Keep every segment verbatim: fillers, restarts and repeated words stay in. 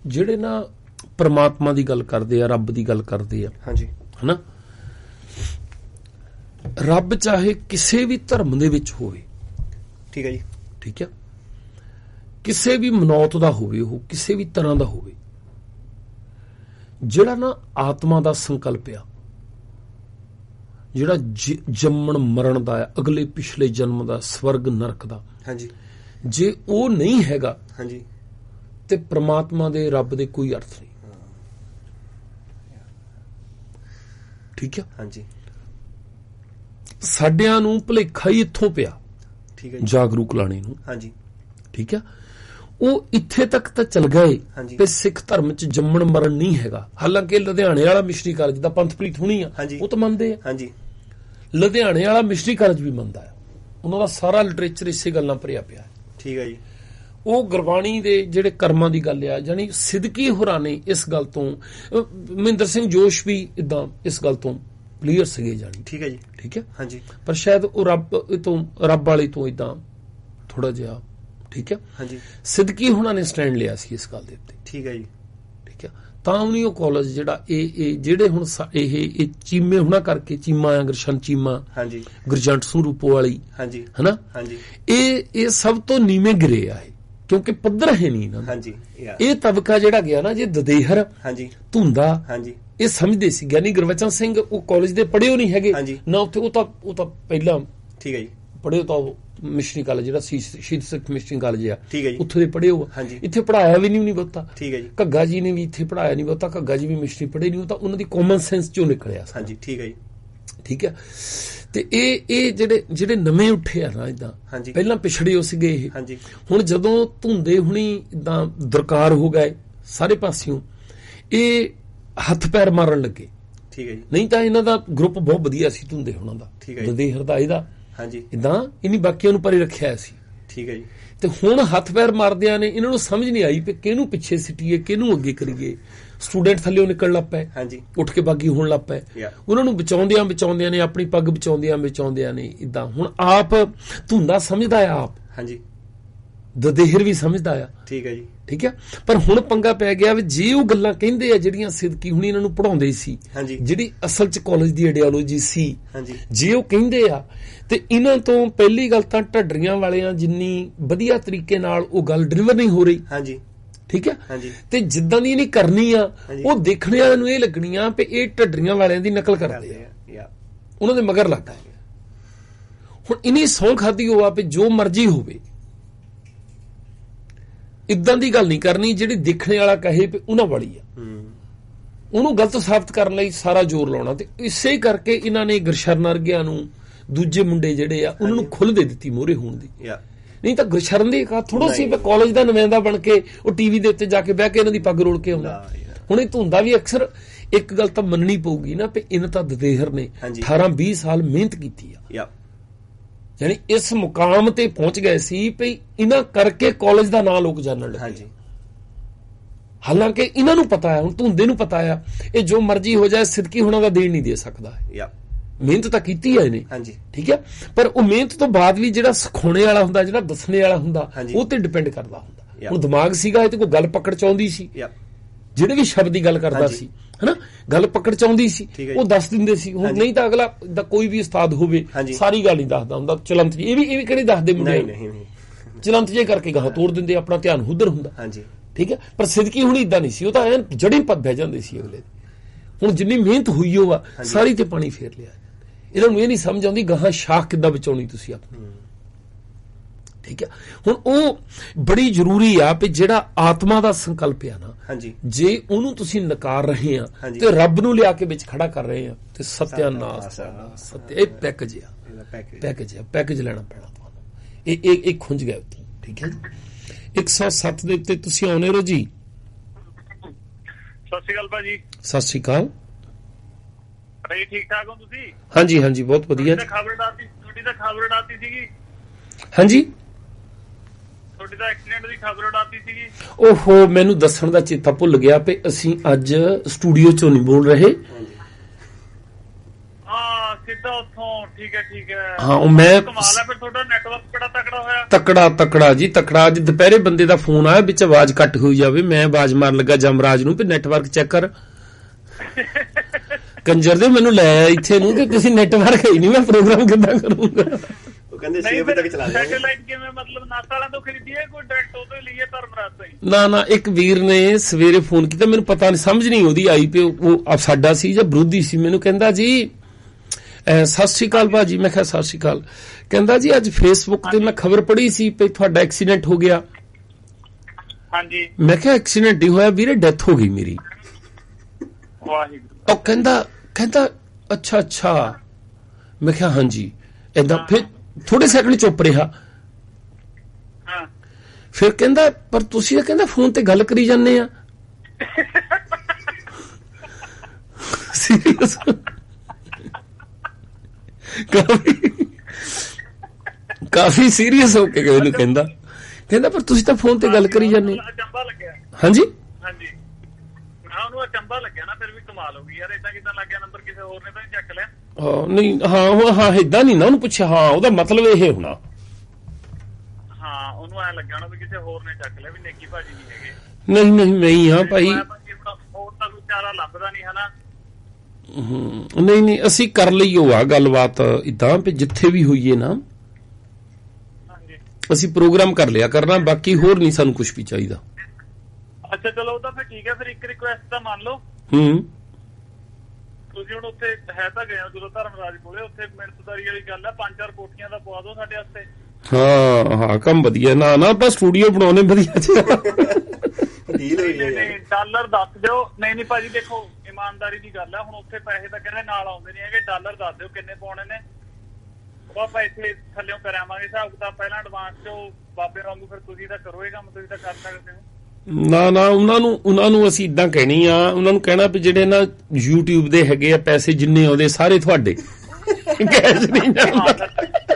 ਜਿਹੜੇ ਨਾ परमात्मा की गल करते हैं, रब की गल करते हैं, हाँ जी, है ना। रब चाहे किसी भी धर्म दे विच होवे, ठीक है जी, ठीक है, किसी भी मनौत दा होवे, हो किसी भी तरह दा होवे, जिहड़ा ना आत्मा दा संकल्प आ, जिहड़ा जम्मण मरण दा, अगले पिछले जन्म दा, स्वर्ग नरक दा, हाँ जी, जे वो नहीं हैगा, हाँ जी, ते परमात्मा दे रब दे कोई अर्थ नहीं, ठीक है। हाँ जी, साडियां नूं भुलेखा ही इत्थों पिया, ठीक है, जागरूक लाने नूं, हाँ जी, ठीक है। वो इत्थे तक तो चल गए हाँ कि सिख धर्म च जम्मण मरण नहीं हैगा। हालांकि लुधियाने वाला मिशनरी कॉलेज दा पंथप्रीत होनी आ, हाँ जी, वो तो मनदे आ, हाँ जी, लुधियाने वाला मिशनरी कॉलेज भी मनदा है, उन्हां दा सारा लिटरेचर इसे गल्लां भरिया पिया है, ठीक है जी। वो गुरबाणी दे जिहड़े कर्मां दी गल आ, जानी सिद्दकी होरां ने इस गल तो, महेंद्र सिंह जोश भी इदां इस गल तो क्लीयर सगे जानी, ठीक है जी, ठीक है, हाँ जी, पर शायद वो रब तो रब वाले तो इदां थोड़ा जिहा, ठीक है, हाँ जी, सिद्दकी होना ने स्टैंड लिया सी इस गल दे उत्ते, ठीक है जी, ठीक है। तां भी वो कॉलेज जिहड़ा ਇਹ ਇਹ ਜਿਹੜੇ ਹੁਣ ਇਹ ਇਹ ਚੀਮੇ ਹੋਣਾ ਕਰਕੇ ਚੀਮਾ ਆ ਗੁਰਸ਼ਨ ਚੀਮਾ, हाँ जी, ਗੁਰਜੰਟ ਸਿੰਘ ਰੂਪੋ ਵਾਲੀ, हाँ जी, है ना, हाँ जी, ਇਹ ਇਹ ਸਭ ਤੋਂ ਨੀਵੇਂ ਗਿਰੇ ਆ ਇਹ, ਕਿਉਂਕਿ ਪੱਧਰ ਹੈ ਨਹੀਂ ਇਹਨਾਂ ਦਾ। हाँ जी, या, ਇਹ ਤਬਕਾ ਜਿਹੜਾ ਗਿਆ ਨਾ, ਜੇ ਦਦੇਹਰ हाँ जी, ਧੁੰਦਾ, हाँ जी, ਇਹ ਸਮਝਦੇ ਸੀ। ਗਿਆਨੀ ਗੁਰਬਚਨ ਸਿੰਘ ਉਹ ਕਾਲਜ ਦੇ ਪੜ੍ਹਿਓ ਨਹੀਂ ਹੈਗੇ ਹਾਂਜੀ। ਨਾ, ਉੱਥੇ ਉਹ ਤਾਂ ਉਹ ਤਾਂ ਪਹਿਲਾਂ ठीक है जी, ਪੜ੍ਹਿਓ ਤਾਂ ਮਿਸ਼ਨਰੀ ਕਾਲਜ ਜਿਹੜਾ ਸੀ ਸ਼ਹੀਦ ਸਿੱਖ ਮਿਸ਼ਨਰੀ ਕਾਲਜ ਆ, ठीक है जी, ਉੱਥੇ ਦੇ ਪੜ੍ਹਿਓ ਆ, ਹਾਂਜੀ। ਇੱਥੇ ਪੜ੍ਹਾਇਆ ਵੀ ਨਹੀਂ ਨਹੀਂ ਬਹੁਤਾ। ठीक है जी, ਘੱਗਾ ਜੀ ਨੇ ਵੀ ਇੱਥੇ ਪੜ੍ਹਾਇਆ ਨਹੀਂ ਬਹੁਤਾ, ਘੱਗਾ ਜੀ ਵੀ ਮਿਸ਼ਨਰੀ ਪੜ੍ਹੇ ਨਹੀਂ, ਉਹ ਤਾਂ ਉਹਨਾਂ ਦੀ ਕਾਮਨ ਸੈਂਸ ਚੋਂ ਨਿਕਲਿਆ हाँ ਸੀ, जी, ठीक है जी, ਠੀਕ ਹੈ। ਤੇ ਇਹ ਇਹ ਜਿਹੜੇ ਜਿਹੜੇ ਨਵੇਂ ਉੱਠੇ ਆ ਨਾ ਇਦਾਂ, ਹਾਂਜੀ। ਪਹਿਲਾਂ ਪਿਛੜੇ ਹੋ ਸੀਗੇ ਇਹ, हाँ जी, ਹੁਣ ਜਦੋਂ ਧੁੰਦੇ ਹੁਣੀ ਇਦਾਂ ਦਰਕਾਰ ਹੋ ਗਏ ਸਾਰੇ ਪਾਸਿਓਂ, ਇਹ ਹੱਥ ਪੈਰ ਮਾਰਨ ਲੱਗੇ। ठीक है जी, ਨਹੀਂ ਤਾਂ ਇਹਨਾਂ ਦਾ ਗਰੁੱਪ ਬਹੁਤ ਵਧੀਆ ਸੀ ਧੁੰਦੇ ਹੁਣਾਂ ਦਾ, ਠੀਕ ਹੈ ਜੀ। ਦਦੇਹਰ ਦਾ ਇਹਦਾ हाँ जी, ਇਦਾਂ ਇਨੀ ਬਾਕੀਆਂ ਨੂੰ ਪਰੇ ਰੱਖਿਆ ਸੀ। ठीक है जी, ਤੇ ਹੁਣ ਹੱਥ ਪੈਰ ਮਾਰਦਿਆਂ ਨੇ ਇਹਨਾਂ ਨੂੰ ਸਮਝ ਨਹੀਂ ਆਈ ਕਿ ਕਿਹਨੂੰ ਪਿੱਛੇ ਸਿੱਟੀਏ, ਕਿਹਨੂੰ ਅੱਗੇ ਕਰੀਏ। ਸਟੂਡੈਂਟ ਥੱਲੇ ਨਿਕਲਣ ਲੱਗ ਪਏ, हाँ जी, ਉੱਠ ਕੇ ਬਾਗੀ ਹੋਣ ਲੱਗ ਪਏ। या, ਉਹਨਾਂ ਨੂੰ ਬਚਾਉਂਦਿਆਂ ਬਚਾਉਂਦਿਆਂ ਨੇ, ਆਪਣੀ ਪੱਗ ਬਚਾਉਂਦਿਆਂ ਬਚਾਉਂਦਿਆਂ ਨੇ ਇਦਾਂ ਹੁਣ ਆਪ ਧੁੰਦਾ ਸਮਝਦਾ ਆ, ਆਪ हाँ जी, ਦਦੇਹਰ ਵੀ ਸਮਝਦਾ ਆ, ठीक है जी, ਠੀਕ ਹੈ। ਪਰ ਹੁਣ ਪੰਗਾ ਪੈ ਗਿਆ ਵੀ ਜੇ ਉਹ ਗੱਲਾਂ ਕਹਿੰਦੇ ਆ ਜਿਹੜੀਆਂ ਸਿੱਦਕੀ ਹੁਣੀ ਇਹਨਾਂ ਨੂੰ ਪੜਾਉਂਦੇ ਸੀ, हाँ जी, ਜਿਹੜੀ ਅਸਲ ਚ ਕਾਲਜ ਦੀ ਆਈਡੀਓਲੋਜੀ ਸੀ, हाँ जी, ਜੇ ਉਹ ਕਹਿੰਦੇ ਆ ਤੇ ਇਹਨਾਂ ਤੋਂ ਪਹਿਲੀ ਗੱਲ ਤਾਂ ਢੱਡਰੀਆਂ ਵਾਲਿਆਂ ਜਿੰਨੀ ਵਧੀਆ ਤਰੀਕੇ ਨਾਲ ਉਹ ਗੱਲ ਡਿਲੀਵਰ ਨਹੀਂ ਹੋ ਰਹੀ, हाँ जी, ਠੀਕ ਹੈ। हाँ जी, ਤੇ ਜਿੱਦਾਂ ਦੀ ਨਹੀਂ ਕਰਨੀ ਆ, ਹਾਂਜੀ। ਉਹ ਦੇਖਣੇ ਵਾਲਿਆਂ ਨੂੰ ਇਹ ਲੱਗਣੀਆਂ ਵੀ ਇਹ ਢੱਡਰੀਆਂ ਵਾਲਿਆਂ ਦੀ ਨਕਲ ਕਰਦੇ ਆ, या, ਉਹਨਾਂ ਦੇ ਮਗਰ ਲੱਗਦਾ ਹੈ। ਹੁਣ ਇਨੀ ਸੌਂ ਖਾਦੀ ਹੋਆ ਵੀ ਜੋ ਮਰਜ਼ੀ ਹੋਵੇ, ਇਦਾਂ ਦੀ ਗੱਲ ਨਹੀਂ ਕਰਨੀ ਜਿਹੜੀ ਦੇਖਣੇ ਵਾਲਾ ਕਹੇ ਵੀ ਉਹਨਾਂ ਵਾਲੀ ਆ, ਉਹਨੂੰ ਗਲਤ ਸਾਬਤ ਕਰਨ ਲਈ ਸਾਰਾ ਜ਼ੋਰ ਲਾਉਣਾ। ਤੇ ਇਸੇ ਕਰਕੇ ਇਹਨਾਂ ਨੇ ਗੁਰਸ਼ਰਨ ਵਰਗਿਆਂ ਨੂੰ, ਦੂਜੇ ਮੁੰਡੇ ਜਿਹੜੇ ਆ ਉਹਨਾਂ ਨੂੰ ਖੁੱਲ੍ਹ ਦੇ ਦਿੱਤੀ ਮੋਹਰੇ ਹੋਣ ਦੀ। या, ਨਹੀਂ ਤਾਂ ਗੁਰਸ਼ਰਨ ਦੀ ਕਾ ਥੋੜਾ ਸੀ ਵੀ ਕਾਲਜ ਦਾ ਨੁਮਾਇੰਦਾ ਬਣ ਕੇ ਉਹ ਟੀਵੀ ਦੇ ਉੱਤੇ ਜਾ ਕੇ ਬਹਿ ਕੇ ਇਹਨਾਂ ਦੀ ਪੱਗ ਰੋਲ ਕੇ ਆਉਂਦਾ। ਹੁਣ ਇਹ ਧੁੰਦਾ ਵੀ ਅਕਸਰ ਇੱਕ ਗੱਲ ਤਾਂ ਮੰਨਣੀ ਪਊਗੀ ਨਾ ਵੀ ਇਹਨਾਂ ਤਾਂ ਦਦੇਹਰ ਨੇ ਹਾਂਜੀ। ਅਠਾਰਾਂ ਵੀਹ ਸਾਲ ਮਿਹਨਤ ਕੀਤੀ ਆ, या, ਯਾਨੀ ਇਸ ਮੁਕਾਮ ਤੇ ਪਹੁੰਚ ਗਏ ਸੀ ਵੀ ਇਹਨਾਂ ਕਰਕੇ ਕਾਲਜ ਦਾ ਨਾਂ ਲੋਕ ਜਾਣਨ हाँ ਲੱਗੇ। जी, ਹਾਲਾਂਕਿ ਇਹਨਾਂ ਨੂੰ ਪਤਾ ਹੈ, ਹੁਣ ਧੁੰਦੇ ਨੂੰ ਪਤਾ ਆ ਇਹ ਜੋ ਮਰਜ਼ੀ ਹੋ ਜਾਏ ਸਿੱਦਕੀ ਹੋਣਾ ਦਾ ਦੇਣ ਨਹੀਂ ਦੇ ਸਕਦਾ। या, ਮਿਹਨਤ ਤਾਂ ਕੀਤੀ ਹੈ ਇਹਨੇ, हाँ जी, ਠੀਕ ਹੈ, ਪਰ ਉਹ ਮਿਹਨਤ ਤੋਂ ਬਾਅਦ ਵੀ ਜਿਹੜਾ ਸਿਖਾਉਣੇ ਵਾਲਾ ਹੁੰਦਾ, ਜਿਹੜਾ ਦੱਸਣੇ ਵਾਲਾ ਹੁੰਦਾ, ਹਾਂਜੀ। ਉਹ ਤੇ ਡਿਪੈਂਡ ਕਰਦਾ ਹੁੰਦਾ। Yeah. ਹੁਣ ਦਿਮਾਗ ਸੀਗਾ ਇਹ ਤੇ ਕੋਈ ਗੱਲ ਪਕੜ ਚ ਆਉਂਦੀ ਸੀ, या, ਜਿਹੜੇ ਵੀ ਸ਼ਬਦ ਦੀ ਗੱਲ ਕਰਦਾ ਹਾਂਜੀ। ਸੀ, ਹਨਾ, ਗੱਲ ਪਕੜ ਚ ਆਉਂਦੀ ਸੀ, ਠੀਕ ਹੈ ਉਹ ਜੀ। ਦੱਸ ਦਿੰਦੇ ਸੀ। ਹੁਣ ਹਾਂਜੀ। ਨਹੀਂ ਤਾਂ ਅਗਲਾ ਦਾ ਕੋਈ ਵੀ ਉਸਤਾਦ ਹੋਵੇ ਹਾਂਜੀ। ਸਾਰੀ ਗੱਲ ਨਹੀਂ ਦੱਸਦਾ ਹੁੰਦਾ, ਚਲੰਤ ਜੀ ਇਹ ਵੀ ਇਹ ਵੀ ਕਿਹੜੇ ਦੱਸਦੇ ਮੁੰਡੇ नहीं नहीं नहीं, ਚਲੰਤ ਜੇ ਕਰਕੇ ਗਾਹਾਂ ਤੋੜ ਦਿੰਦੇ, ਆਪਣਾ ਧਿਆਨ ਉਧਰ ਹੁੰਦਾ, हाँ जी, ਠੀਕ ਹੈ। ਪਰ ਸਿੱਦਕੀ ਹੁਣ ਇਦਾਂ ਨਹੀਂ ਸੀ, ਉਹ ਤਾਂ ਐਨ ਜੜੀ ਪੱਤ ਬਹਿ ਜਾਂਦੇ ਸੀ ਅਗਲੇ ਦੀ। ਹੁਣ ਜਿੰਨੀ ਮਿਹਨਤ ਹੋਈ ਉਹ ਆ ਹਾਂਜੀ। ਸਾਰੀ ਤੇ ਪਾਣੀ ਫੇਰ ਲਿਆ। ਇਹਨਾਂ ਨੂੰ ਇਹ ਨਹੀਂ ਸਮਝ ਆਉਂਦੀ ਗਾਹਾਂ ਸ਼ਾਖ ਕਿੱਦਾਂ ਬਚਾਉਣੀ ਤੁਸੀਂ ਆਪਣੀ, ਠੀਕ ਹੈ। ਹੁਣ ਉਹ ਬੜੀ ਜ਼ਰੂਰੀ ਆ ਵੀ ਜਿਹੜਾ ਆਤਮਾ ਦਾ ਸੰਕਲਪ ਆ ਨਾ, हाँ जी, ਜੇ ਉਹਨੂੰ ਤੁਸੀਂ ਨਕਾਰ ਰਹੇ ਆ ਹਾਂਜੀ। ਤੇ ਰੱਬ ਨੂੰ ਲਿਆ ਕੇ ਵਿੱਚ ਖੜਾ ਕਰ ਰਹੇ ਆ ਤੇ ਸਤਿਆਨਾਸ ਸਤਿਆਨਾਸ। ਸਤਿ ਇਹ ਪੈਕੇਜ ਆ, पैकेज, ਪੈਕੇਜ ਆ, ਪੈਕੇਜ ਲੈਣਾ ਪੈਣਾ ਤੁਹਾਨੂੰ। ਇਹ ਇਹ ਇਹ ਖੁੰਝ ਗਿਆ ਉੱਥੇ, ਠੀਕ ਹੈ ਜੀ। ਇੱਕ ਸੌ ਸੱਤ ਦੇ ਉੱਤੇ ਤੁਸੀਂ ਆਉਣੇ ਰਹੋ ਜੀ। ਸਤਿ ਸ਼੍ਰੀ ਅਕਾਲ ਭਾਜੀ। ਸਤਿ ਸ਼੍ਰੀ ਅਕਾਲ। ਭਾਈ ਠੀਕ ਠਾਕ ਹੋ ਤੁਸੀਂ? ਹਾਂਜੀ ਹਾਂਜੀ ਬਹੁਤ ਵਧੀਆ ਤੁਹਾਡੀ ਤਾਂ ਖਬਰ ਡਾਤੀ ਤੁਹਾਡੀ ਤਾਂ ਖਬਰ ਡਾਤੀ ਸੀਗੀ ਹਾਂਜੀ ਤੁਹਾਡੀ ਤਾਂ ਐਕਸੀਡੈਂਟ ਦੀ ਖਬਰ ਡਾਤੀ ਸੀਗੀ। ਓਹੋ ਮੈਨੂੰ ਦੱਸਣ ਦਾ ਚੇਤਾ ਭੁੱਲ ਗਿਆ ਵੀ ਅਸੀਂ ਅੱਜ ਸਟੂਡੀਓ ਚੋਂ ਨਹੀਂ ਬੋਲ ਰਹੇ। ਹਾਂ ਸਿੱਧਾ ਉੱਥੋਂ ਠੀਕ ਹੈ ਠੀਕ ਹੈ ਹਾਂ ਉਹ ਮੈਂ ਕਮਾਲ ਹੈ ਫਿਰ ਤੁਹਾਡਾ ਨੈਟਵਰਕ ਬੜਾ ਤਕੜਾ ਹੋਇਆ ਤਕੜਾ ਤਕੜਾ ਜੀ ਤਕੜਾ ਅੱਜ ਦੁਪਹਿਰੇ ਬੰਦੇ ਦਾ ਫੋਨ ਆਇਆ ਵਿੱਚ ਆਵਾਜ਼ ਕੱਟ ਹੋਈ ਜਾਵੇ ਮੈਂ ਆਵਾਜ਼ ਮਾਰਨ ਲੱਗਾ ਜਮਰਾਜ ਨੂੰ ਵੀ ਨੈਟਵਰਕ ਚੈੱਕ ਕਰ ਕੰਜਰ ਦੇ ਮੈਨੂੰ ਲੈ ਆਇਆ ਇੱਥੇ ਨੂੰ ਕਿ ਤੁਸੀਂ ਨੈਟਵਰਕ ਹੀ ਨਹੀਂ ਮੈਂ ਪ੍ਰੋਗਰਾਮ ਕਿੱਦਾਂ ਕਰੂੰਗਾ ਉਹ ਕਹਿੰਦੇ ਛੇ ਵਜੇ ਤੱਕ ਚਲਾ ਜਾਵਾਂਗੇ ਸੈਟੇਲਾਈਟ ਕਿਵੇਂ ਮਤਲਬ ਨਾਸਾ ਵਾਲਿਆਂ ਤੋਂ ਖਰੀਦੀਏ ਕੋਈ ਡਾਇਰੈਕਟ ਉਹ ਤੋਂ ਲਈਏ ਧਰਮਰਾਜ ਤੋਂ ਹੀ ਨਾ ਨਾ ਇੱਕ ਵੀਰ ਨੇ ਸਵੇਰੇ ਫੋਨ ਕੀਤਾ ਮੈਨੂੰ ਪਤਾ ਨਹੀਂ ਸਮਝ ਨਹੀਂ ਉਹਦੀ ਆਈ ਪਈ ਉਹ ਸਾਡਾ ਸੀ ਜਾਂ ਵਿਰੋਧੀ ਸੀ ਮੈਨੂੰ ਕਹਿੰਦਾ ਜੀ ਸਤਿ ਸ਼੍ਰੀ ਅਕਾਲ ਭਾਜੀ ਮੈਂ ਕਿਹਾ ਸਤਿ ਸ਼੍ਰੀ ਅਕਾਲ ਕਹਿੰਦਾ ਜੀ ਅੱਜ ਫੇਸਬੁੱਕ ਤੇ ਮੈਂ ਖਬਰ ਪੜ੍ਹੀ ਸੀ ਕਿ ਤੁਹਾਡਾ ਐਕਸੀਡੈਂਟ ਹੋ ਗਿਆ ਹਾਂਜੀ ਮੈਂ ਕਿਹਾ ਐਕਸੀਡੈਂਟ ਹੀ ਹੋਇਆ ਵੀਰੇ ਡੈਥ ਹੋ ਗਈ ਮੇਰੀ ਵਾਹਿਗੁਰੂ ਉਹ ਕਹਿੰਦਾ ਕਹਿੰਦਾ ਅੱਛਾ ਅੱਛਾ ਮੈਂ ਕਿਹਾ ਹਾਂਜੀ ਏਦਾਂ ਫਿਰ ਥੋੜੇ ਸੈਕਿੰਡ ਚੁੱਪ ਰਿਹਾ ਫਿਰ ਕਹਿੰਦਾ ਪਰ ਤੁਸੀਂ ਕਹਿੰਦਾ ਫੋਨ ਤੇ ਗੱਲ ਕਰੀ ਜਾਂਦੇ ਆ ਸੀਰੀਅਸ ਕਾਫੀ ਸੀਰੀਅਸ ਹੋ ਕੇ ਉਹਨੂੰ ਕਹਿੰਦਾ ਕਹਿੰਦਾ ਪਰ ਤੁਸੀਂ ਤਾਂ ਫੋਨ ਤੇ ਗੱਲ ਕਰੀ ਜਾਂਦੇ ਅਚੰਭਾ ਲੱਗਿਆ ਹਾਂਜੀ ਹਾਂਜੀ ਹਾਂ ਉਹਨੂੰ ਅਚੰਭਾ ਲੱਗਿਆ ਨਾ ਫਿਰ ਵੀ ਕਮਾਲ ਹੋ ਗਈ ਯਾਰ ਏਦਾਂ ਕਿਦਾਂ ਲੱਗ ਗਿਆ ਨੰਬਰ ਕਿਸੇ ਹੋਰ ਨੇ ਤਾਂ ਨਹੀਂ ਚੱਕ ਲਿਆ ਹਾਂ ਨਹੀਂ ਹਾਂ ਉਹ ਹਾਂ ਏਦਾਂ ਨਹੀਂ ਨਾ ਉਹਨੂੰ ਪੁੱਛਿਆ ਹਾਂ ਉਹਦਾ ਮਤਲਬ ਇਹ ਹੋਣਾ ਹਾਂ ਉਹਨੂੰ ਐ ਲੱਗਿਆ ਨਾ ਵੀ ਕਿਸੇ ਹੋਰ ਨੇ ਚੱਕ ਲਿਆ ਵੀ ਨੇਕੀ ਭਾਜੀ ਨਹੀਂ ਹੈਗੇ ਨਹੀਂ ਨਹੀਂ ਮੈਂ ਹੀ ਹਾਂ ਭਾਈ ਹੋਰ ਤਾਂ ਕੋਈ ਚਾਰਾ ਲੱਭਦਾ ਨਹੀਂ ਹਨਾ ਨਹੀਂ ਨਹੀਂ ਅਸੀਂ ਕਰ ਲਈਓ ਆ ਗੱਲਬਾਤ ਇਦਾਂ ਵੀ ਜਿੱਥੇ ਵੀ ਹੋਈਏ ਨਾ ਅਸੀਂ ਪ੍ਰੋਗਰਾਮ ਕਰ ਲਿਆ ਕਰਨਾ ਬਾਕੀ ਹੋਰ ਨਹੀਂ ਸਾਨੂੰ ਕੁਝ ਵੀ ਚਾਹੀਦਾ ਅੱਛਾ ਚਲੋ ਉਹ ਤਾਂ ਫਿਰ ਠੀਕ ਹੈ ਫਿਰ ਇੱਕ ਰਿਕੁਐਸਟ ਤਾਂ ਮੰਨ ਲਓ ਹੂੰ ਤੁਸੀਂ ਹੁਣ ਉੱਥੇ ਹੈ ਤਾਂ ਗਏ ਹੋ ਜਦੋਂ ਧਰਮਰਾਜ ਕੋਲੇ ਉੱਥੇ ਮਿਹਨਤਦਾਰੀ ਵਾਲੀ ਗੱਲ ਹੈ ਪੰਜ ਚਾਰ ਕੋਠੀਆਂ ਦਾ ਪਵਾ ਦਿਓ ਸਾਡੇ ਵਾਸਤੇ ਹਾਂ ਹਾਂ ਕੰਮ ਵਧੀਆ ਨਾ ਨਾ ਆਪਾਂ ਸਟੂਡੀਓ ਬਣਾਉਣੇ ਵਧੀਆ ਡੀਲ ਹੋਈ ਹੈ ਨਹੀਂ ਡਾਲਰ ਦੱਸ ਦਿਓ ਨਹੀਂ ਨਹੀਂ ਭਾਜੀ ਦੇਖੋ ਇਮਾਨਦਾਰੀ ਦੀ ਗੱਲ ਹੈ ਹੁਣ ਉੱਥੇ ਪੈਸੇ ਤਾਂ ਕਹਿੰਦੇ ਨਾਲ ਆਉਂਦੇ ਨਹੀਂ ਹੈਗੇ ਡਾਲਰ ਦੱਸ ਦਿਓ ਕਿੰਨੇ ਪਾਉਣੇ ਨੇ ਉਹ ਪੈਸੇ ਥੱਲਿਓਂ ਕਰਾਵਾਂਗੇ ਹਿਸਾਬ ਕਿਤਾਬ ਪਹਿਲਾਂ ਐਡਵਾਂਸ ਚੋਂ ਬਾਬੇ ਵਾਂਗੂ ਫਿਰ ਤੁਸੀਂ ਤਾਂ ਕਰੋ ਇਹ ਕੰਮ ਤੁਸੀਂ ਤਾਂ ਕਰ ਸਕਦੇ ਹੋ ਨਾ ਨਾ ਉਹਨਾਂ ਨੂੰ ਉਹਨਾਂ ਨੂੰ ਅਸੀਂ ਇਦਾਂ ਕਹਿਣੀ ਆ ਉਹਨਾਂ ਨੂੰ ਕਹਿਣਾ ਵੀ ਜਿਹੜੇ ਨਾ YouTube ਦੇ ਹੈਗੇ ਆ ਪੈਸੇ ਜਿੰਨੇ ਆਉਂਦੇ ਸਾਰੇ ਤੁਹਾਡੇ ਕੈਸ਼ ਨਹੀਂ ਜਾਂਦਾ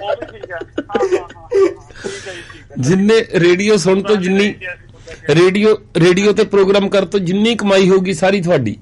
ਜਿੰਨੇ ਰੇਡੀਓ ਸੁਣ ਤੋਂ ਜਿੰਨੀ ਰੇਡੀਓ ਰੇਡੀਓ ਤੇ ਪ੍ਰੋਗਰਾਮ ਕਰ ਤੋਂ ਜਿੰਨੀ ਕਮਾਈ ਹੋਊਗੀ ਸਾਰੀ ਤੁਹਾਡੀ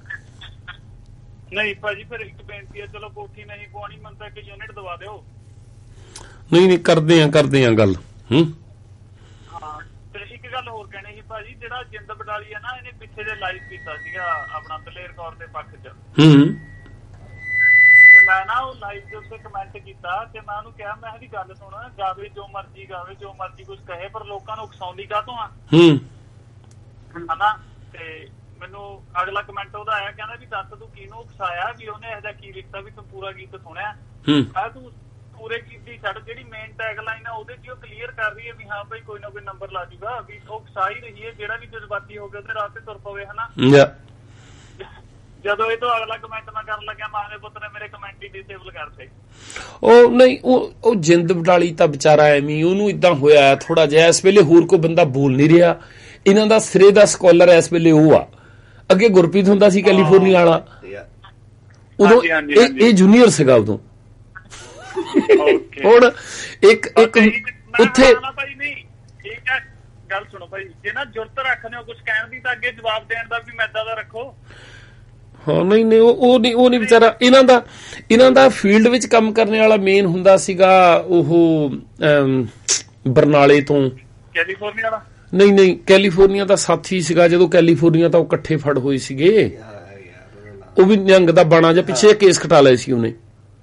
ਨਹੀਂ ਭਾਜੀ ਫਿਰ ਇੱਕ ਬੇਨਤੀ ਹੈ ਚਲੋ ਕੋਠੀ ਨਹੀਂ ਪਵਾਉਣੀ ਮਨ ਤਾਂ ਇੱਕ ਯੂਨਿਟ ਦਵਾ ਦਿਓ ਨਹੀਂ ਨਹੀਂ ਕਰਦੇ ਆ ਕਰਦੇ ਆ ਗੱਲ ਹੂੰ ਹਾਂ ਤੇ ਇੱਕ ਗੱਲ ਹੋਰ ਕਹਿਣੀ ਸੀ ਭਾਜੀ ਜਿਹੜਾ ਜਿੰਦ ਬਟਾਲੀ ਹੈ ਨਾ ਇਹਨੇ ਪਿੱਛੇ ਜੇ ਲਾਈਵ ਕੀਤਾ ਸੀਗਾ ਆਪਣਾ ਦਲੇਰ ਕੌਰ ਦੇ ਪੱਖ 'ਚ ਹੂੰ ਤੇ ਮੈਂ ਨਾ ਉਹ ਲਾਈਵ ਦੇ ਉੱਤੇ ਕਮੈਂਟ ਕੀਤਾ ਤੇ ਮੈਂ ਉਹਨੂੰ ਕਿਹਾ ਮੈਂ ਇਹਦੀ ਗੱਲ ਸੁਣ ਗਾਵੇ ਜੋ ਮਰਜ਼ੀ ਗਾਵੇ ਜੋ ਮਰਜ਼ੀ ਕੁਝ ਕਹੇ ਪਰ ਲੋਕਾਂ ਨੂੰ ਉਕਸਾਉਂਦੀ ਕਾਹਤੋਂ ਆ ਹੂੰ ਹਨਾ ਤੇ ਮੈਨੂੰ ਅਗਲਾ ਕਮੈਂਟ ਉਹਦਾ ਆਇਆ ਕਹਿੰਦਾ ਵੀ ਦੱਸ ਤੂੰ ਕਿਹਨੂੰ ਉਕਸਾਇਆ ਵੀ ਉਹਨੇ ਇਹੋ ਜਿਹਾ ਕੀ ਲਿਖਤਾ ਵੀ ਤੂੰ ਪੂਰਾ ਗੀਤ ਸੁਣਿਆ ਆ ਤੂੰ ਪੂਰੇ ਗੀਤ ਦੀ ਛੱਡ ਜਿਹੜੀ ਮੇਨ ਟੈਗ ਲਾਈਨ ਆ ਉਹਦੇ 'ਚ ਉਹ ਕਲੀਅਰ ਕਰ ਰਹੀ ਹੈ ਵੀ ਹਾਂ ਭਾਈ ਕੋਈ ਨਾ ਕੋਈ ਨੰਬਰ ਲਾ ਜੂਗਾ ਵੀ ਉਹ ਉਕਸਾ ਹੀ ਰਹੀ ਹੈ ਜਿਹੜਾ ਵੀ ਜਜ਼ਬਾਤੀ ਹੋ ਗਿਆ ਉਹਦੇ ਰਾਹ ਤੇ ਤੁਰ ਪਵੇ ਹਨਾ ਜਦੋਂ ਇਹ ਤੋਂ ਅਗਲਾ ਕਮੈਂਟ ਮੈਂ ਕਰਨ ਲੱਗਿਆ ਮਾਂ ਦੇ ਪੁੱਤ ਨੇ ਮੇਰੇ ਕਮੈਂਟ ਹੀ ਡਿਸੇਬਲ ਕਰਤੇ ਉਹ ਨਹੀਂ ਉਹ ਉਹ ਜਿੰਦ ਬਟਾਲੀ ਤਾਂ ਵਿਚਾਰਾ ਐਵੇਂ ਉਹਨੂੰ ਇਦਾਂ ਹੋਇਆ ਥੋੜਾ ਜਿਹਾ ਇਸ ਵੇਲੇ ਹੋਰ ਕੋਈ ਬੰਦਾ ਬੋਲ ਨਹੀਂ ਰਿਹਾ ਇਹਨਾਂ ਦਾ ਸਿਰੇ ਦਾ ਸਕਾਲਰ ਇਸ ਵੇਲੇ ਉਹ ਆ ਅੱਗੇ ਗੁਰਪ੍ਰੀਤ ਹੁੰਦਾ ਸੀ ਕੈਲੀਫੋਰਨੀਆ ਵਾਲਾ ਉਦੋਂ ਇਹ ਜੂਨੀਅਰ ਸੀਗਾ ਉਦੋਂ ਹੁਣ ਇੱਕ ਇੱਕ ਉੱਥੇ ਗੱਲ ਸੁਣੋ ਭਾਈ ਜੇ ਨਾ ਜੁਰਤ ਰੱਖਦੇ ਹੋ ਕੁਝ ਕਹਿਣ ਦੀ ਤਾਂ ਅੱਗੇ ਜਵਾਬ ਦੇਣ ਦਾ ਵੀ ਮੈਦਾ ਦਾ ਰੱਖੋ ਹਾਂ ਨਹੀਂ ਨਹੀਂ ਉਹ ਨਹੀਂ ਉਹ ਨਹੀਂ ਵਿਚਾਰਾ ਇਹਨਾਂ ਦਾ ਇਹਨਾਂ ਦਾ ਫੀਲਡ ਵਿੱਚ ਕੰਮ ਕਰਨ ਵਾਲਾ ਮੇਨ ਹੁੰਦਾ ਸੀਗਾ ਉਹ ਬਰਨਾਲੇ ਤੋਂ ਕੈਲੀਫੋਰਨੀਆ ਵਾਲਾ ਨਹੀਂ ਨਹੀਂ ਕੈਲੀਫੋਰਨੀਆ ਦਾ ਸਾਥੀ ਸੀਗਾ ਜਦੋਂ ਕੈਲੀਫੋਰਨੀਆ ਤਾਂ ਉਹ ਇਕੱਠੇ ਫੜ ਹੋਏ ਸੀਗੇ ਉਹ ਵੀ ਨਿਹੰਗ ਦਾ ਬਾਣਾ ਜਾਂ ਪਿੱਛੇ ਕੇਸ ਖਟਾ ਲਏ ਸੀ ਉਹਨੇ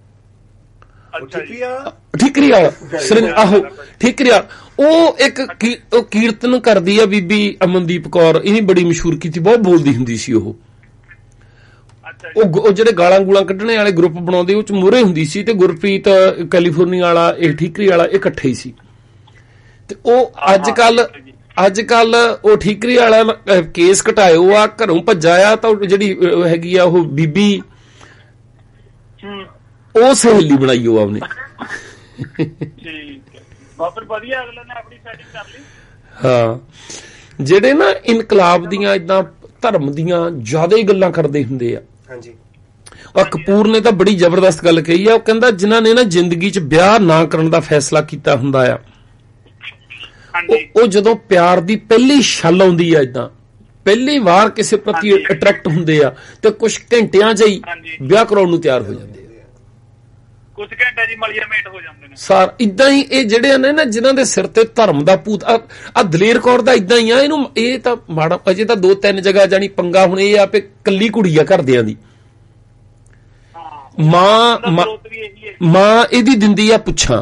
ਠੀਕਰੀ ਵਾਲਾ ਆਹੋ ਠੀਕਰੀ ਵਾਲਾ ਉਹ ਇੱਕ ਉਹ ਕੀਰਤਨ ਕਰਦੀ ਆ ਬੀਬੀ ਅਮਨਦੀਪ ਕੌਰ ਇਹਨੇ ਬੜੀ ਮਸ਼ਹੂਰ ਕੀਤੀ ਬਹੁਤ ਬੋਲਦੀ ਹੁੰਦੀ ਸੀ ਉਹ ਉਹ ਜਿਹੜੇ ਗਾਲਾਂ ਗੂਲਾਂ ਕੱਢਣੇ ਵਾਲੇ ਗਰੁੱਪ ਬਣਾਉਂਦੇ ਉਹ ਚ ਮੂਹਰੇ ਹੁੰਦੀ ਸੀ ਤੇ ਗੁਰਪ੍ਰੀਤ ਕੈਲੀਫੋਰਨੀਆ ਵਾਲਾ ਇਹ ਠੀਕਰੀ ਵਾਲਾ ਇਕੱਠੇ ਹੀ ਸੀ ਤੇ ਉਹ ਅੱਜ ਕੱਲ ਅੱਜ ਕੱਲ ਉਹ ਠੀਕਰੀ ਵਾਲਾ ਕੇਸ ਘਟਾਇਓ ਆ ਘਰੋਂ ਭੱਜਾ ਆ ਤਾਂ ਜਿਹੜੀ ਹੈਗੀ ਆ ਉਹ ਬੀਬੀ ਉਹ ਸਹੇਲੀ ਬਣਾਈ ਉਹ ਆਪਣੀ ਹਾਂ ਜਿਹੜੇ ਨਾ ਇਨਕਲਾਬ ਦੀਆਂ ਏਦਾਂ ਧਰਮ ਦੀਆਂ ਜ਼ਿਆਦਾ ਹੀ ਗੱਲਾਂ ਕਰਦੇ ਹੁੰਦੇ ਆ ਹਾਂਜੀ ਉਹ ਕਪੂਰ ਨੇ ਤਾਂ ਬੜੀ ਜ਼ਬਰਦਸਤ ਗੱਲ ਕਹੀ ਆ ਉਹ ਕਹਿੰਦਾ ਜਿਨ੍ਹਾਂ ਨੇ ਨਾ ਜ਼ਿੰਦਗੀ 'ਚ ਵਿਆਹ ਨਾ ਕਰਨ ਦਾ ਫੈਸਲਾ ਕੀਤਾ ਹੁੰਦਾ ਆ ਉਹ ਜਦੋਂ ਪਿਆਰ ਦੀ ਪਹਿਲੀ ਛੱਲ ਆਉਂਦੀ ਆ ਏਦਾਂ ਪਹਿਲੀ ਵਾਰ ਕਿਸੇ ਪ੍ਰਤੀ ਅਟਰੈਕਟ ਹੁੰਦੇ ਆ ਤੇ ਕੁਝ ਘੰਟਿਆਂ 'ਚ ਹੀ ਵਿਆਹ ਕਰਾਉਣ ਨੂੰ ਤਿਆਰ ਹੋ ਜਾਂਦੇ ਆ ਕੁਝ ਘੰਟੇ ਦੀ ਮਲੀਆ ਮੇਟ ਹੋ ਜਾਂਦੇ ਨੇ ਸਾਰ। ਇਦਾਂ ਹੀ ਇਹ ਜਿਹੜੇ ਨੇ ਨਾ ਜਿਨ੍ਹਾਂ ਦੇ ਸਿਰ ਤੇ ਧਰਮ ਦਾ ਭੂਤ, ਆ ਦਲੇਰ ਕੌਰ ਦਾ ਇਦਾਂ ਹੀ ਆ। ਇਹਨੂੰ ਇਹ ਤਾਂ ਮਾੜਾ, ਅਜੇ ਤਾਂ ਦੋ ਤਿੰਨ ਜਗ੍ਹਾ ਜਾਣੀ ਪੰਗਾ ਹੁਣ ਇਹ ਆ ਵੀ ਕੱਲੀ ਕੁੜੀ ਆ ਘਰਦਿਆਂ ਦੀ। ਮਾਂ ਮਾਂ ਇਹਦੀ ਦਿੰਦੀ ਆ ਪੁੱਛਾਂ।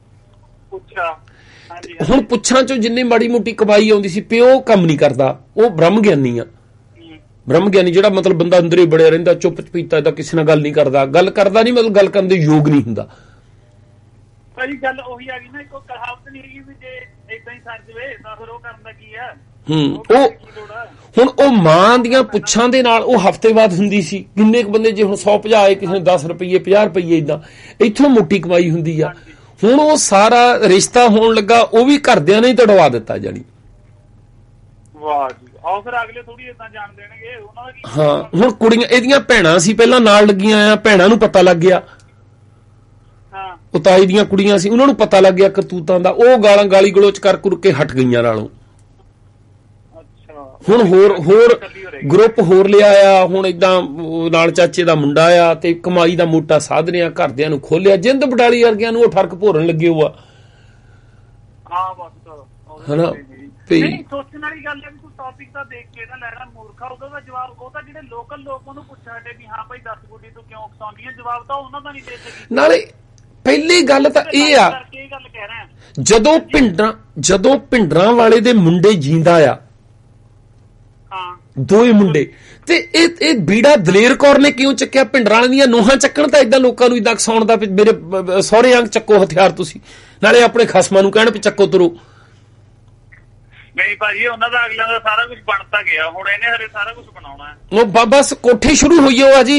ਹੁਣ ਪੁੱਛਾਂ ਚੋਂ ਜਿੰਨੀ ਮਾੜੀ ਮੋਟੀ ਕਮਾਈ ਆਉਂਦੀ ਸੀ, ਪਿਓ ਕੰਮ ਨਹੀਂ ਕਰਦਾ, ਉਹ ਬ੍ਰਹਮ ਗਿਆਨੀ ਆ। ਬ੍ਰਹਮ ਗਿਆਨੀ ਜਿਹੜਾ ਮਤਲਬ ਬੰਦਾ ਅੰਦਰ ਹੀ ਬੜਿਆ ਰਹਿੰਦਾ, ਚੁੱਪ ਚਪੀਤਾ, ਇਹਦਾ ਕਿਸੇ ਨਾਲ ਗੱਲ ਨਹੀਂ ਕਰਦਾ, ਗੱਲ ਕਰਦਾ ਨਹੀਂ ਮਤਲਬ ਗੱਲ ਕਰਨ ਦੇ ਯੋਗ ਨਹੀਂ ਹੁੰਦਾ। ਭਾਜੀ ਗੱਲ ਉਹੀ ਆ ਗਈ ਨਾ, ਇੱਕੋ ਕਹਾਵਤ ਨਹੀਂ ਹੈਗੀ ਵੀ ਜੇ ਏਦਾਂ ਹੀ ਸਰ ਜਵੇ ਤਾਂ ਫਿਰ ਉਹ ਕਰਨ ਦਾ ਕੀ ਆ। ਹੂੰ ਉਹ ਹੁਣ ਉਹ ਮਾਂ ਦੀਆਂ ਪੁੱਛਾਂ ਦੇ ਨਾਲ ਉਹ ਹਫ਼ਤੇ ਬਾਅਦ ਹੁੰਦੀ ਸੀ। ਕਿੰਨੇ ਕੁ ਬੰਦੇ ਜੇ ਹੁਣ ਸੌ ਪੰਜਾਹ ਕਿਸੇ ਨੇ ਦਸ ਰੁਪਈਏ ਪੰਜਾਹ ਰੁਪਈਏ ਏਦਾਂ ਇੱਥੋਂ ਮੋਟੀ ਕਮਾਈ ਹੁੰਦੀ ਆ। ਹੁਣ ਉਹ ਸਾਰਾ ਰਿਸ਼ਤਾ ਹੋਣ ਲੱਗਾ, ਉਹ ਵੀ ਘਰਦਿਆਂ ਨੇ ਹੀ ਤੜਵਾ ਦਿੱਤਾ ਜਾਣੀ। ਵਾਹ ਜੀ, ਆਓ ਫਿਰ ਅਗਲੇ ਥੋੜੀ ਏਦਾਂ ਜਾਣ ਦੇਣਗੇ ਉਹਨਾਂ ਦਾ ਕੀ। ਹਾਂ ਹੁਣ ਕੁੜੀਆਂ ਇਹਦੀਆਂ ਭੈਣਾਂ ਸੀ ਪਹਿਲਾਂ ਨਾਲ ਲੱਗੀਆਂ ਆ, ਭੈਣਾਂ ਨੂੰ ਪਤਾ ਲੱਗ ਗਿਆ। ਹਾਂ ਉਹ ਤਾਈ ਦੀਆਂ ਕੁੜੀਆਂ ਸੀ, ਉਹਨਾਂ ਨੂੰ ਪਤਾ ਲੱਗ ਗਿਆ ਕਰਤੂਤਾਂ ਦਾ, ਉਹ ਗਾਲਾਂ ਗਾਲੀ ਗਲੋਚ ਕਰ ਕੁਰ ਕੇ ਹਟ ਗਈਆਂ ਨਾਲੋਂ। ਹੁਣ ਹੋਰ ਹੋਰ ਗਰੁੱਪ ਹੋਰ ਲਿਆ ਆ, ਹੁਣ ਏਦਾਂ ਨਾਲ ਚਾਚੇ ਦਾ ਮੁੰਡਾ ਆ ਤੇ ਕਮਾਈ ਦਾ ਮੋਟਾ ਸਾਧਨ ਆ, ਘਰਦਿਆਂ ਨੂੰ ਖੋਲਿਆ। ਜਿੰਦ ਬਡਾਲੀ ਵਰਗਿਆਂ ਨੂੰ ਉਹ ਠਰਕ ਭੋਰਨ ਲੱਗੇ ਹੋਆ। ਹਾਂ ਬਸ ਹਨਾ ਨਹੀਂ ਸੋਚਣ ਵਾਲੀ ਗੱਲ ਹੈ ਵੀ ਕੋਈ ਟੌਪਿਕ ਤਾਂ ਦੇਖ ਕੇ ਨਾ ਲੈਣਾ ਮੂਰਖਾ, ਉਹਦਾ ਦਾ ਜਵਾਬ ਉਹ ਤਾਂ ਜਿਹੜੇ ਲੋਕਲ ਲੋਕ ਉਹਨੂੰ ਪੁੱਛ ਹਟੇ ਵੀ ਹਾਂ ਭਾਈ ਦਸ ਗੁੱਡੀ ਤੂੰ ਕਿਉਂ ਉਕਸਾਉਂਦੀ ਹੈ, ਜਵਾਬ ਤਾਂ ਉਹਨਾਂ ਦਾ ਨਹੀਂ ਦੇ ਸਕੀ। ਨਾਲੇ ਪਹਿਲੀ ਗੱਲ ਤਾਂ ਇਹ ਆ, ਜਦੋਂ ਪਿੰਡਾਂ ਜਦੋਂ ਪਿੰਡਰਾਂ ਵਾਲੇ ਦੇ ਮੁੰਡੇ ਜੀਂਦਾ ਆ, ਦੋਏ ਮੁੰਡੇ, ਤੇ ਇਹ ਇਹ ਬੀੜਾ ਦਲੇਰ ਕੌਰ ਨੇ ਕਿਉਂ ਚੱਕਿਆ? ਪਿੰਡਰਾਂ ਵਾਲਿਆਂ ਦੀਆਂ ਨੂੰਹਾਂ ਚੱਕਣ ਤਾਂ ਏਦਾਂ ਲੋਕਾਂ ਨੂੰ ਏਦਾਂ ਉਕਸਾਉਣ ਦਾ, ਮੇਰੇ ਸਹੁਰੇ ਅੰਗ ਚੱਕੋ ਹਥਿਆਰ ਤੁਸੀਂ, ਨਾਲੇ ਆਪਣੇ ਖਸਮਾਂ ਨੂੰ ਕਹਿਣ ਵੀ ਚੱਕੋ ਤੁਰੋ। ਨਹੀਂ ਭਾਜੀ ਉਹਨਾਂ ਦਾ ਅਗਲਿਆਂ ਦਾ ਸਾਰਾ ਕੁਝ ਬਣਤਾ ਗਿਆ, ਹੁਣ ਇਹਨੇ ਹਰੇ ਸਾਰਾ ਕੁਝ ਬਣਾਉਣਾ ਹੈ। ਉਹ ਬਸ ਕੋਠੀ ਸ਼ੁਰੂ ਹੋਈ ਹੋ ਆ ਜੀ,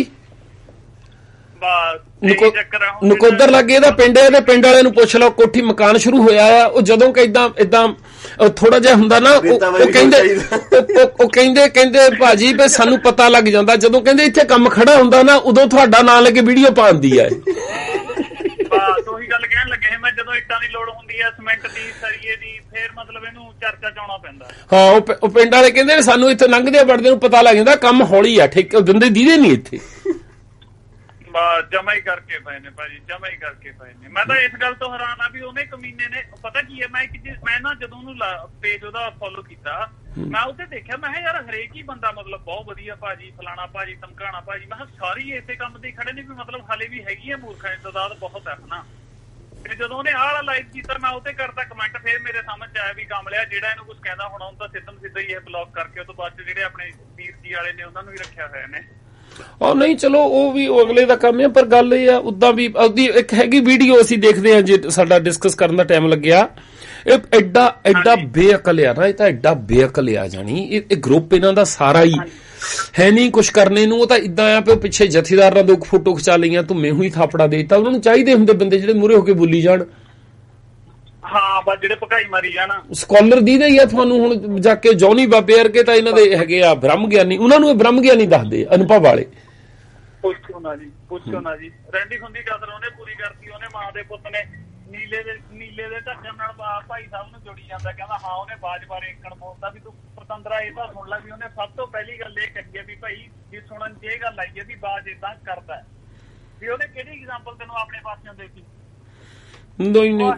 ਨਕੋਦਰ ਲੱਗੇ ਇਹਦਾ ਪਿੰਡ, ਇਹਦੇ ਪਿੰਡ ਵਾਲਿਆਂ ਨੂੰ ਪੁੱਛ ਲਓ, ਕੋਠੀ ਮਕਾਨ ਸ਼ੁਰੂ ਹੋਇਆ ਆ। ਉਹ ਜਦੋਂ ਕਿ ਏਦਾਂ ਏਦਾਂ ਥੋੜਾ ਜਿਹਾ ਹੁੰਦਾ ਨਾ, ਉਹ ਕਹਿੰਦੇ ਉਹ ਕਹਿੰਦੇ ਕਹਿੰਦੇ ਭਾਜੀ ਵੀ ਸਾਨੂੰ ਪਤਾ ਲੱਗ ਜਾਂਦਾ, ਜਦੋਂ ਕਹਿੰਦੇ ਇੱਥੇ ਕੰਮ ਖੜਾ ਹੁੰਦਾ ਨਾ ਉਦੋਂ ਤੁਹਾਡਾ ਨਾਂ ਲੈ ਕੇ ਵੀਡੀਓ ਪਾਉਂਦੀ ਹੈ। ਬਸ ਉਹੀ ਗੱਲ ਕਹਿਣ ਲੱਗੇ ਮੈਂ, ਜਦੋਂ ਇੱਟਾਂ ਦੀ ਲੋੜ ਹੁੰਦੀ ਹੈ ਸੀਮੈਂਟ ਦੀ ਸਰੀਏ ਦੀ, ਫੇਰ ਮਤਲਬ ਇਹਨੂੰ ਚਰਚਾ ਚ ਆਉਣਾ ਪੈਂਦਾ। ਹਾਂ ਉਹ ਪਿੰਡ ਵਾਲੇ ਕਹਿੰਦੇ ਸਾਨੂੰ ਇੱਥੇ ਲੰਘਦੇ ਵੜਦੇ ਨੂੰ ਪਤਾ ਲੱਗ ਜਾਂਦਾ, ਕੰਮ ਹੌਲੀ ਆ, ਠੇਕੇ ਦਿੰਦੇ ਦੀਦੇ ਨਹੀਂ ਇੱਥੇ। ਜਮਾ ਹੀ ਕਰਕੇ ਪਏ ਨੇ ਭਾਜੀ, ਜਮਾ ਹੀ ਕਰਕੇ ਪਏ ਨੇ। ਮੈਂ ਤਾਂ ਇਸ ਗੱਲ ਤੋਂ ਹੈਰਾਨ ਆ ਵੀ ਉਹਨੇ ਕਮੀਨੇ ਨੇ, ਪਤਾ ਕੀ ਹੈ, ਮੈਂ ਇੱਕ ਚੀਜ਼ ਮੈਂ ਨਾ ਜਦੋਂ ਉਹਨੂੰ ਪੇਜ ਉਹਦਾ ਫੋਲੋ ਕੀਤਾ, ਮੈਂ ਉੱਥੇ ਦੇਖਿਆ, ਮੈਂ ਕਿਹਾ ਯਾਰ ਹਰੇਕ ਹੀ ਬੰਦਾ ਮਤਲਬ ਬਹੁਤ ਵਧੀਆ ਭਾਜੀ, ਫਲਾਣਾ ਭਾਜੀ, ਧਮਕਾਣਾ ਭਾਜੀ, ਮੈਂ ਕਿਹਾ ਸਾਰੀ ਇਸੇ ਕੰਮ ਤੇ ਖੜੇ ਨੇ ਵੀ ਮਤਲਬ ਹਾਲੇ ਵੀ ਹੈਗੀ ਹੈ ਮੂਰਖਾਂ ਦੀ ਤਾਦਾਦ ਬਹੁਤ ਹੈ ਨਾ। ਤੇ ਜਦੋਂ ਉਹਨੇ ਆਹ ਵਾਲਾ ਲਾਈਵ ਕੀਤਾ, ਮੈਂ ਉੱਤੇ ਕਰਤਾ ਕਮੈਂਟ, ਫੇਰ ਮੇਰੇ ਸਮਝ ਚ ਆਇਆ ਵੀ ਕੰਮ ਲਿਆ, ਜਿਹੜਾ ਇਹਨੂੰ ਕੁਝ ਕਹਿੰਦਾ ਹੋਣਾ ਉਹਨੂੰ ਤਾਂ ਸਿੱਧਮ ਸਿੱਧਾ ਹੀ ਇਹ ਬਲੌਕ ਕਰਕੇ ਉਹ ਤੋਂ ਬਾਅਦ ਜਿਹੜੇ ਆਪਣੇ ਵੀਰ ਜੀ ਵਾਲੇ ਨੇ ਉਹਨਾਂ ਨੂੰ ਵੀ ਰੱਖਿਆ ਹੋਇਆ ਨੇ। ਉਹ ਨਹੀਂ ਚਲੋ ਉਹ ਵੀ ਅਗਲੇ ਦਾ ਕੰਮ ਹੈ, ਪਰ ਗੱਲ ਇਹ ਆ ਉਦਾਂ ਵੀ ਉਹਦੀ ਇੱਕ ਹੈਗੀ ਵੀਡੀਓ ਅਸੀਂ ਦੇਖਦੇ ਹਾਂ, ਜੇ ਸਾਡਾ ਡਿਸਕਸ ਕਰਨ ਦਾ ਟਾਈਮ ਲੱਗਿਆ, ਇਹ ਐਡਾ ਐਡਾ ਬੇਅਕਲ ਆ ਨਾ, ਇਹ ਤਾਂ ਐਡਾ ਬੇਅਕਲ ਆ ਜਾਣੀ, ਇਹ ਗਰੁੱਪ ਇਹਨਾਂ ਦਾ ਸਾਰਾ ਹੀ ਹੈ ਨਹੀਂ ਕੁਛ ਕਰਨੇ ਨੂੰ। ਉਹ ਤਾਂ ਇਦਾਂ ਆ ਵੀ ਉਹ ਪਿੱਛੇ ਜਥੇਦਾਰ ਨਾਲ ਦੋ ਫੋਟੋ ਖਿਚਾ ਲਈਆਂ, ਧੁੰਮੇ ਹੋਈ ਥਾਪੜਾ ਦੇ ਦਿੱਤਾ। ਉਹਨਾਂ ਨੂੰ ਚਾਹੀਦੇ ਹੁੰਦੇ ਬੰਦੇ ਜਿਹੜੇ ਮੂਹਰੇ ਹੋ ਕੇ ਬੋਲੀ ਜਾਣ। ਹਾਂ ਬਸ ਜਿਹੜੇ ਭਕਾਈ ਮਾਰੀ ਜਾਣ। ਸਕਾਲਰ ਦੀ ਦੇ ਹੀ ਆ ਤੁਹਾਨੂੰ ਹੁਣ ਜਾ ਕੇ ਜੌਨੀ ਬਾਬੇ ਵਰਗੇ ਤਾਂ ਇਹਨਾਂ ਦੇ ਹੈਗੇ ਆ ਬ੍ਰਹਮ ਗਿਆਨੀ, ਉਹਨਾਂ ਨੂੰ ਇਹ ਬ੍ਰਹਮ ਗਿਆਨੀ ਦੱਸਦੇ ਅਨੁਭਵ ਵਾਲੇ। ਪੁੱਛੋ ਨਾ ਜੀ, ਪੁੱਛੋ ਨਾ ਜੀ, ਰਹਿੰਦੀ ਹੁੰਦੀ ਕਦਰ ਉਹਨੇ ਪੂਰੀ ਕਰਤੀ। ਉਹਨੇ ਮਾਂ ਦੇ ਪੁੱਤ ਨੇ ਨੀਲੇ ਦੇ ਨੀਲੇ ਦੇ ਢੱਕਣ ਨਾਲ ਭਾਈ ਸਾਹਿਬ ਨੂੰ ਜੋੜੀ ਜਾਂਦਾ, ਕਹਿੰਦਾ ਹਾਂ ਉਹਨੇ ਬਾਜ ਬਾਰੇ ਏਕਣ ਬੋਲਦਾ ਵੀ ਤੂੰ ਪਤੰਦਰਾ ਇਹ ਤਾਂ ਸੁਣ ਲੈ ਵੀ ਉਹਨੇ ਸਭ ਤੋਂ ਪਹਿਲੀ ਗੱਲ ਇਹ ਕਹੀ ਹੈ ਵੀ ਭਾਈ ਜੇ ਸੁਣਨ ਚ ਇਹ ਗੱਲ ਆਈ ਹੈ ਵੀ ਬਾਜ ਏਦਾਂ ਕਰਦਾ, ਵੀ ਉਹਨੇ ਕਿਹੜੀ ਐਗਜ਼ਾਮਪਲ ਤੈਨੂੰ ਆਪਣੇ ਪਾਸਿਓਂ ਦੇਖੀ? ਕੋਈ ਨਹੀਂ,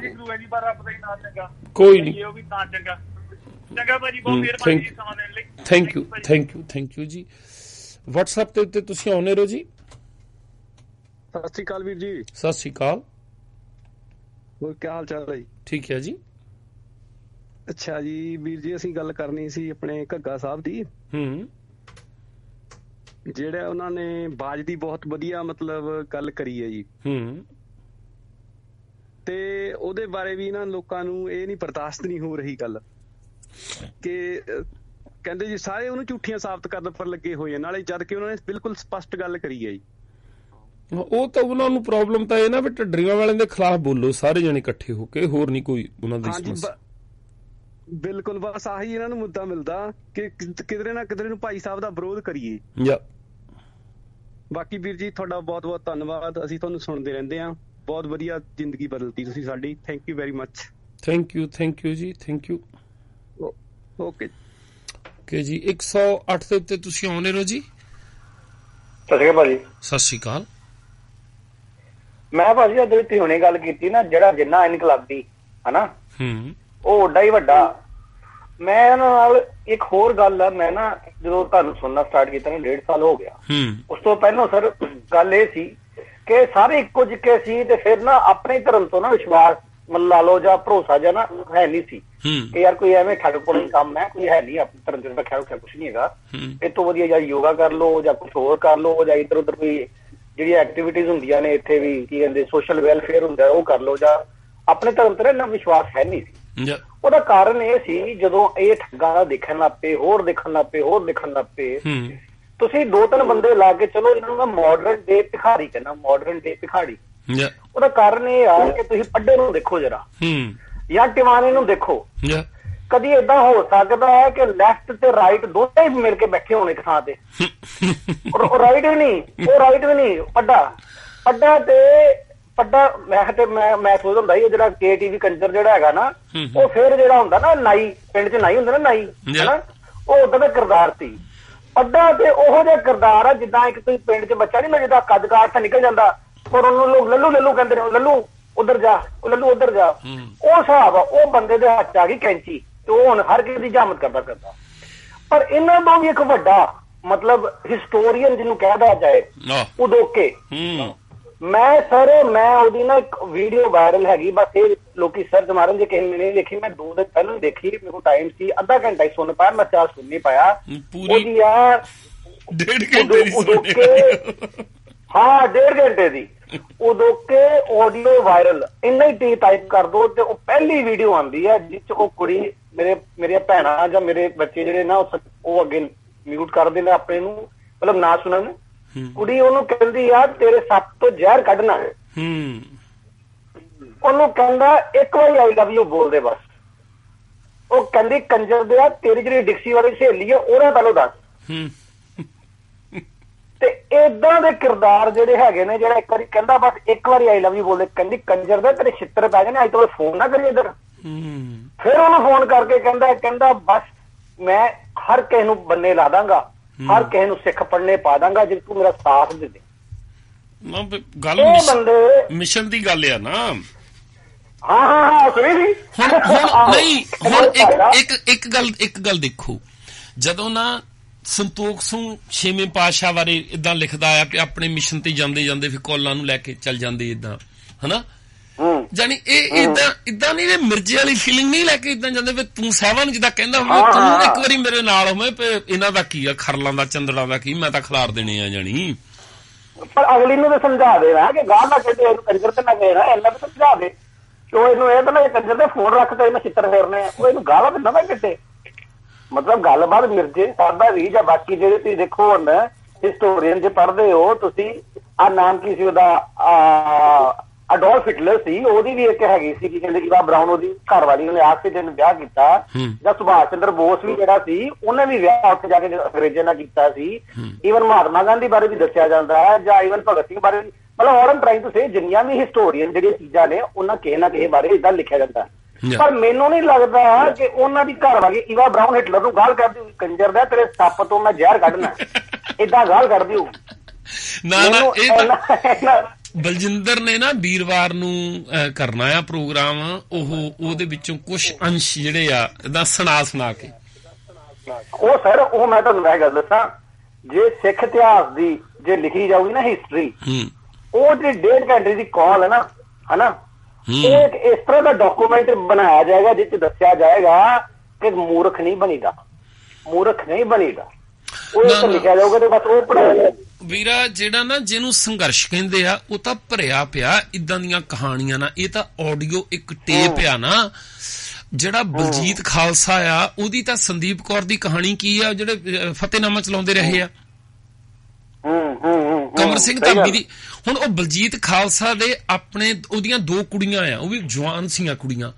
ਕੋਈ ਨਹੀਂ, ਉਹ ਵੀ ਤਾਂ ਚੰਗਾ ਚੰਗਾ ਭਾਜੀ, ਬਹੁਤ ਮਿਹਰਬਾਨੀ ਸਮਾਂ ਦੇਣ ਲਈ। Thank you thank you thank you ਜੀ। WhatsApp ਦੇ ਉੱਤੇ ਤੁਸੀਂ ਆਉਣੇ ਰਹੋ ਜੀ। ਸਤਿ ਸ਼੍ਰੀ ਅਕਾਲ ਵੀਰ ਜੀ। ਸਤਿ ਸ਼੍ਰੀ ਅਕਾਲ। ਹੋਰ ਕੀ ਹਾਲ ਚਾਲ ਹੈ ਜੀ? ਠੀਕ ਹੈ ਜੀ। ਅੱਛਾ ਜੀ ਵੀਰ ਜੀ, ਅਸੀਂ ਗੱਲ ਕਰਨੀ ਸੀ ਆਪਣੇ ਘੱਗਾ ਸਾਹਿਬ ਦੀ। ਹੂੰ ਜਿਹੜਾ ਉਹਨਾਂ ਨੇ ਬਾਜ ਦੀ ਬਹੁਤ ਵਧੀਆ ਮਤਲਬ ਗੱਲ ਕਰੀ ਹੈ ਜੀ। ਹੂੰ ਤੇ ਉਹਦੇ ਬਾਰੇ ਵੀ ਨਾ ਲੋਕਾਂ ਨੂੰ ਇਹ ਨਹੀਂ ਬਰਦਾਸ਼ਤ ਨਹੀਂ ਹੋ ਰਹੀ ਗੱਲ, ਕਿ ਕਹਿੰਦੇ ਜੀ ਸਾਰੇ ਉਹਨੂੰ ਝੂਠੀਆਂ ਸਾਬਤ ਕਰਨ ਪਰ ਲੱਗੇ ਹੋਏ ਆ, ਨਾਲੇ ਜਦ ਕਿ ਉਹਨਾਂ ਨੇ ਬਿਲਕੁਲ ਸਪਸ਼ਟ ਗੱਲ ਕਰੀ ਹੈ ਜੀ। ਉਹ ਤਾਂ ਉਹਨਾਂ ਨੂੰ ਪ੍ਰੋਬਲਮ ਤਾਂ ਇਹ ਨਾ ਵੀ ਢੱਡਰੀਆਂ ਵਾਲਿਆਂ ਦੇ ਖਿਲਾਫ ਬੋਲੋ ਸਾਰੇ ਜਣੇ ਇਕੱਠੇ ਹੋ ਕੇ, ਹੋਰ ਨਹੀਂ ਕੋਈ ਉਹਨਾਂ ਦੀ ਸਮੱਸਿਆ। ਬਿਲਕੁਲ ਬਸ ਆਹੀ ਇਹਨਾਂ ਨੂੰ ਮੁੱਦਾ ਮਿਲਦਾ ਕਿ ਕਿਧਰੇ ਨਾ ਕਿਧਰੇ ਨੂੰ ਭਾਈ ਸਾਹਿਬ ਦਾ ਵਿਰੋਧ ਕਰੀਏ। ਯਾ ਬਾਕੀ ਵੀਰ ਜੀ ਤੁਹਾਡਾ ਬਹੁਤ ਬਹੁਤ ਧੰਨਵਾਦ, ਅਸੀਂ ਤੁਹਾਨੂੰ ਸੁਣਦੇ ਰਹਿੰਦੇ ਹਾਂ। ਬਹੁਤ ਵਧੀਆ ਜ਼ਿੰਦਗੀ ਬਦਲਤੀ ਤੁਸੀਂ ਸਾਡੀ। Thank you very much. Thank you thank you ਜੀ, ਥੈਂਕ ਯੂ। ਓਕੇ ਓਕੇ ਜੀ। ਇੱਕ ਸੌ ਅੱਠ ਦੇ ਉੱਤੇ ਤੁਸੀਂ ਆਉਣੇ ਰਹੋ ਜੀ। ਸਤਿ ਸ਼੍ਰੀ ਅਕਾਲ ਭਾਜੀ। ਸਤਿ ਸ਼੍ਰੀ ਅਕਾਲ। ਮੈਂ ਭਾਜੀ ਅੱਜ ਤੁਸੀਂ ਹੁਣੇ ਗੱਲ ਕੀਤੀ ਨਾ, ਜਿਹੜਾ ਜਿੰਨਾ ਇਨਕਲਾਬੀ ਹਨਾ ਉਹ ਓਡਾ ਹੀ ਵੱਡਾ। ਮੈਂ ਇਹਨਾਂ ਨਾਲ ਇੱਕ ਹੋਰ ਗੱਲ ਆ, ਮੈਂ ਨਾ ਜਦੋਂ ਤੁਹਾਨੂੰ ਸੁਣਨਾ ਸਟਾਰਟ ਕੀਤਾ ਨਾ ਡੇਢ ਸਾਲ ਹੋ ਗਿਆ, ਉਸ ਤੋਂ ਪਹਿਲਾਂ ਸਰ ਗੱਲ ਇਹ ਸੀ ਕਿ ਸਾਰੇ ਇੱਕੋ ਜਿੱਕੇ ਸੀ, ਤੇ ਫਿਰ ਨਾ ਆਪਣੇ ਧਰਮ ਤੋਂ ਨਾ ਵਿਸ਼ਵਾਸ ਮਨ ਲਾ ਲਓ ਜਾਂ ਭਰੋਸਾ ਜਾਂ ਨਾ ਹੈ ਨਹੀਂ ਸੀ ਕਿ ਯਾਰ ਕੋਈ ਐਵੇਂ ਠੱਗ ਪੁਣ ਕੰਮ ਹੈ, ਕੋਈ ਹੈ ਨਹੀਂ ਆਪਣੇ ਧਰਮ ਚ ਰੱਖਿਆ ਰੱਖਿਆ ਕੁਛ ਨੀ ਹੈਗਾ, ਇਹ ਤੋਂ ਵਧੀਆ ਜਾਂ ਯੋਗਾ ਕਰ ਲਓ ਜਾਂ ਕੁਛ ਹੋਰ ਕਰ ਲਓ, ਜਾਂ ਇੱਧਰ ਉੱਧਰ ਕੋਈ ਜਿਹੜੀਆਂ ਐਕਟੀਵਿਟੀਜ਼ ਹੁੰਦੀਆਂ ਨੇ ਇੱਥੇ ਵੀ ਕੀ ਕਹਿੰਦੇ ਸੋਸ਼ਲ ਵੈਲਫੇਅਰ ਹੁੰਦਾ ਉਹ ਕਰ ਲਓ, ਜਾਂ ਆਪਣੇ ਧਰਮ ਤੇ ਇੰਨਾ ਵਿਸ਼ਵਾਸ ਹੈ ਨਹੀਂ ਸੀ। ਉਹਦਾ ਕਾਰਨ ਇਹ ਸੀ ਜਦੋਂ ਇਹ ਠੱਗਾਂ ਦਾ ਦੇਖਣ ਲੱਗ ਪਏ, ਹੋਰ ਦੇਖਣ ਲੱਗ ਪਏ, ਹੋਰ ਦੇਖਣ ਲੱਗ ਪਏ, ਤੁਸੀਂ ਦੋ ਤਿੰਨ ਬੰਦੇ ਲਾ ਕੇ ਚਲੋ ਇਹਨਾਂ ਨੂੰ ਮੈਂ ਮਾਡਰਨ ਡੇ ਭਿਖਾਰੀ ਕਹਿੰਦਾ, ਮਾਡਰਨ ਡੇ ਭਿਖਾਰੀ। ਉਹਦਾ ਕਾਰਨ ਇਹ ਆ ਕਿ ਤੁਸੀਂ ਪੱਡੇ ਨੂੰ ਦੇਖੋ ਜਰਾ ਜਾਂ ਟਿਵਾਣੇ ਨੂੰ ਦੇਖੋ, ਕਦੀ ਏਦਾਂ ਹੋ ਸਕਦਾ ਹੈ ਕਿ ਲੈਫਟ ਤੇ ਰਾਈਟ ਦੋਨੇ ਹੀ ਮਿਲ ਕੇ ਬੈਠੇ ਹੋਣ ਇੱਕ ਥਾਂ ਤੇ, ਉਹ ਰਾਈਟ ਵੀ ਨਹੀਂ, ਉਹ ਰਾਈਟ ਵੀ ਨਹੀਂ, ਪੱਡਾ ਪੱਡਾ ਤੇ ਪੱਡਾ। ਮੈਂ ਤੇ ਮੈਂ ਮੈਂ ਸੋਚਦਾ ਹੁੰਦਾ ਸੀ ਜਿਹੜਾ ਕੇ ਟੀ ਵੀ ਕੰਜਰ ਜਿਹੜਾ ਹੈਗਾ ਨਾ, ਉਹ ਫਿਰ ਜਿਹੜਾ ਹੁੰਦਾ ਨਾ ਨਾਈ, ਪਿੰਡ ਚ ਨਾਈ ਹੁੰਦਾ ਨਾ ਨਾਈ ਹਨਾ, ਉਹ ਓਦਾਂ ਦਾ ਕਿਰਦਾਰ ਸੀ। ਪੱਡਾ ਤੇ ਉਹੋ ਜਿਹਾ ਕਿਰਦਾਰ ਆ ਜਿੱਦਾਂ ਇੱਕ ਤੁਸੀਂ ਪਿੰਡ ਚ ਬੱਚਾ ਨੀ ਨਾ ਜਿੱਦਾਂ ਕੱਦ ਕਾਠ ਤਾਂ ਨਿਕਲ ਜਾਂਦਾ, ਪਰ ਉਹਨੂੰ ਲੋਕ ਲੱਲੂ ਲੱਲੂ ਕਹਿੰਦੇ ਨੇ, ਲੱਲੂ ਉਧਰ ਜਾ, ਉਹ ਲੱਲੂ ਉਧਰ ਜਾ, ਉਹ ਹਿਸਾਬ ਆ। ਉਹ ਬੰਦੇ ਦੇ ਹੱਥ ਆ ਗਈ ਕੈਂਚੀ ਤੇ ਉਹ ਹੁਣ ਹਰ ਕਿਸੇ ਦੀ ਜਾਮਤ ਕਰਦਾ ਕਰਦਾ। ਪਰ ਇਹਨਾਂ ਤੋਂ ਵੀ ਇੱਕ ਵੱਡਾ ਮਤਲਬ ਹਿਸਟੋਰੀਅਨ ਜਿਹਨੂੰ ਕਹਿਦਾ ਜਾਏ, ਉਦੋਕੇ, ਮੈਂ ਸਰ ਮੈਂ ਉਹਦੀ ਨਾ ਇੱਕ ਵੀਡੀਓ ਵਾਇਰਲ ਹੈਗੀ, ਬਸ ਇਹ ਲੋਕੀ ਸਰਚ ਮਾਰਨ, ਜੇ ਕਿਸੇ ਨੇ ਨਹੀਂ ਦੇਖੀ, ਮੈਂ ਦੋ ਦਿਨ ਪਹਿਲਾਂ ਹੀ ਦੇਖੀ, ਮੇਰੇ ਕੋਲ ਟਾਈਮ ਸੀ, ਅੱਧਾ ਘੰਟਾ ਹੀ ਸੁਣ ਪਾਇਆ, ਮੈਂ ਚਾਹ ਸੁਣ ਨਹੀਂ ਪਾਇਆ ਉਹਦੀ ਆ ਡੇਢ ਘੰਟੇ ਦੀ ਉਦੋਕੇ, ਹਾਂ ਡੇਢ ਘੰਟੇ ਦੀ ਉਦੋਕੇ ਆਡੀਓ ਵਾਇਰਲ, ਇੰਨਾ ਹੀ ਟੀ ਟਾਈਪ ਕਰ ਦੋ ਤੇ ਉਹ ਪਹਿਲੀ ਵੀਡੀਓ ਆਉਂਦੀ ਹੈ ਜਿਸ ਚ ਉਹ ਕੁੜੀ, ਮੇਰੇ ਮੇਰੀਆਂ ਭੈਣਾਂ ਜਾਂ ਮੇਰੇ ਬੱਚੇ ਜਿਹੜੇ ਨਾ ਉਹ ਅੱਗੇ ਮਿਊਟ ਕਰਦੇ ਨੇ ਆਪਣੇ ਨੂੰ, ਮਤਲਬ ਨਾ ਸੁਣਨ, ਕੁੜੀ ਉਹਨੂੰ ਕਹਿੰਦੀ ਆ ਤੇਰੇ ਸੱਪ ਤੋਂ ਜ਼ਹਿਰ ਕੱਢਣਾ ਹੈ, ਉਹਨੂੰ ਕਹਿੰਦਾ ਇੱਕ ਵਾਰੀ ਆਈ ਲਵ ਯੂ ਬੋਲ ਦੇ ਬਸ। ਉਹ ਕਹਿੰਦੀ ਕੰਜਰ ਦੇ ਆ ਤੇਰੀ ਜਿਹੜੀ ਡਿਕਸੀ ਵਾਲੀ ਸਹੇਲੀ ਆ ਉਹਨੇ ਪਹਿਲਾਂ ਦੱਸ। ਤੇ ਏਦਾਂ ਦੇ ਕਿਰਦਾਰ ਜਿਹੜੇ ਹੈਗੇ ਨੇ, ਜਿਹੜਾ ਇੱਕ ਵਾਰੀ ਕਹਿੰਦਾ ਬਸ ਇੱਕ ਵਾਰੀ ਆਈ ਲਵ ਯੂ ਬੋਲਦੇ, ਕਹਿੰਦੀ ਕੰਜਰ ਦੇ ਤੇਰੇ ਛਿੱਤਰ ਪੈ ਗਏ ਨੇ, ਅੱਜ ਤੋਂ ਫੋਨ ਨਾ ਕਰੀ ਇੱਧਰ। ਫਿਰ ਉਹਨੂੰ ਫੋਨ ਕਰਕੇ ਕਹਿੰਦਾ ਕਹਿੰਦਾ ਬਸ ਮੈਂ ਹਰ ਕਿਸੇ ਨੂੰ ਬੰਨੇ ਲਾ ਦਾਂਗਾ, ਹਰ ਕਿਸੇ ਨੂੰ ਸਿੱਖ ਪੜ੍ਹਨੇ ਪਾ ਦਾਂਗਾ ਜੇ ਤੂੰ ਮੇਰਾ ਸਾਥ ਦੇ ਦੇ। ਗੱਲ ਮਿਸ਼ਨ ਦੀ ਗੱਲ ਆ ਨਾ। ਹਾਂ ਹਾਂ ਹਾਂ ਸੁਣੀ ਸੀ। ਹੁਣ ਨਹੀਂ ਹੁਣ ਇੱਕ ਇੱਕ ਗੱਲ ਇੱਕ ਗੱਲ ਦੇਖੋ, ਜਦੋਂ ਨਾ ਸੰਤੋਖ ਸਿੰਘ ਛੇਵੇਂ ਪਾਤਸ਼ਾਹ ਬਾਰੇ ਏਦਾਂ ਲਿਖਦਾ ਆ ਕਿ ਆਪਣੇ ਮਿਸ਼ਨ ਤੇ ਜਾਂਦੇ ਜਾਂਦੇ ਫਿਰ ਕੌਲਾਂ ਨੂੰ ਲੈ ਕੇ ਚੱਲ ਜਾਂਦੇ ਏਦਾਂ ਹਨਾ, ਜਾਨੀ ਇਹ ਏਦਾਂ ਏਦਾਂ ਨਹੀਂ ਮਿਰਜ਼ੇ ਵਾਲੀ ਫੀਲਿੰਗ ਨਹੀਂ ਲੈ ਕੇ ਏਦਾਂ ਜਾਂਦੇ ਵੀ ਤੂੰ ਸਾਹਿਬਾਨ ਜਿੱਦਾਂ ਕਹਿੰਦਾ ਹੋਵੇ ਤੂੰ ਇੱਕ ਵਾਰੀ ਮੇਰੇ ਨਾਲ ਹੋਵੇਂ ਇਹਨਾਂ ਦਾ ਕੀ ਆ, ਖਰਲਾਂ ਦਾ ਚੰਦੜਾਂ ਦਾ ਕੀ, ਮੈਂ ਤਾਂ ਖਿਲਾਰ ਦੇਣੇ ਆ ਜਾਣੀ। ਪਰ ਅਗਲੀ ਨੂੰ ਤਾਂ ਸਮਝਾ ਦੇਣਾ ਕਿ ਗਾਹ ਨਾ ਕਹਿੰਦੇ ਇਹਨੂੰ ਕੰਜਰ ਤੇ ਨਾ ਕਹਿਣਾ, ਇਹਨਾਂ ਨੂੰ ਸਮਝਾ ਦੇ ਕਿ ਉਹ ਇਹਨੂੰ ਇਹ ਤਾਂ ਨਾ ਕੰਜਰ ਦੇ ਫੋਨ ਰੱਖ ਕੇ ਮੈਂ ਛਿੱਤਰ ਫੇਰਨੇ ਆ, ਉਹ ਇਹਨੂੰ ਗਾਲਾਂ ਦਿੰਦਾ ਨਾ ਕਿਤੇ। ਮਤਲਬ ਗੱਲਬਾਤ ਮਿਰਜ਼ੇ ਸਾਡਾ ਵੀ ਜਾਂ ਬਾਕੀ ਜਿਹੜੇ ਤੁਸੀਂ ਦੇਖੋ ਹੁਣ ਹਿਸਟੋਰੀਅਨ ਜੇ ਪੜ੍ਹਦੇ ਹੋ ਤੁਸੀਂ, ਆਹ ਨਾਮ ਕੀ ਸੀ ਉਹਦਾ, ਅਡੋਲਫ ਹਿਟਲਰ ਸੀ, ਉਹਦੀ ਵੀ ਇੱਕ ਹੈਗੀ ਸੀ ਕੀ ਕਹਿੰਦੇ ਈਵਾ ਬਰਾਊਨ, ਉਹਦੀ ਘਰ ਵਾਲੀ ਉਹਨੇ ਆਖਰੀ ਦਿਨ ਵਿਆਹ ਕੀਤਾ। ਜਾਂ ਸੁਭਾਸ਼ ਚੰਦਰ ਬੋਸ ਵੀ ਜਿਹੜਾ ਸੀ ਉਹਨੇ ਵੀ ਵਿਆਹ ਉੱਥੇ ਜਾ ਕੇ ਅੰਗਰੇਜ਼ਾਂ ਨਾਲ ਕੀਤਾ ਸੀ। ਈਵਨ ਮਹਾਤਮਾ ਗਾਂਧੀ ਬਾਰੇ ਵੀ ਦੱਸਿਆ ਜਾਂਦਾ ਹੈ, ਜਾਂ ਈਵਨ ਭਗਤ ਸਿੰਘ ਬਾਰੇ ਵੀ, ਮਤਲਬ ਆਲ ਆਮ ਟਰਾਈਂਗ ਟੂ ਸੇ ਜਿੰਨੀਆਂ ਵੀ ਹਿਸਟੋਰੀਅਨ ਜਿਹੜੀਆਂ ਚੀਜ਼ਾਂ ਨੇ ਉਹਨਾਂ ਕਿਸੇ ਨਾ ਕਿਸੇ ਬਾਰੇ ਏਦਾਂ ਲਿਖਿਆ ਜਾਂਦਾ। ਪਰ ਮੈਨੂੰ ਨਹੀਂ ਲੱਗਦਾ ਕਿ ਉਹਨਾਂ ਦੀ ਘਰ ਵਾਲੀ ਈਵਾ ਬਰਾਊਨ ਹਿਟਲਰ ਨੂੰ ਗਾਲ ਕਰਦੀ ਹੋਈ ਕੰਜਰ ਦਾ ਤੇਰੇ ਸੱਪ ਤੋਂ ਮੈਂ ਜ਼ਹਿਰ ਕੱਢਣਾ, ਏਦਾਂ ਗਾਲ ਕਰਦੀ ਹੋਊ। ਬਲਜਿੰਦਰ ਨੇ ਨਾ ਵੀਰਵਾਰ ਨੂੰ ਕਰਨਾ ਆ ਪ੍ਰੋਗਰਾਮ, ਉਹ ਉਹਦੇ ਵਿੱਚੋਂ ਕੁਛ ਅੰਸ਼ ਜਿਹੜੇ ਆ ਏਦਾਂ ਸੁਣਾ ਸੁਣਾ ਕੇ। ਉਹ ਸਰ ਉਹ ਮੈਂ ਤੁਹਾਨੂੰ ਇਹ ਗੱਲ ਦੱਸਾਂ, ਜੇ ਸਿੱਖ ਇਤਿਹਾਸ ਦੀ ਜੇ ਲਿਖੀ ਜਾਊਗੀ ਨਾ ਹਿਸਟਰੀ, ਉਹ ਜਿਹੜੀ ਡੇਢ ਘੰਟੇ ਦੀ ਕਾਲ ਹੈ ਨਾ ਹਨਾ, ਉਹ ਇੱਕ ਇਸ ਤਰ੍ਹਾਂ ਦਾ ਡਾਕੂਮੈਂਟ ਬਣਾਇਆ ਜਾਏਗਾ ਜਿਸ ਚ ਦੱਸਿਆ ਜਾਏਗਾ ਕਿ ਮੂਰਖ ਨਹੀਂ ਬਣੀਦਾ, ਮੂਰਖ ਨਹੀਂ ਬਣੀਦਾ, ਉਹ ਇੱਕ ਲਿਖਿਆ ਜਾਊਗਾ ਤੇ ਬਸ ਉਹ ਪੜ੍ਹਾਇਆ। ਵੀਰਾ ਜਿਹੜਾ ਨਾ ਜਿਹਨੂੰ ਸੰਘਰਸ਼ ਕਹਿੰਦੇ ਆ ਉਹ ਤਾਂ ਭਰਿਆ ਪਿਆ ਇਦਾਂ ਦੀਆਂ ਕਹਾਣੀਆਂ ਨਾ, ਇਹ ਤਾਂ ਆਡੀਓ ਇੱਕ ਟੇਪ ਆ ਨਾ। ਜਿਹੜਾ ਬਲਜੀਤ ਖਾਲਸਾ ਆ ਉਹਦੀ ਤਾਂ ਸੰਦੀਪ ਕੌਰ ਦੀ ਕਹਾਣੀ ਕੀ ਆ, ਜਿਹੜੇ ਫਤਿਹਨਾਮਾ ਚਲਾਉਂਦੇ ਰਹੇ ਆ, ਕਮਰ ਸਿੰਘ ਧਾਮੀ ਦੀ। ਹੁਣ ਉਹ ਬਲਜੀਤ ਖਾਲਸਾ ਦੇ ਆਪਣੇ ਉਹਦੀਆਂ ਦੋ ਕੁੜੀਆਂ ਆ, ਉਹ ਵੀ ਜਵਾਨ ਸੀਆਂ ਕੁੜੀਆਂ,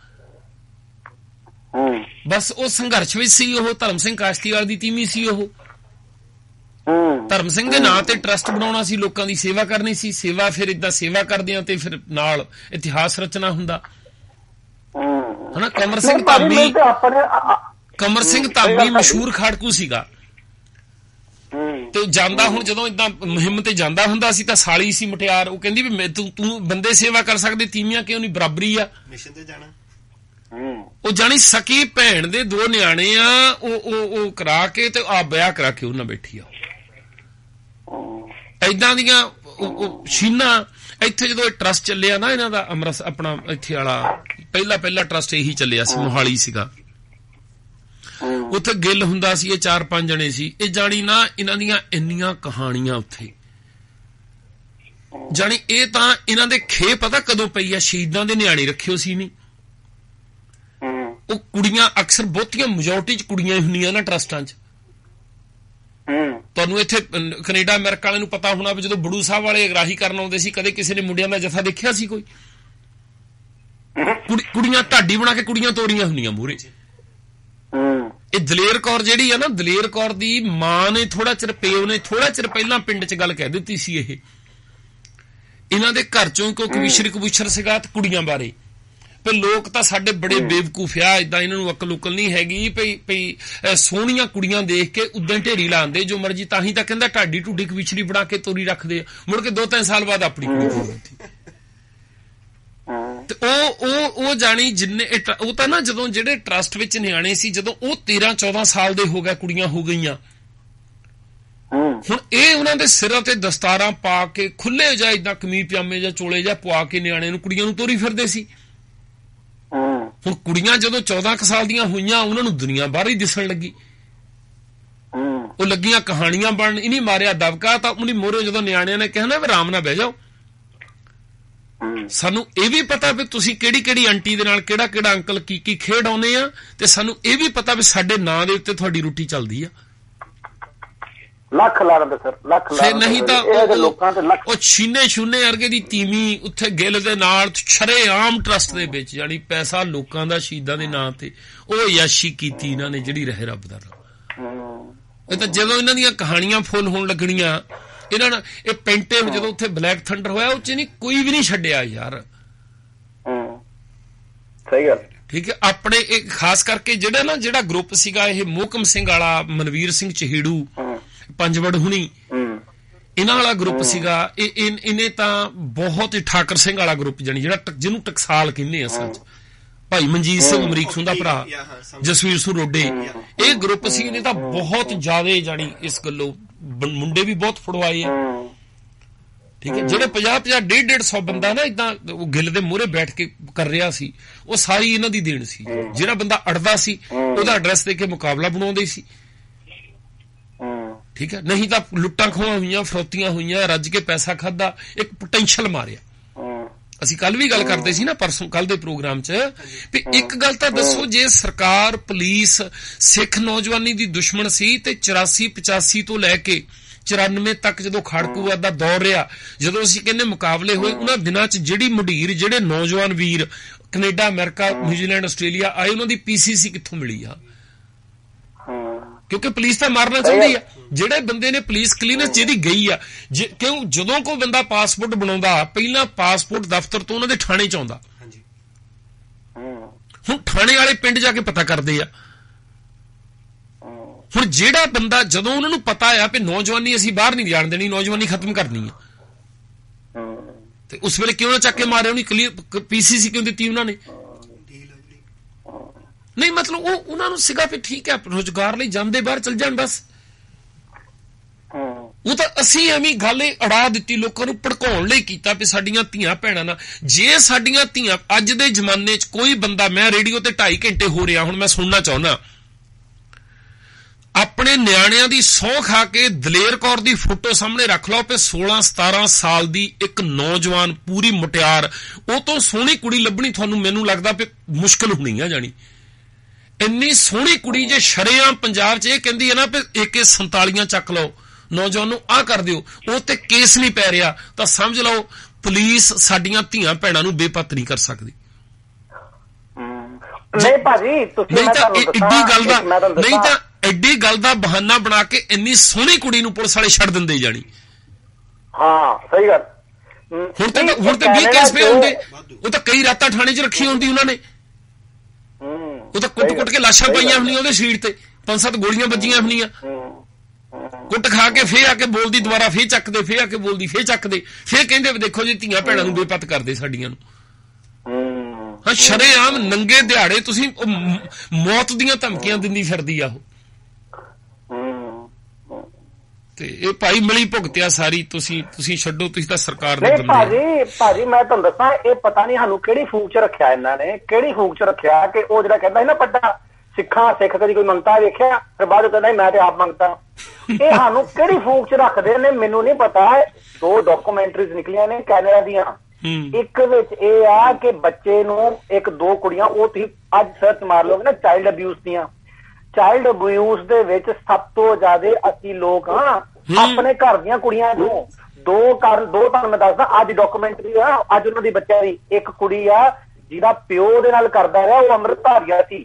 ਬਸ ਉਹ ਸੰਘਰਸ਼ ਵਿੱਚ ਸੀ। ਉਹ ਧਰਮ ਸਿੰਘ ਕਾਸ਼ਤੀਵਾਲ ਦੀ ਤੀਵੀਂ ਸੀ। ਉਹ ਧਰਮ ਸਿੰਘ ਦੇ ਨਾਂ ਤੇ ਟਰਸਟ ਬਣਾਉਣਾ ਸੀ, ਲੋਕਾਂ ਦੀ ਸੇਵਾ ਕਰਨੀ ਸੀ। ਸੇਵਾ ਫਿਰ ਏਦਾਂ ਸੇਵਾ ਕਰਦੇ ਆ ਤੇ ਫਿਰ ਨਾਲ ਇਤਿਹਾਸ ਰਚਨਾ ਹੁੰਦਾ ਹਨਾ। ਕਮਰ ਸਿੰਘ ਧਾਮੀ ਕਮਰ ਸਿੰਘ ਧਾਮੀ ਮਸ਼ਹੂਰ ਖਾੜਕੂ ਸੀਗਾ, ਤੇ ਤੇ ਜਾਂਦਾ ਹੁਣ ਜਦੋਂ ਇਦਾਂ ਮੁਹਿੰਮ ਤੇ ਜਾਂਦਾ ਹੁੰਦਾ ਸੀ ਤਾਂ ਸਾਲੀ ਸੀ ਮੁਟਿਆਰ, ਉਹ ਕਹਿੰਦੀ ਵੀ ਤੂੰ ਤੂੰ ਬੰਦੇ ਸੇਵਾ ਕਰ ਸਕਦੇ, ਤੀਵੀਆਂ ਕਿਉਂ ਨਹੀਂ, ਬਰਾਬਰੀ ਆ ਮਿਸ਼ਨ ਤੇ ਜਾਣਾ। ਉਹ ਜਾਣੀ ਸਕੀ ਭੈਣ ਦੇ ਦੋ ਨਿਆਣੇ ਆ, ਉਹ ਉਹ ਉਹ ਕਰਾ ਕੇ ਤੇ ਆ ਵਿਆਹ ਕਰਾ ਕੇ ਉਹਨਾਂ ਬੈਠੀ ਆ। ਏਦਾਂ ਦੀਆਂ ਉਹ ਸ਼ੀਨਾ। ਇੱਥੇ ਜਦੋਂ ਇਹ ਟਰਸਟ ਚੱਲਿਆ ਨਾ ਇਹਨਾਂ ਦਾ ਅੰਮ੍ਰਿਤ ਆਪਣਾ ਇੱਥੇ ਵਾਲਾ ਪਹਿਲਾ ਪਹਿਲਾ ਟਰਸਟ ਇਹੀ ਚੱਲਿਆ ਸੀ, ਮੋਹਾਲੀ ਸੀਗਾ, ਉੱਥੇ ਗਿੱਲ ਹੁੰਦਾ ਸੀ, ਇਹ ਚਾਰ ਪੰਜ ਜਣੇ ਸੀ। ਇਹ ਜਾਣੀ ਨਾ ਇਹਨਾਂ ਦੀਆਂ ਇੰਨੀਆਂ ਕਹਾਣੀਆਂ ਉੱਥੇ, ਜਾਣੀ ਇਹ ਤਾਂ ਇਹਨਾਂ ਦੇ ਖੇ ਪਤਾ ਕਦੋਂ ਪਈ ਆ, ਸ਼ਹੀਦਾਂ ਦੇ ਨਿਆਣੇ ਰੱਖਿਓ ਸੀ ਨਹੀਂ, ਉਹ ਕੁੜੀਆਂ ਅਕਸਰ ਬਹੁਤੀਆਂ ਮੈਜੋਰਟੀ ਚ ਕੁੜੀਆਂ ਹੀ ਹੁੰਦੀਆਂ ਨਾ ਟਰਸਟਾਂ ਚ। ਤੁਹਾਨੂੰ ਇੱਥੇ ਕੈਨੇਡਾ ਅਮਰੀਕਾ ਵਾਲਿਆਂ ਨੂੰ ਪਤਾ ਹੋਣਾ ਵੀ ਜਦੋਂ ਬੜੂ ਸਾਹਿਬ ਵਾਲੇ ਅਗਰਾਹੀ ਕਰਨ ਆਉਂਦੇ ਸੀ, ਕਦੇ ਕਿਸੇ ਨੇ ਮੁੰਡਿਆਂ ਦਾ ਜਥਾ ਦੇਖਿਆ ਸੀ ਕੋਈ? ਕੁੜੀਆਂ ਢਾਡੀ ਬਣਾ ਕੇ ਕੁੜੀਆਂ ਤੋਰੀਆਂ ਹੁੰਦੀਆਂ ਮੂਹਰੇ। ਇਹ ਦਲੇਰ ਕੌਰ ਜਿਹੜੀ ਆ ਨਾ, ਦਲੇਰ ਕੌਰ ਦੀ ਮਾਂ ਨੇ ਥੋੜਾ ਚਿਰ, ਪਿਓ ਨੇ ਥੋੜਾ ਚਿਰ ਪਹਿਲਾਂ ਪਿੰਡ ਚ ਗੱਲ ਕਹਿ ਦਿੱਤੀ ਸੀ ਇਹ ਇਹਨਾਂ ਦੇ ਘਰ ਚੋਂ, ਕਿਉਂਕਿ ਵਿਸ਼ਰ ਕਬੂਸ਼ਰ ਸੀਗਾ ਤੇ ਕੁੜੀਆਂ ਬਾਰੇ। ਪਰ ਲੋਕ ਤਾਂ ਸਾਡੇ ਬੜੇ ਬੇਵਕੂਫ ਆ, ਏਦਾਂ ਇਹਨਾਂ ਨੂੰ ਅਕਲ ਉਕਲ ਨਹੀਂ ਹੈਗੀ ਭਈ ਭਈ ਸੋਹਣੀਆਂ ਕੁੜੀਆਂ ਦੇਖ ਕੇ ਉਦਾਂ ਢੇਰੀ ਲਾਉਂਦੇ ਜੋ ਮਰਜੀ। ਤਾਂ ਹੀ ਤਾਂ ਕਹਿੰਦਾ ਢਾਡੀ ਢੂਡੀ ਕਵਿਛੜੀ ਬਣਾ ਕੇ ਤੋਰੀ ਰੱਖਦੇ ਆ, ਮੁੜ ਕੇ ਦੋ ਤਿੰਨ ਸਾਲ ਬਾਅਦ ਆਪਣੀ ਕੁੜੀ ਦਿੱਤੀ। ਤੇ ਉਹ ਉਹ ਉਹ ਜਾਣੀ ਜਿੰਨੇ ਉਹ ਤਾਂ ਨਾ ਜਦੋਂ ਜਿਹੜੇ ਟਰਸਟ ਵਿੱਚ ਨਿਆਣੇ ਸੀ, ਜਦੋਂ ਉਹ ਤੇਰਾਂ ਚੌਦਾਂ ਸਾਲ ਦੇ ਹੋ ਗਏ, ਕੁੜੀਆਂ ਹੋ ਗਈਆਂ, ਹੁਣ ਇਹ ਉਹਨਾਂ ਦੇ ਸਿਰਾਂ ਤੇ ਦਸਤਾਰਾਂ ਪਾ ਕੇ ਖੁੱਲੇ ਜਾਂ ਏਦਾਂ ਕਮੀਜ਼ ਪਜਾਮੇ ਜਾਂ ਚੋਲੇ ਜਾਂ ਪਵਾ ਕੇ ਨਿਆਣੇ ਨੂੰ ਕੁੜੀਆਂ ਨੂੰ ਤੋਰੀ ਫਿਰਦੇ ਸੀ। ਹੁਣ ਕੁੜੀਆਂ ਜਦੋਂ ਚੌਦਾਂ ਕੁ ਸਾਲ ਦੀਆਂ ਹੋਈਆਂ, ਉਹਨਾਂ ਨੂੰ ਦੁਨੀਆ ਬਾਹਰ ਹੀ ਦਿਸਣ ਲੱਗੀ, ਉਹ ਲੱਗੀਆਂ ਕਹਾਣੀਆਂ ਬਣਨ। ਇਹਨੀ ਮਾਰਿਆ ਦਬਕਾ ਤਾਂ ਉਹਨੀ ਮੋਹਰੇ ਜਦੋਂ ਨਿਆਣਿਆਂ ਨੇ ਕਹਿਣਾ ਵੀ ਆਰਾਮ ਨਾਲ ਬਹਿ ਜਾਓ, ਸਾਨੂੰ ਇਹ ਵੀ ਪਤਾ ਵੀ ਤੁਸੀਂ ਕਿਹੜੀ ਕਿਹੜੀ ਆਂਟੀ ਦੇ ਨਾਲ ਕਿਹੜਾ ਕਿਹੜਾ ਅੰਕਲ ਕੀ ਕੀ ਖੇਡ ਆਉਨੇ ਆ, ਤੇ ਸਾਨੂੰ ਇਹ ਵੀ ਪਤਾ ਵੀ ਸਾਡੇ ਨਾਂ ਦੇ ਉੱਤੇ ਤੁਹਾਡੀ ਰੋਟੀ ਚੱਲਦੀ ਆ। ਲੱਖ ਲਾ ਦਿੰਦੇ ਸਰ, ਲੱਖ ਲਾ ਦਿੰਦੇ। ਨਹੀਂ ਤਾਂ ਲੋਕਾਂ ਤੇ ਲੱਖ ਉਹ ਛੀਨੇ ਛੂਨੇ ਵਰਗੇ ਦੀ ਤੀਵੀਂ ਉੱਥੇ ਗਿੱਲ ਦੇ ਨਾਲ ਸ਼ਰੇਆਮ ਟਰਸਟ ਦੇ ਵਿੱਚ, ਜਾਨੀ ਪੈਸਾ ਲੋਕਾਂ ਦਾ ਸ਼ਹੀਦਾਂ ਦੇ ਨਾਂ ਤੇ, ਉਹ ਯਾਸ਼ੀ ਕੀਤੀ ਇਹਨਾਂ ਨੇ ਜਿਹੜੀ ਰਹੇ ਰੱਬ ਦਾ ਨਾਮ। ਇਹ ਤਾਂ ਜਦੋਂ ਇਹਨਾਂ ਦੀਆਂ ਕਹਾਣੀਆਂ ਫੁੱਲ ਹੋਣ ਲੱਗਣੀਆਂ ਇਹਨਾਂ ਨੇ, ਇਹ ਪੈਂਟੇ ਜਦੋਂ ਉੱਥੇ ਬਲੈਕ ਥੰਡਰ ਹੋਇਆ ਉਹ ਚ ਨਹੀਂ ਕੋਈ ਵੀ ਨਹੀਂ ਛੱਡਿਆ ਯਾਰ। ਸਹੀ ਗੱਲ, ਠੀਕ ਹੈ। ਆਪਣੇ ਇਹ ਖਾਸ ਕਰਕੇ ਜਿਹੜਾ ਨਾ ਜਿਹੜਾ ਗਰੁੱਪ ਸੀਗਾ ਇਹ ਮੋਹਕਮ ਸਿੰਘ ਵਾਲਾ, ਮਨਵੀਰ ਸਿੰਘ ਚਹੇੜੂ, ਪੰਜਵੜ ਹੁਣੀ, ਇਹਨਾਂ ਵਾਲਾ ਗਰੁੱਪ ਸੀਗਾ। ਇਹ ਇਹਨੇ ਤਾਂ ਬਹੁਤ ਹੀ ਠਾਕਰ ਸਿੰਘ ਵਾਲਾ ਗਰੁੱਪ, ਜਾਨੀ ਜਿਹੜਾ ਜਿਹਨੂੰ ਟਕਸਾਲ ਕਹਿੰਦੇ ਅਸਲ ਚ, ਭਾਈ ਮਨਜੀਤ ਸਿੰਘ ਅਮਰੀਕ ਸਿੰਘ ਦਾ ਭਰਾ, ਜਸਵੀਰ ਸਿੰਘ ਰੋਡੇ, ਇਹ ਗਰੁੱਪ ਸੀ। ਇਹਨੇ ਤਾਂ ਬਹੁਤ ਜ਼ਿਆਦਾ ਜਾਨੀ ਇਸ ਗੱਲੋਂ ਮੁੰਡੇ ਵੀ ਬਹੁਤ ਫੜਵਾਏ ਆ, ਠੀਕ ਹੈ। ਜਿਹੜੇ ਪੰਜਾਹ ਪੰਜਾਹ ਡੇਢ ਡੇਢ ਸੌ ਬੰਦਾ ਨਾ ਏਦਾਂ ਗਿੱਲ ਦੇ ਮੂਹਰੇ ਬੈਠ ਕੇ ਕਰ ਰਿਹਾ ਸੀ, ਉਹ ਸਾਰੀ ਇਹਨਾਂ ਦੀ ਦੇਣ ਸੀ। ਜਿਹੜਾ ਬੰਦਾ ਅੜਦਾ ਸੀ ਉਹਦਾ ਐਡਰੈਸ ਦੇ ਕੇ ਮੁਕਾਬਲਾ ਬਣਾਉਂਦੇ ਸੀ, ਠੀਕ ਹੈ। ਨਹੀਂ ਤਾਂ ਲੁੱਟਾਂ ਖੋਹਾਂ ਹੋਈਆਂ, ਫਰੋਤੀਆਂ ਹੋਈਆਂ, ਰੱਜ ਕੇ ਪੈਸਾ ਖਾਦਾ, ਇੱਕ ਪੋਟੈਂਸ਼ੀਅਲ ਮਾਰਿਆ। ਅਸੀਂ ਕੱਲ ਵੀ ਗੱਲ ਕਰਦੇ ਸੀ ਨਾ, ਪਰਸੋਂ ਕੱਲ ਦੇ ਪ੍ਰੋਗਰਾਮ 'ਚ, ਵੀ ਇੱਕ ਗੱਲ ਤਾਂ ਦੱਸੋ, ਜੇ ਸਰਕਾਰ ਪੁਲਿਸ ਸਿੱਖ ਨੌਜਵਾਨੀ ਦੀ ਦੁਸ਼ਮਣ ਸੀ ਤੇ ਚੁਰਾਸੀ ਪਚਾਸੀ ਤੋਂ ਲੈ ਕੇ ਚੁਰਾਨਵੇਂ ਤੱਕ ਜਦੋਂ ਖਾੜਕੂਵਾਦ ਦਾ ਦੌਰ ਰਿਹਾ, ਜਦੋਂ ਅਸੀਂ ਕਹਿੰਦੇ ਮੁਕਾਬਲੇ ਹੋਏ, ਉਹਨਾਂ ਦਿਨਾਂ 'ਚ ਜਿਹੜੀ ਮੁਢੀਰ, ਜਿਹੜੇ ਨੌਜਵਾਨ ਵੀਰ ਕੈਨੇਡਾ, ਅਮਰੀਕਾ, ਨਿਊਜ਼ੀਲੈਂਡ, ਆਸਟ੍ਰੇਲੀਆ ਆਏ, ਉਹਨਾਂ ਦੀ ਪੀਸੀਸੀ ਕਿੱਥੋਂ ਮਿਲੀ ਆ? ਕਿਉਂਕਿ ਪੁਲਿਸ ਤਾਂ ਮਾਰਨਾ ਚਾਹੁੰਦੀ ਆ। ਜਿਹੜੇ ਬੰਦੇ ਨੇ ਪੁਲਿਸ ਕਲੀਨੈਂਸ ਜਿਹਦੀ ਗਈ ਆ, ਕਿਉਂ ਜਦੋਂ ਕੋਈ ਬੰਦਾ ਪਾਸਪੋਰਟ ਬਣਾਉਂਦਾ ਪਹਿਲਾਂ ਪਾਸਪੋਰਟ ਦਫ਼ਤਰ ਤੋਂ ਉਹਨਾਂ ਦੇ ਥਾਣੇ ਚ ਆਉਂਦਾ। ਹੁਣ ਥਾਣੇ ਵਾਲੇ ਪਿੰਡ ਜਾ ਕੇ ਪਤਾ ਕਰਦੇ ਆ। ਹੁਣ ਜਿਹੜਾ ਬੰਦਾ, ਜਦੋਂ ਉਹਨਾਂ ਨੂੰ ਪਤਾ ਆ ਵੀ ਨੌਜਵਾਨੀ ਅਸੀਂ ਬਾਹਰ ਨਹੀਂ ਜਾਣ ਦੇਣੀ, ਨੌਜਵਾਨੀ ਖਤਮ ਕਰਨੀ ਆ, ਤੇ ਉਸ ਵੇਲੇ ਕਿਉਂ ਨਾ ਚੱਕ ਕੇ ਮਾਰਿਆ? ਉਹਨੇ ਕਲੀਅਰ ਪੀਸੀਸੀ ਕਿਉਂ ਦਿੱਤੀ ਉਹਨਾਂ ਨੇ? ਨਹੀਂ ਮਤਲਬ ਉਹ ਉਹਨਾਂ ਨੂੰ ਸੀਗਾ ਵੀ ਠੀਕ ਹੈ ਰੁਜ਼ਗਾਰ ਲਈ ਜਾਂਦੇ ਬਾਹਰ ਚਲ ਜਾਣ ਬਸ। ਉਹ ਤਾਂ ਅਸੀਂ ਐਵੇਂ ਗੱਲ ਅੜਾ ਦਿੱਤੀ, ਲੋਕਾਂ ਨੂੰ ਭੜਕਾਉਣ ਲਈ ਕੀਤਾ ਵੀ ਸਾਡੀਆਂ ਧੀਆਂ ਭੈਣਾਂ ਨਾਲ। ਜੇ ਸਾਡੀਆਂ ਧੀਆਂ ਅੱਜ ਦੇ ਜ਼ਮਾਨੇ 'ਚ ਕੋਈ ਬੰਦਾ, ਮੈਂ ਰੇਡੀਓ ਤੇ ਢਾਈ ਘੰਟੇ ਹੋ ਰਿਹਾ, ਹੁਣ ਮੈਂ ਸੁਣਨਾ ਚਾਹੁੰਦਾ, ਆਪਣੇ ਨਿਆਣਿਆਂ ਦੀ ਸਹੁੰ ਖਾ ਕੇ ਦਲੇਰ ਕੌਰ ਦੀ ਫੋਟੋ ਸਾਹਮਣੇ ਰੱਖ ਲਓ ਕਿ ਸੋਲਾਂ ਸਤਾਰਾਂ ਸਾਲ ਦੀ ਇੱਕ ਨੌਜਵਾਨ ਪੂਰੀ ਮੁਟਿਆਰ, ਉਹ ਤੋਂ ਸੋਹਣੀ ਕੁੜੀ ਲੱਭਣੀ ਤੁਹਾਨੂੰ ਮੈਨੂੰ ਲੱਗਦਾ ਵੀ ਮੁਸ਼ਕਿਲ ਹੋਣੀ ਆ। ਜਾਣੀ ਇੰਨੀ ਸੋਹਣੀ ਕੁੜੀ ਜੇ ਸ਼ਰੇਆਮ ਪੰਜਾਬ 'ਚ ਇਹ ਕਹਿੰਦੀ ਹੈ ਨਾ ਵੀ ਏ ਕੇ ਸੰਤਾਲੀਆਂ ਚੱਕ ਲਓ, ਨੌਜਵਾਨ ਨੂੰ ਆਹ ਕਰ ਦਿਓ, ਉਹ ਤੇ ਕੇਸ ਨਹੀਂ ਪੈ ਰਿਹਾ, ਤਾਂ ਸਮਝ ਲਓ ਪੁਲਿਸ ਸਾਡੀਆਂ ਧੀਆਂ ਭੈਣਾਂ ਨੂੰ ਬੇਪਤ ਨਹੀਂ ਕਰ ਸਕਦੀ। ਨਹੀਂ ਭਾਜੀ, ਤੁਸੀਂ ਨਹੀਂ ਤਾਂ ਐਡੀ ਗੱਲ ਦਾ ਨਹੀਂ ਤਾਂ ਐਡੀ ਗੱਲ ਦਾ ਬਹਾਨਾ ਬਣਾ ਕੇ ਇੰਨੀ ਸੋਹਣੀ ਕੁੜੀ ਨੂੰ ਪੁਲਿਸ ਵਾਲੇ ਛੱਡ ਦਿੰਦੇ ਜਾਣੀ। ਹਾਂ ਸਹੀ ਗੱਲ। ਹੁਣ ਤਾਂ ਹੁਣ ਤਾਂ ਵੀਹ ਕੇਸ ਪਏ ਹੁੰਦੇ, ਉਹ ਤਾਂ ਕਈ ਰਾਤਾਂ ਥਾਣੇ 'ਚ ਰੱਖੀ ਹੁੰਦੀ ਉਹਨਾਂ ਨੇ, ਉਹ ਤਾਂ ਕੁੱਟ ਕੁੱਟ ਕੇ ਲਾਸ਼ਾਂ ਪਾਈਆਂ ਹੁੰਦੀਆਂ ਉਹਦੇ ਸ਼ੀਟ ਤੇ, ਪੰਜ ਸੱਤ ਗੋਲੀਆਂ ਵੱਜੀਆਂ ਹੁੰਦੀਆਂ। ਕੁੱਟ ਖਾ ਕੇ ਫੇਰ ਆ ਕੇ ਬੋਲਦੀ, ਦੁਬਾਰਾ ਫੇਰ ਚੱਕਦੇ, ਫੇਰ ਆ ਕੇ ਬੋਲਦੀ, ਫੇਰ ਚੱਕਦੇ, ਫੇਰ ਕਹਿੰਦੇ ਦੇਖੋ ਜੀ ਧੀਆਂ ਭੈਣਾਂ ਨੂੰ ਬੇਪਤ ਕਰਦੇ ਸਾਡੀਆਂ ਨੂੰ। ਹਾਂ, ਸ਼ਰੇਆਮ ਨੰਗੇ ਦਿਹਾੜੇ ਤੁਸੀਂ ਮੌਤ ਦੀਆਂ ਧਮਕੀਆਂ ਦਿੰਦੀ ਫਿਰਦੀ ਆ ਉਹ। ਤੇ ਇਹ ਭਾਈ ਮਿਲੀ ਭੁਗਤਿਆ ਸਾਰੀ। ਤੁਸੀਂ ਤੁਸੀਂ ਛੱਡੋ, ਤੁਸੀਂ ਤਾਂ ਸਰਕਾਰ ਦੇ ਬੰਦੇ। ਭਾਜੀ ਭਾਜੀ ਮੈਂ ਤੁਹਾਨੂੰ ਦੱਸਾਂ, ਇਹ ਪਤਾ ਨਹੀਂ ਸਾਨੂੰ ਕਿਹੜੀ ਫੂਕ ਚ ਰੱਖਿਆ ਇਹਨਾਂ ਨੇ, ਕਿਹੜੀ ਫੂਕ ਚ ਰੱਖਿਆ ਕਿ ਉਹ ਜਿਹੜਾ ਕਹਿੰਦਾ ਸੀ ਨਾ ਪੱਡਾ ਸਿੱਖਾਂ ਸਿੱਖ ਕਦੀ ਕੋਈ ਮੰਗਤਾ ਵੇਖਿਆ, ਫਿਰ ਬਾਅਦ ਚ ਕਹਿੰਦਾ ਮੈਂ ਤੇ ਆਪ ਮੰਗਤਾ। ਇਹ ਸਾਨੂੰ ਕਿਹੜੀ ਫੂਕ ਚ ਰੱਖਦੇ ਨੇ ਮੈਨੂੰ ਨਹੀਂ ਪਤਾ। ਦੋ ਡਾਕੂਮੈਂਟਰੀਜ਼ ਨਿਕਲੀਆਂ ਨੇ ਕੈਨੇਡਾ ਦੀਆਂ, ਇੱਕ ਵਿੱਚ ਇਹ ਆ ਕਿ ਬੱਚੇ ਨੂੰ ਇੱਕ ਦੋ ਕੁੜੀਆਂ, ਉਹ ਤੁਸੀਂ ਅੱਜ ਸਰਚ ਮਾਰ ਲਓਗੇ ਨਾ ਚਾਈਲਡ ਅਬਿਊਜ਼ ਦੀਆਂ, ਚਾਈਲਡ ਅਬਿਊਜ਼ ਦੇ ਵਿੱਚ ਸਭ ਤੋਂ ਜ਼ਿਆਦਾ ਅਸੀਂ ਲੋਕ ਹਾਂ ਆਪਣੇ ਘਰ ਦੀਆਂ ਕੁੜੀਆਂ ਨੂੰ। ਦੋ ਕਾਰਨ, ਦੋ ਤੁਹਾਨੂੰ ਮੈਂ ਦੱਸਦਾ, ਅੱਜ ਡਾਕੂਮੈਂਟਰੀ ਆ, ਅੱਜ ਉਹਨਾਂ ਦੀ ਬੱਚਿਆਂ ਦੀ ਇੱਕ ਕੁੜੀ ਆ ਜਿਹਦਾ ਪਿਓ ਦੇ ਨਾਲ ਕਰਦਾ ਰਿਹਾ, ਉਹ ਅੰਮ੍ਰਿਤਧਾਰੀਆ ਸੀ।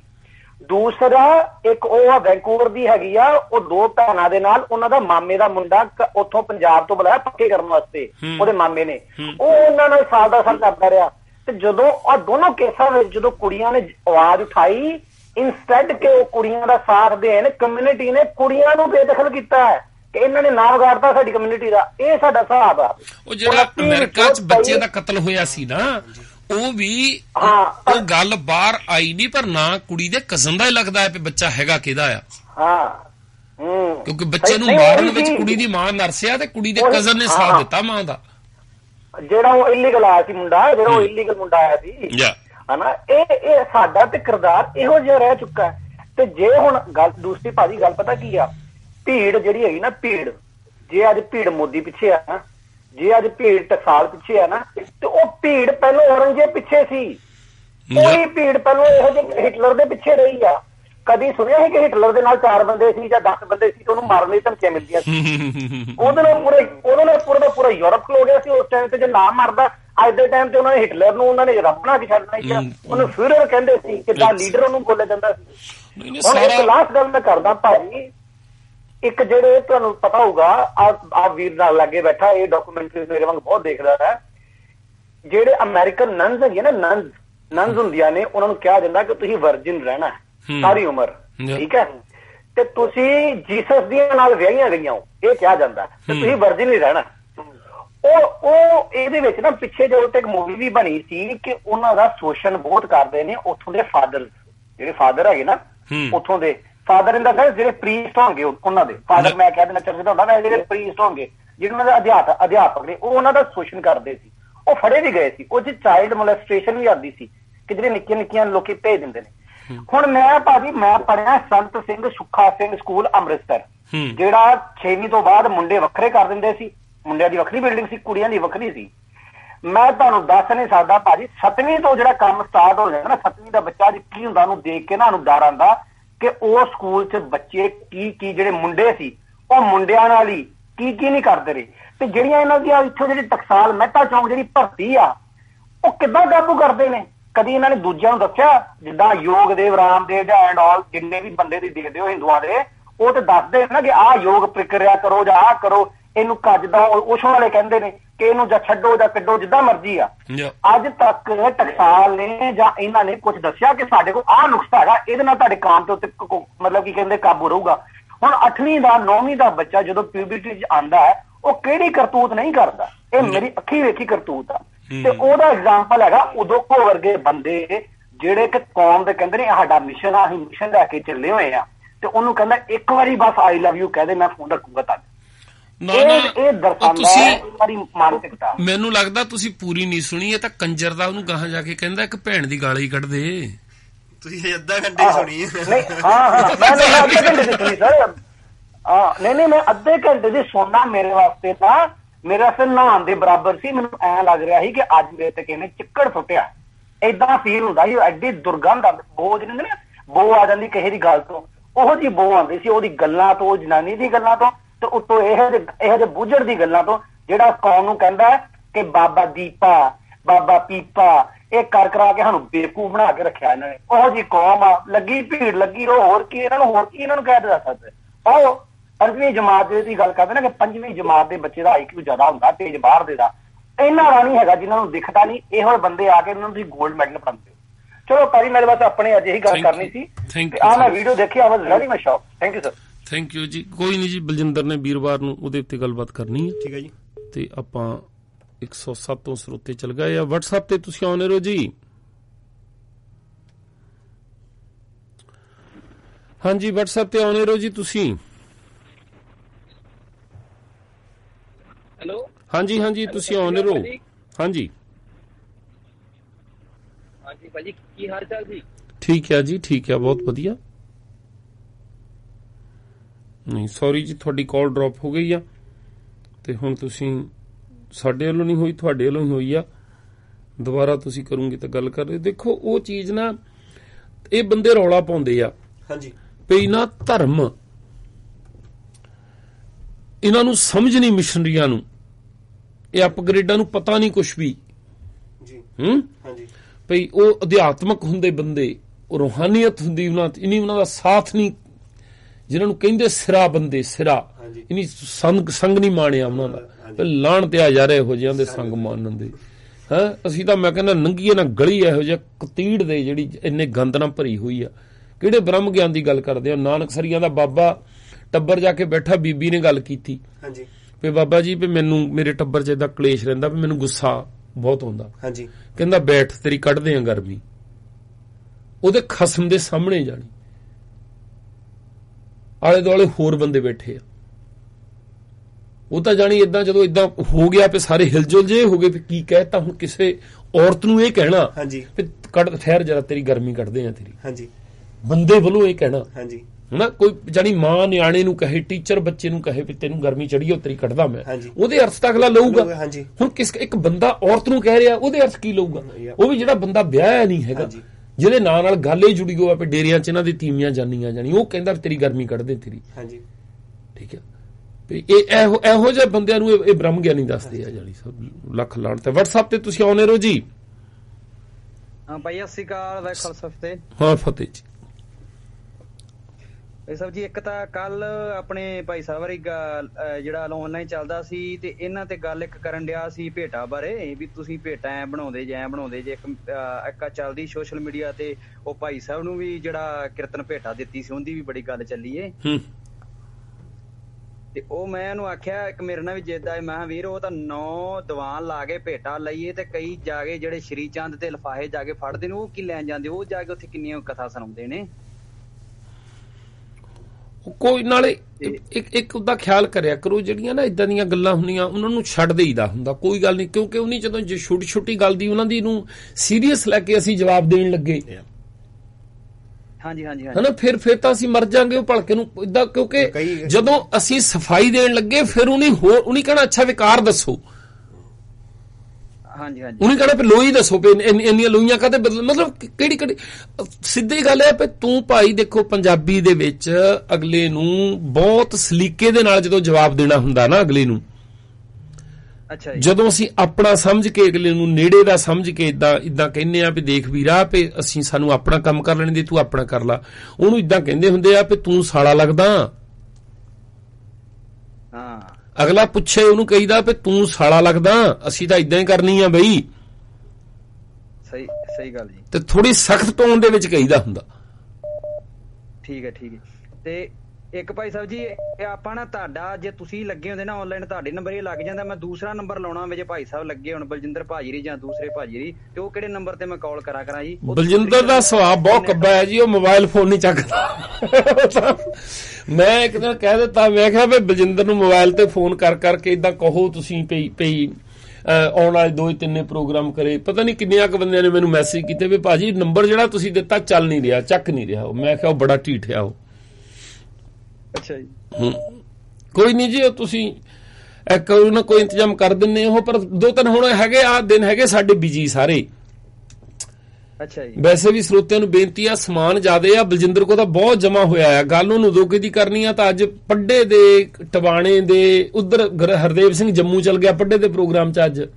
ਦੂਸਰਾ ਇੱਕ ਉਹ ਆ ਵੈਂਕੂਵਰ ਦੀ ਹੈਗੀ ਆ, ਉਹ ਦੋ ਭੈਣਾਂ ਦੇ ਨਾਲ, ਉਹਨਾਂ ਦਾ ਮਾਮੇ ਦਾ ਮੁੰਡਾ ਉੱਥੋਂ ਪੰਜਾਬ ਤੋਂ ਬੁਲਾਇਆ ਪੱਕੇ ਕਰਨ ਵਾਸਤੇ, ਉਹਦੇ ਮਾਮੇ ਨੇ, ਉਹ ਉਹਨਾਂ ਨਾਲ ਸਾਲ ਦਾ ਸਾਲ ਕਰਦਾ ਰਿਹਾ। ਤੇ ਜਦੋਂ ਆਹ ਦੋਨੋਂ ਕੇਸਾਂ ਵਿੱਚ ਜਦੋਂ ਕੁੜੀਆਂ ਨੇ ਆਵਾਜ਼ ਉਠਾਈ, ਇੰਸਟੈਡ ਕਿ ਉਹ ਕੁੜੀਆਂ ਦਾ ਸਾਥ ਦੇਣ, ਕਮਿਊਨਿਟੀ ਨੇ ਕੁੜੀਆਂ ਨੂੰ ਬੇਦਖਲ ਕੀਤਾ ਹੈ ਕਿ ਇਹਨਾਂ ਨੇ ਨਾਂ ਵਿਗਾੜਤਾ ਸਾਡੀ ਕਮਿਊਨਿਟੀ ਦਾ। ਇਹ ਸਾਡਾ ਹਿਸਾਬ ਆ। ਉਹ ਜਿਹੜਾ ਅਮਰੀਕਾ ਚ ਬੱਚੇ ਦਾ ਕਤਲ ਹੋਇਆ ਸੀ ਨਾ, ਉਹ ਵੀ ਉਹ ਗੱਲ ਬਾਹਰ ਆਈ ਨਹੀਂ, ਪਰ ਨਾ ਕੁੜੀ ਦੇ ਕਜ਼ਨ ਦਾ ਹੀ ਲੱਗਦਾ ਹੈ ਵੀ ਬੱਚਾ ਹੈਗਾ ਕਿਹਦਾ ਆ। ਹਾਂ, ਕਿਉਂਕਿ ਬੱਚੇ ਨੂੰ ਮਾਰਨ ਵਿੱਚ ਕੁੜੀ ਦੀ ਮਾਂ ਨਰਸਿਆ ਤੇ ਕੁੜੀ ਦੇ ਕਜ਼ਨ ਨੇ ਸਾਥ ਦਿੱਤਾ ਮਾਂ ਦਾ। ਜਿਹੜਾ ਉਹ ਇਲੀਗਲ ਆਇਆ ਸੀ ਮੁੰਡਾ, ਜਿਹੜਾ ਉਹ ਇਲੀਗਲ ਮੁੰਡਾ ਆਇਆ ਸੀ ਹਨਾ, ਇਹ ਇਹ ਸਾਡਾ ਤੇ ਕਿਰਦਾਰ ਇਹੋ ਜਿਹਾ ਰਹਿ ਚੁੱਕਾ ਹੈ। ਤੇ ਜੇ ਹੁਣ ਗੱਲ ਦੂਸਰੀ ਭਾਜੀ ਗੱਲ ਪਤਾ ਕੀ ਆ, ਭੀੜ ਜਿਹੜੀ ਹੈਗੀ ਨਾ, ਭੀੜ ਜੇ ਅੱਜ ਭੀੜ ਮੋਦੀ ਪਿੱਛੇ ਆ ਨਾ, ਜੇ ਅੱਜ ਭੀੜ ਟਕਸਾਲ ਪਿੱਛੇ ਆ ਨਾ, ਤੇ ਉਹ ਭੀੜ ਪਹਿਲਾਂ ਔਰੰਗਜ਼ੇਬ ਪਿੱਛੇ ਸੀ। ਉਹੀ ਭੀੜ ਪਹਿਲਾਂ ਇਹੋ ਜਿਹੇ ਹਿਟਲਰ ਦੇ ਪਿੱਛੇ ਰਹੀ ਆ। ਕਦੀ ਸੁਣਿਆ ਸੀ ਕਿ ਹਿਟਲਰ ਦੇ ਨਾਲ ਚਾਰ ਬੰਦੇ ਸੀ ਜਾਂ ਦਸ ਬੰਦੇ ਸੀ ਤੇ ਉਹਨੂੰ ਮਾਰਨ ਦੀ ਧਮਕੀਆਂ ਮਿਲਦੀਆਂ ਸੀ? ਉਹਦੇ ਨਾਲ ਪੂਰੇ ਉਹਦੇ ਨਾਲ ਪੂਰਾ ਦਾ ਪੂਰਾ ਯੂਰਪ ਖਲੋ ਗਿਆ ਸੀ ਉਸ ਟਾਈਮ ਤੇ। ਜੇ ਨਾ ਮਰਦਾ ਅੱਜ ਦੇ ਟਾਈਮ ਤੇ ਉਹਨਾਂ ਨੇ ਹਿਟਲਰ ਨੂੰ ਉਹਨਾਂ ਨੇ ਰੱਬ ਬਣਾ ਕੇ ਛੱਡਣਾ ਸੀ, ਉਹਨੂੰ ਫਿਊਰਰ ਕਹਿੰਦੇ ਸੀ, ਕਿੱਦਾਂ ਲੀਡਰ ਉਹਨੂੰ ਬੋਲਿਆ ਜਾਂਦਾ ਸੀ। ਹੁਣ ਇੱਕ ਲਾਸਟ ਗੱਲ ਮੈਂ ਕਰਦਾ ਭਾਜੀ, ਇੱਕ ਜਿਹੜੇ ਤੁਹਾਨੂੰ ਪਤਾ ਹੋਊਗਾ, ਆ ਵੀਰ ਨਾਲ ਲੱਗੇ ਬੈਠਾ, ਇਹ ਡਾਕੂਮੈਂਟਰੀ ਮੇਰੇ ਵਾਂਗ ਬਹੁਤ ਦੇਖਦਾ ਹੈ, ਜਿਹੜੇ ਅਮਰੀਕਨ ਨਨਸ ਹੈਗੇ ਨਾ, ਨਨਸ ਨਨਸ ਹੁੰਦੀਆਂ ਨੇ, ਉਹਨਾਂ ਨੂੰ ਕਿਹਾ ਜਾਂਦਾ ਕਿ ਤੁਸੀਂ ਵਰਜਿਨ ਰਹਿਣਾ ਸਾਰੀ ਉਮਰ, ਠੀਕ ਹੈ, ਤੇ ਤੁਸੀਂ ਜੀਸਸ ਦੀਆਂ ਨਾਲ ਵਿਆਹੀਆਂ ਗਈਆਂ ਹੋ, ਇਹ ਕਿਹਾ ਜਾਂਦਾ, ਤੇ ਤੁਸੀਂ ਵਰਜਿਨ ਹੀ ਰਹਿਣਾ। ਉਹ ਉਹ ਇਹਦੇ ਵਿੱਚ ਨਾ ਪਿੱਛੇ ਜੋ ਇੱਕ ਮੂਵੀ ਵੀ ਬਣੀ ਸੀ ਕਿ ਉਹਨਾਂ ਦਾ ਸ਼ੋਸ਼ਣ ਬਹੁਤ ਕਰਦੇ ਨੇ ਉੱਥੋਂ ਦੇ ਫਾਦਰ, ਜਿਹੜੇ ਫਾਦਰ ਹੈਗੇ ਨਾ ਉੱਥੋਂ ਦੇ, ਫਾਦਰ ਇਨ ਦਾ ਸੈਂਸ ਜਿਹੜੇ ਪ੍ਰੀਸਟ ਹੋਣਗੇ ਉਹਨਾਂ ਦੇ, ਫਾਦਰ ਮੈਂ ਕਹਿ ਦੇਣਾ ਚਰਚ ਦਾ ਹੁੰਦਾ ਨਾ, ਜਿਹੜੇ ਪ੍ਰੀਸਟ ਹੋਣਗੇ, ਜਿਹੜੇ ਉਹਨਾਂ ਦੇ ਅਧਿਆਪਕ ਅਧਿਆਪਕ ਨੇ, ਉਹ ਉਹਨਾਂ ਦਾ ਸ਼ੋਸ਼ਣ ਕਰਦੇ ਸੀ। ਉਹ ਫੜੇ ਵੀ ਗਏ ਸੀ, ਉਹ ਚ ਚਾਈਲਡ ਮੋਲੈਸਟੇਸ਼ਨ ਵੀ ਆਉਂਦੀ ਸੀ ਕਿ ਜਿਹੜੇ ਨਿੱਕੀਆਂ ਨਿੱਕੀਆਂ ਲੋਕੀ ਭੇਜ ਦਿੰਦੇ ਨੇ। ਹੁਣ ਮੈਂ ਭਾਜੀ ਮੈਂ ਪੜ੍ਹਿਆ ਸੰਤ ਸਿੰਘ ਸੁੱਖਾ ਸਿੰਘ ਸਕੂਲ ਅੰਮ੍ਰਿਤਸਰ, ਜਿਹੜਾ ਛੇਵੀਂ ਤੋਂ ਬਾਅਦ ਮੁੰਡੇ ਵੱਖਰੇ ਕਰ ਦਿੰਦੇ ਸੀ, ਮੁੰਡਿਆਂ ਦੀ ਵੱਖਰੀ ਬਿਲਡਿੰਗ ਸੀ, ਕੁੜੀਆਂ ਦੀ ਵੱਖਰੀ ਸੀ। ਮੈਂ ਤੁਹਾਨੂੰ ਦੱਸ ਨਹੀਂ ਸਕਦਾ ਭਾਜੀ, ਸੱਤਵੀਂ ਤੋਂ ਜਿਹੜਾ ਕੰਮ ਸਟਾਰਟ ਹੋ ਜਾਂਦਾ ਨਾ, ਸੱਤਵੀਂ ਦਾ ਬੱਚਾ ਕੀ ਹੁੰਦਾ, ਉਹਨੂੰ ਦੇਖ ਕੇ ਨਾ ਉਹਨੂੰ ਡਰ ਆਉਂਦਾ ਕਿ ਉਹ ਸਕੂਲ ਚ ਬੱਚੇ ਕੀ ਕੀ ਜਿਹੜੇ ਮੁੰਡੇ ਸੀ ਉਹ ਮੁੰਡਿਆਂ ਨਾਲ ਹੀ ਕੀ ਕੀ ਨਹੀਂ ਕਰਦੇ ਰਹੇ। ਤੇ ਜਿਹੜੀਆਂ ਇਹਨਾਂ ਦੀਆਂ ਇੱਥੋਂ ਜਿਹੜੀ ਟਕਸਾਲ ਮਹਿਤਾ ਚੌਂਕ ਜਿਹੜੀ ਭਰਤੀ ਆ, ਉਹ ਕਿੱਦਾਂ ਕਾਬੂ ਕਰਦੇ ਨੇ? ਕਦੀ ਇਹਨਾਂ ਨੇ ਦੂਜਿਆਂ ਨੂੰ ਦੱਸਿਆ? ਜਿੱਦਾਂ ਯੋਗਦੇਵ ਰਾਮਦੇਵ ਐਂਡ ਆਲ ਜਿੰਨੇ ਵੀ ਬੰਦੇ ਦੀ ਦੇਖਦੇ ਹੋ ਹਿੰਦੂਆਂ ਦੇ, ਉਹ ਤੇ ਦੱਸਦੇ ਨਾ ਕਿ ਆਹ ਯੋਗ ਪ੍ਰਕਿਰਿਆ ਕਰੋ ਜਾਂ ਆਹ ਕਰੋ, ਇਹਨੂੰ ਕੱਜਦਾ ਉਸ ਵਾਲੇ ਕਹਿੰਦੇ ਨੇ ਕਿ ਇਹਨੂੰ ਜਾਂ ਛੱਡੋ ਜਾਂ ਕੱਢੋ, ਜਿੱਦਾਂ ਮਰਜ਼ੀ ਆ। ਅੱਜ ਤੱਕ ਟਕਸਾਲ ਨੇ ਜਾਂ ਇਹਨਾਂ ਨੇ ਕੁਝ ਦੱਸਿਆ ਕਿ ਸਾਡੇ ਕੋਲ ਆਹ ਨੁਕਸਾ ਹੈਗਾ, ਇਹਦੇ ਨਾਲ ਤੁਹਾਡੇ ਕਾਮ ਤੇ ਉੱਤੇ ਮਤਲਬ ਕੀ ਕਹਿੰਦੇ ਕਾਬੂ ਰਹੂਗਾ। ਹੁਣ ਅੱਠਵੀਂ ਦਾ ਨੌਵੀਂ ਦਾ ਬੱਚਾ ਜਦੋਂ ਪਿਊਬਰਟੀ ਚ ਆਉਂਦਾ ਹੈ, ਉਹ ਕਿਹੜੀ ਕਰਤੂਤ ਨਹੀਂ ਕਰਦਾ, ਇਹ ਮੇਰੀ ਅੱਖੀ ਵੇਖੀ ਕਰਤੂਤ ਆ। ਤੇ ਉਹਦਾ ਐਗਜ਼ਾਮਪਲ ਹੈਗਾ ਉਦੋਖੋ ਵਰਗੇ ਬੰਦੇ, ਜਿਹੜੇ ਕਿ ਕੌਮ ਦੇ ਕਹਿੰਦੇ ਨੇ ਸਾਡਾ ਮਿਸ਼ਨ ਆ, ਅਸੀਂ ਮਿਸ਼ਨ ਲੈ ਕੇ ਚੱਲੇ ਹੋਏ ਆ, ਤੇ ਉਹਨੂੰ ਕਹਿੰਦਾ ਇੱਕ ਵਾਰੀ ਬਸ ਆਈ ਲਵ ਯੂ ਕਹਿ ਦੇ, ਮੈਂ ਫੋਨ ਰੱਖੂਗਾ ਤੱਕ। ਇਹ ਦਰਸਾਉਂਦਾ ਹੈ ਮਾਨਸਿਕਤਾ। ਮੈਨੂੰ ਲੱਗਦਾ ਤੁਸੀਂ ਪੂਰੀ ਨਹੀਂ ਸੁਣੀ, ਇਹ ਤਾਂ ਕੰਜਰ ਦਾ ਉਹਨੂੰ ਗਾਹਾਂ ਜਾ ਕੇ ਕਹਿੰਦਾ ਇੱਕ ਭੈਣ ਦੀ ਗਾਲ ਹੀ ਕੱਢ ਦੇ। ਤੁਸੀਂ ਅੱਧਾ ਘੰਟੇ ਸੁਣੀ? ਨਹੀਂ ਹਾਂ ਹਾਂ ਮੈਂ ਅੱਧੇ ਘੰਟੇ ਦੀ ਸੁਣੀ ਸਰ। ਹਾਂ ਨਹੀਂ ਨਹੀਂ ਮੈਂ ਅੱਧੇ ਘੰਟੇ ਦੀ ਸੁਣਨਾ ਮੇਰੇ ਵਾਸਤੇ ਤਾਂ ਮੇਰੇ ਵਾਸਤੇ ਨਹਾਉਣ ਦੇ ਬਰਾਬਰ ਸੀ। ਮੈਨੂੰ ਐਂ ਲੱਗ ਰਿਹਾ ਸੀ ਕਿ ਅੱਜ ਮੇਰੇ ਤੇ ਕਿਸੇ ਨੇ ਚਿੱਕੜ ਸੁੱਟਿਆ, ਏਦਾਂ ਫੀਲ ਹੁੰਦਾ ਸੀ। ਐਡੀ ਦੁਰਗੰਧ ਬੋ ਜਿਹਨੇ ਨਾ ਬੋ ਆ ਜਾਂਦੀ ਕਿਸੇ ਦੀ ਗੱਲ ਤੋਂ, ਉਹੋ ਜਿਹੀ ਬੋ ਆਉਂਦੀ ਸੀ ਉਹਦੀ ਗੱਲਾਂ ਤੋਂ, ਉਹ ਜਨਾਨੀ ਦੀ ਗੱਲਾਂ ਤੋਂ, ਤੇ ਉੱਤੋਂ ਇਹੋ ਜਿਹੇ ਇਹੋ ਜਿਹੇ ਬੁੱਝੜ ਦੀ ਗੱਲਾਂ ਤੋਂ, ਜਿਹੜਾ ਕੌਮ ਨੂੰ ਕਹਿੰਦਾ ਕਿ ਬਾਬਾ ਦੀਪਾ ਬਾਬਾ ਪੀਪਾ, ਇਹ ਕਰ ਕਰਾ ਕੇ ਸਾਨੂੰ ਬੇਵਕੂਫ ਬਣਾ ਕੇ ਰੱਖਿਆ ਇਹਨਾਂ ਨੇ। ਉਹੋ ਜਿਹੀ ਕੌਮ ਆ, ਲੱਗੀ ਭੀੜ ਲੱਗੀ ਰੋ, ਹੋਰ ਕੀ ਇਹਨਾਂ ਨੂੰ ਹੋਰ ਕੀ ਇਹਨਾਂ ਨੂੰ ਕਹਿ ਦੇ ਸਕਦੇ। ਉਹ ਪੰਜਵੀਂ ਜਮਾਤ ਦੀ ਗੱਲ ਕਰਦੇ ਨਾ ਕਿ ਪੰਜਵੀਂ ਜਮਾਤ ਦੇ ਬੱਚੇ ਦਾ ਆਈ ਕਿਊ ਜ਼ਿਆਦਾ ਹੁੰਦਾ, ਤੇਜ ਬਾਹਰ ਦੇ ਦਾ, ਇਹਨਾਂ ਦਾ ਨਹੀਂ ਹੈਗਾ ਜਿਹਨਾਂ ਨੂੰ ਦਿਖਦਾ ਨਹੀਂ। ਇਹੋ ਬੰਦੇ ਆ ਕੇ ਇਹਨਾਂ ਨੂੰ ਤੁਸੀਂ ਗੋਲਡ ਮੈਡਲ ਫੜਾਉਂਦੇ ਹੋ। ਚਲੋ ਭਾਜੀ ਮੇਰੇ ਬਸ ਆਪਣੇ ਅੱਜ ਇਹੀ ਗੱਲ ਕਰਨੀ ਸੀ। ਆ ਮੈਂ ਵੀਡੀਓ ਦੇਖੀ, I was very much shock. Thank you sir. Thank you ਜੀ। ਕੋਈ ਨਹੀਂ ਜੀ, ਬਲਜਿੰਦਰ ਨੇ ਵੀਰਵਾਰ ਨੂੰ ਉਹਦੇ ਉੱਤੇ ਗੱਲਬਾਤ ਕਰਨੀ ਹੈ। ਠੀਕ ਹੈ ਜੀ। ਤੇ ਆਪਾਂ ਇੱਕ ਸੌ ਸੱਤ ਤੋਂ ਸਰੋਤੇ ਚਲ ਗਏ ਆ। WhatsApp ਤੇ ਤੁਸੀਂ ਆਉਣੇ ਰਹੋ ਜੀ। ਹਾਂਜੀ, WhatsApp ਤੇ ਆਉਣੇ ਰਹੋ ਜੀ ਤੁਸੀਂ। ਹੈਲੋ। ਹਾਂਜੀ ਹਾਂਜੀ, ਤੁਸੀਂ ਆਉਣੇ ਰਹੋ। ਹਾਂਜੀ ਹਾਂਜੀ ਭਾਜੀ, ਕੀ ਹਾਲ ਚਾਲ ਜੀ? ਠੀਕ ਹੈ ਜੀ, ਠੀਕ ਹੈ, ਬਹੁਤ ਵਧੀਆ। ਨਹੀਂ ਸੌਰੀ ਜੀ, ਤੁਹਾਡੀ ਕਾਲ ਡ੍ਰੌਪ ਹੋ ਗਈ ਆ ਤੇ ਹੁਣ ਤੁਸੀਂ ਸਾਡੇ ਵੱਲੋਂ ਨਹੀਂ ਹੋਈ, ਤੁਹਾਡੇ ਵੱਲੋਂ ਹੀ ਹੋਈ ਆ। ਦੁਬਾਰਾ ਤੁਸੀਂ ਕਰੋਗੇ ਤਾਂ ਗੱਲ ਕਰ ਰਹੇ। ਦੇਖੋ ਉਹ ਚੀਜ਼ ਨਾ, ਇਹ ਬੰਦੇ ਰੌਲਾ ਪਾਉਂਦੇ ਆ ਹਾਂਜੀ ਵੀ ਨਾ ਧਰਮ ਇਹਨਾਂ ਨੂੰ ਸਮਝ ਨਹੀਂ, ਮਿਸ਼ਨਰੀਆਂ ਨੂੰ, ਇਹ ਅਪਗ੍ਰੇਡਾਂ ਨੂੰ ਪਤਾ ਨਹੀਂ ਕੁਛ ਵੀ ਜੀ। ਹੂੰ ਹਾਂਜੀ ਭਈ ਉਹ ਅਧਿਆਤਮਕ ਹੁੰਦੇ ਬੰਦੇ, ਉਹ ਰੂਹਾਨੀਅਤ ਹੁੰਦੀ ਉਹਨਾਂ ਇਨੀ, ਉਹਨਾਂ ਦਾ ਸਾਥ ਨਹੀਂ, ਜਿਹਨਾਂ ਨੂੰ ਕਹਿੰਦੇ ਸਿਰਾ ਬੰਦੇ, ਸਿਰਾ ਇਨੀ ਸੰਗ ਸੰਗ ਨਹੀਂ ਮਾਣਿਆ ਉਹਨਾਂ ਦਾ। ਲਾਣ ਤੇ ਆ ਜਾ ਰਹੇ ਇਹੋ ਜਿਹਾਂ ਦੇ ਸੰਗ ਮਾਣਨ ਦੇ। ਹੈਂ ਅਸੀਂ ਤਾਂ ਮੈਂ ਕਹਿੰਦਾ ਨੰਗੀਏ ਨਾ ਗਲੀ ਇਹੋ ਜਿਹਾ ਕਤੀੜ ਦੇ, ਜਿਹੜੀ ਇੰਨੇ ਗੰਦ ਨਾਲ ਭਰੀ ਹੋਈ ਆ। ਕਿਹੜੇ ਬ੍ਰਹਮ ਗਿਆਨ ਦੀ ਗੱਲ ਕਰਦੇ ਆ? ਨਾਨਕ ਸਰੀਆਂ ਦਾ ਬਾਬਾ ਟੱਬਰ ਜਾ ਕੇ ਬੈਠਾ, ਬੀਬੀ ਨੇ ਗੱਲ ਕੀਤੀ ਵੀ ਬਾਬਾ ਜੀ ਵੀ ਮੈਨੂੰ ਮੇਰੇ ਟੱਬਰ 'ਚ ਏਦਾਂ ਕਲੇਸ਼ ਰਹਿੰਦਾ, ਵੀ ਮੈਨੂੰ ਗੁੱਸਾ ਬਹੁਤ ਆਉਂਦਾ। ਹਾਂਜੀ ਕਹਿੰਦਾ ਬੈਠ, ਤੇਰੀ ਕੱਢਦੇ ਆ ਗਰਮੀ। ਉਹਦੇ ਖਸਮ ਦੇ ਸਾਹਮਣੇ ਜਾਣੀ, ਆਲੇ ਦੁਆਲੇ ਹੋਰ ਬੰਦੇ ਬੈਠੇ ਆ। ਉਹ ਤਾਂ ਜਾਣੀ ਏਦਾਂ, ਜਦੋਂ ਏਦਾਂ ਹੋ ਗਿਆ ਵੀ ਸਾਰੇ ਹਿਲਜੁਲ ਜੇ ਹੋ ਗਏ ਵੀ ਕੀ ਕਹਿਤਾ ਹੁਣ ਕਿਸੇ ਔਰਤ ਨੂੰ ਇਹ ਕਹਿਣਾ ਵੀ ਕੱਢ, ਠਹਿਰ ਜਰਾ, ਤੇਰੀ ਗਰਮੀ ਕੱਢਦੇ ਆ ਤੇਰੀ। ਹਾਂਜੀ ਬੰਦੇ ਵੱਲੋਂ ਇਹ ਕਹਿਣਾ। ਹਾਂਜੀ ਹਨਾ, ਕੋਈ ਜਾਣੀ ਮਾਂ ਨਿਆਣੇ ਨੂੰ ਕਹੇ, ਟੀਚਰ ਬੱਚੇ ਨੂੰ ਕਹੇ ਵੀ ਤੈਨੂੰ ਗਰਮੀ ਚੜੀ ਆ, ਤੇਰੀ ਕੱਢਦਾ ਮੈਂ, ਉਹਦੇ ਅਰਥ ਤਾਂ ਅਗਲਾ ਲਊਗਾ। ਹੁਣ ਕਿਸ ਇੱਕ ਬੰਦਾ ਔਰਤ ਨੂੰ ਕਹਿ ਰਿਹਾ, ਉਹਦੇ ਅਰਥ ਕੀ ਲਊਗਾ? ਉਹ ਵੀ ਜਿਹੜਾ ਬੰਦਾ ਵਿਆਹਿਆ ਨਹੀਂ ਹੈਗਾ, ਜਿਹਦੇ ਨਾਂ ਨਾਲ ਗੱਲ ਹੀ ਜੁੜੀ ਹੋਆ ਵੀ ਡੇਰਿਆਂ 'ਚ ਇਹਨਾਂ ਦੀ ਤੀਵੀਆਂ ਜਾਨੀਆਂ ਜਾਣੀ, ਉਹ ਕਹਿੰਦਾ ਤੇਰੀ ਗਰਮੀ ਕੱਢਦੇ ਤੇਰੀ। ਠੀਕ ਹੈ, ਇਹ ਇਹੋ ਇਹੋ ਜਿਹੇ ਬੰਦਿਆਂ ਨੂੰ ਇਹ ਬ੍ਰਹਮ ਗਿਆਨੀ ਦੱਸਦੇ ਆ ਜਾਣੀ। ਸਭ ਲੱਖ ਲਾਣ ਤੇ। WhatsApp ਤੇ ਤੁਸੀਂ ਆਉਣੇ ਰਹੋ ਜੀ। ਹਾਂ ਭਾਈ, ਸਤਿ ਸ਼੍ਰੀ ਅਕਾਲ। ਵਾਹਿ ਖਾਲਸਾ ਫਤਿਹ। ਹਾਂ ਫਤਿਹ ਜੀ। ਭਾਈ ਸਾਹਿਬ ਜੀ, ਇੱਕ ਤਾਂ ਕੱਲ ਆਪਣੇ ਭਾਈ ਸਾਹਿਬ ਵਾਰੀ ਜਿਹੜਾ ਆਨਲਾਈਨ ਚੱਲਦਾ ਸੀ ਤੇ ਇਹਨਾਂ ਤੇ ਗੱਲ ਇੱਕ ਕਰਨ ਡਿਆ ਸੀ ਭੇਟਾ ਬਾਰੇ, ਵੀ ਤੁਸੀਂ ਭੇਟਾ ਐ ਬਣਾਉਂਦੇ ਜੇ ਐ ਬਣਾਉਂਦੇ ਜੇ। ਇੱਕ ਇੱਕ ਚੱਲਦੀ ਸੋਸ਼ਲ ਮੀਡੀਆ ਤੇ, ਉਹ ਭਾਈ ਸਾਹਿਬ ਨੂੰ ਵੀ ਜਿਹੜਾ ਕੀਰਤਨ ਭੇਟਾ ਦਿੱਤੀ ਸੀ, ਉਹਦੀ ਵੀ ਬੜੀ ਗੱਲ ਚੱਲੀ ਏ। ਤੇ ਉਹ ਮੈਂ ਉਹਨੂੰ ਆਖਿਆ, ਇੱਕ ਮੇਰੇ ਨਾਲ ਵੀ ਜਿੱਦ ਆਏ, ਮੈਂ ਵੀਰ ਉਹ ਤਾਂ ਨੌ ਦੀਵਾਨ ਲਾ ਕੇ ਭੇਟਾ ਲਈਏ ਤੇ ਕਈ ਜਾ ਕੇ ਜਿਹੜੇ ਸ਼੍ਰੀ ਚੰਦ ਤੇ ਲਿਫਾਫੇ ਜਾ ਕੇ ਫੜਦੇ ਨੇ, ਉਹ ਕੀ ਲੈਣ ਜਾਂਦੇ? ਉਹ ਜਾ ਕੇ ਉੱਥੇ ਕਿੰਨੀਆਂ ਕਥਾ ਸੁਣਾਉਂਦੇ ਨੇ। ਕੋਈ ਨਾਲੇ ਇੱਕ ਇੱਕ ਉਹਦਾ ਖਿਆਲ ਕਰਿਆ ਕਰੋ, ਜਿਹੜੀਆਂ ਨਾ ਇਦਾਂ ਦੀਆਂ ਗੱਲਾਂ ਹੁੰਦੀਆਂ ਉਹਨਾਂ ਨੂੰ ਛੱਡ ਦੇਈਦਾ ਹੁੰਦਾ, ਕੋਈ ਗੱਲ ਨਹੀਂ। ਕਿਉਂਕਿ ਉਹਨੀ ਜਦੋਂ ਜੇ ਛੋਟੀ ਛੋਟੀ ਗੱਲ ਦੀ ਉਹਨਾਂ ਦੀ ਨੂੰ ਸੀਰੀਅਸ ਲੈ ਕੇ ਅਸੀਂ ਜਵਾਬ ਦੇਣ ਲੱਗੇ, ਹਾਂਜੀ ਹਾਂਜੀ ਹਨਾ, ਫਿਰ ਫਿਰ ਤਾਂ ਅਸੀਂ ਮਰ ਜਾਾਂਗੇ ਉਹ ਭਲਕੇ ਨੂੰ ਇਦਾਂ। ਕਿਉਂਕਿ ਜਦੋਂ ਅਸੀਂ ਸਫਾਈ ਦੇਣ ਲੱਗੇ, ਫਿਰ ਉਹਨੇ ਹੋਰ ਉਹਨੇ ਕਹਿਣਾ ਅੱਛਾ ਵਿਕਾਰ ਦੱਸੋ, ਹਾਂਜੀ ਹਾਂਜੀ ਉਹਨੇ ਕਹਿਣਾ ਵੀ ਲੋਈ ਦੱਸੋ ਵੀ ਇੰਨੀਆਂ ਲੋਈਆਂ ਕਾਹਦੇ ਬਦਲ, ਮਤਲਬ ਕਿਹੜੀ ਕਿਹੜੀ। ਸਿੱਧੀ ਗੱਲ ਹੈ ਵੀ ਤੂੰ ਭਾਈ ਦੇਖੋ, ਪੰਜਾਬੀ ਦੇ ਵਿੱਚ ਅਗਲੇ ਨੂੰ ਬਹੁਤ ਸਲੀਕੇ ਦੇ ਨਾਲ ਜਦੋਂ ਜਵਾਬ ਦੇਣਾ ਹੁੰਦਾ ਨਾ ਅਗਲੇ ਨੂੰ, ਅੱਛਾ ਜੀ, ਜਦੋਂ ਅਸੀਂ ਆਪਣਾ ਸਮਝ ਕੇ ਅਗਲੇ ਨੂੰ ਨੇੜੇ ਦਾ ਸਮਝ ਕੇ ਇਦਾਂ ਇਦਾਂ ਕਹਿੰਦੇ ਆ ਵੀ ਦੇਖ ਵੀਰਾ ਵੀ ਅਸੀਂ ਸਾਨੂੰ ਆਪਣਾ ਕੰਮ ਕਰ ਲੈਣ ਦੇ, ਤੂੰ ਆਪਣਾ ਕਰ ਲਾ। ਉਹਨੂੰ ਇਦਾਂ ਕਹਿੰਦੇ ਹੁੰਦੇ ਆ ਵੀ ਤੂੰ ਸਾਲਾ ਲੱਗਦਾ। ਹਾਂ, ਅਗਲਾ ਪੁੱਛੇ ਉਹਨੂੰ ਕਹੀਦਾ ਵੀ ਤੂੰ ਸਾਲਾ ਲੱਗਦਾ, ਅਸੀਂ ਤਾਂ ਇਦਾਂ ਹੀ ਕਰਨੀ ਆ ਬਈ। ਸਹੀ ਸਹੀ ਗੱਲ ਜੀ। ਤੇ ਥੋੜੀ ਸਖਤ ਟੋਨ ਦੇ ਵਿੱਚ ਕਹੀਦਾ ਹੁੰਦਾ। ਠੀਕ ਹੈ ਠੀਕ ਹੈ। ਤੇ ਇੱਕ ਭਾਈ ਸਾਹਿਬ ਜੀ, ਇਹ ਆਪਾਂ ਨਾ ਤੁਹਾਡਾ ਜੇ ਤੁਸੀਂ ਲੱਗੇ ਹੁੰਦੇ ਨਾ ਆਨਲਾਈਨ, ਤੁਹਾਡੇ ਨੰਬਰ ਹੀ ਲੱਗ ਜਾਂਦਾ। ਮੈਂ ਦੂਸਰਾ ਨੰਬਰ ਲਾਉਣਾ ਵੇ ਜੇ ਭਾਈ ਸਾਹਿਬ ਲੱਗੇ ਹੁਣ, ਬਲਜਿੰਦਰ ਭਾਜੀਰੀ ਜਾਂ ਦੂਸਰੇ ਭਾਜੀਰੀ, ਤੇ ਉਹ ਕਿਹੜੇ ਨੰਬਰ ਤੇ ਮੈਂ ਕਾਲ ਕਰਾਂ ਕਰਾਂ ਜੀ? ਬਲਜਿੰਦਰ ਦਾ ਸੁਭਾਅ ਬਹੁਤ ਕੱਬਾ ਹੈ ਜੀ, ਉਹ ਮੋਬਾਈਲ ਫੋਨ ਨਹੀਂ ਚੱਕਦਾ। ਮੈਂ ਇੱਕ ਦਿਨ ਕਹਿ ਦਿੱਤਾ, ਮੈਂ ਕਿਹਾ ਵੀ ਬਲਜਿੰਦਰ ਨੂੰ ਮੋਬਾਈਲ ਤੇ ਫੋਨ ਕਰ ਕਰਕੇ ਇਦਾਂ ਕਹੋ ਤੁਸੀਂ ਪਈ ਪਈ ਆਉਣ ਵਾਲੇ ਦੋ ਤਿੰਨੇ ਪ੍ਰੋਗਰਾਮ ਕਰੇ। ਪਤਾ ਨਹੀਂ ਕਿੰਨਿਆਂ ਕੁ ਬੰਦਿਆਂ ਨੇ ਮੈਨੂੰ ਮੈਸੇਜ ਕੀਤੇ ਵੀ ਭਾਜੀ ਨੰਬਰ ਜਿਹੜਾ ਤੁਸੀਂ ਦਿੱਤਾ ਚੱਲ ਨਹੀਂ ਰਿਹਾ, ਚੱਕ ਨਹੀਂ ਰਿਹਾ। ਮੈਂ ਕਿਹਾ ਉਹ ਬੜਾ ਢੀਠਿਆ ਉਹ। ਅੱਛਾ ਜੀ, ਕੋਈ ਨਹੀਂ ਜੀ, ਉਹ ਤੁਸੀਂ ਕੋਈ ਨਾ ਕੋਈ ਇੰਤਜ਼ਾਮ ਕਰ ਦਿੰਦੇ ਹੋ। ਪਰ ਦੋ ਤਿੰਨ ਹੁਣ ਹੈਗੇ ਆ ਦਿਨ ਹੈਗੇ ਸਾਡੇ ਬਿਜੀ ਸਾਰੇ। ਅੱਛਾ ਜੀ, ਵੈਸੇ ਵੀ ਸਰੋਤਿਆਂ ਨੂੰ ਬੇਨਤੀ ਆ, ਸਮਾਨ ਜ਼ਿਆਦੇ ਆ, ਬਲਜਿੰਦਰ ਕੋ ਤਾਂ ਬਹੁਤ ਜਮਾ ਹੋਇਆ ਆ। ਗੱਲ ਉਹਨੂੰ ਦੋਕੇ ਦੀ ਕਰਨੀ ਆ ਤਾਂ ਅੱਜ ਪੱਡੇ ਦੇ ਟਵਾਣੇ ਦੇ ਉਧਰ ਹਰਦੇਵ ਸਿੰਘ ਜੰਮੂ ਚਲ ਗਿਆ ਪੱਡੇ ਦੇ ਪ੍ਰੋਗਰਾਮ ਚ। ਅੱਜ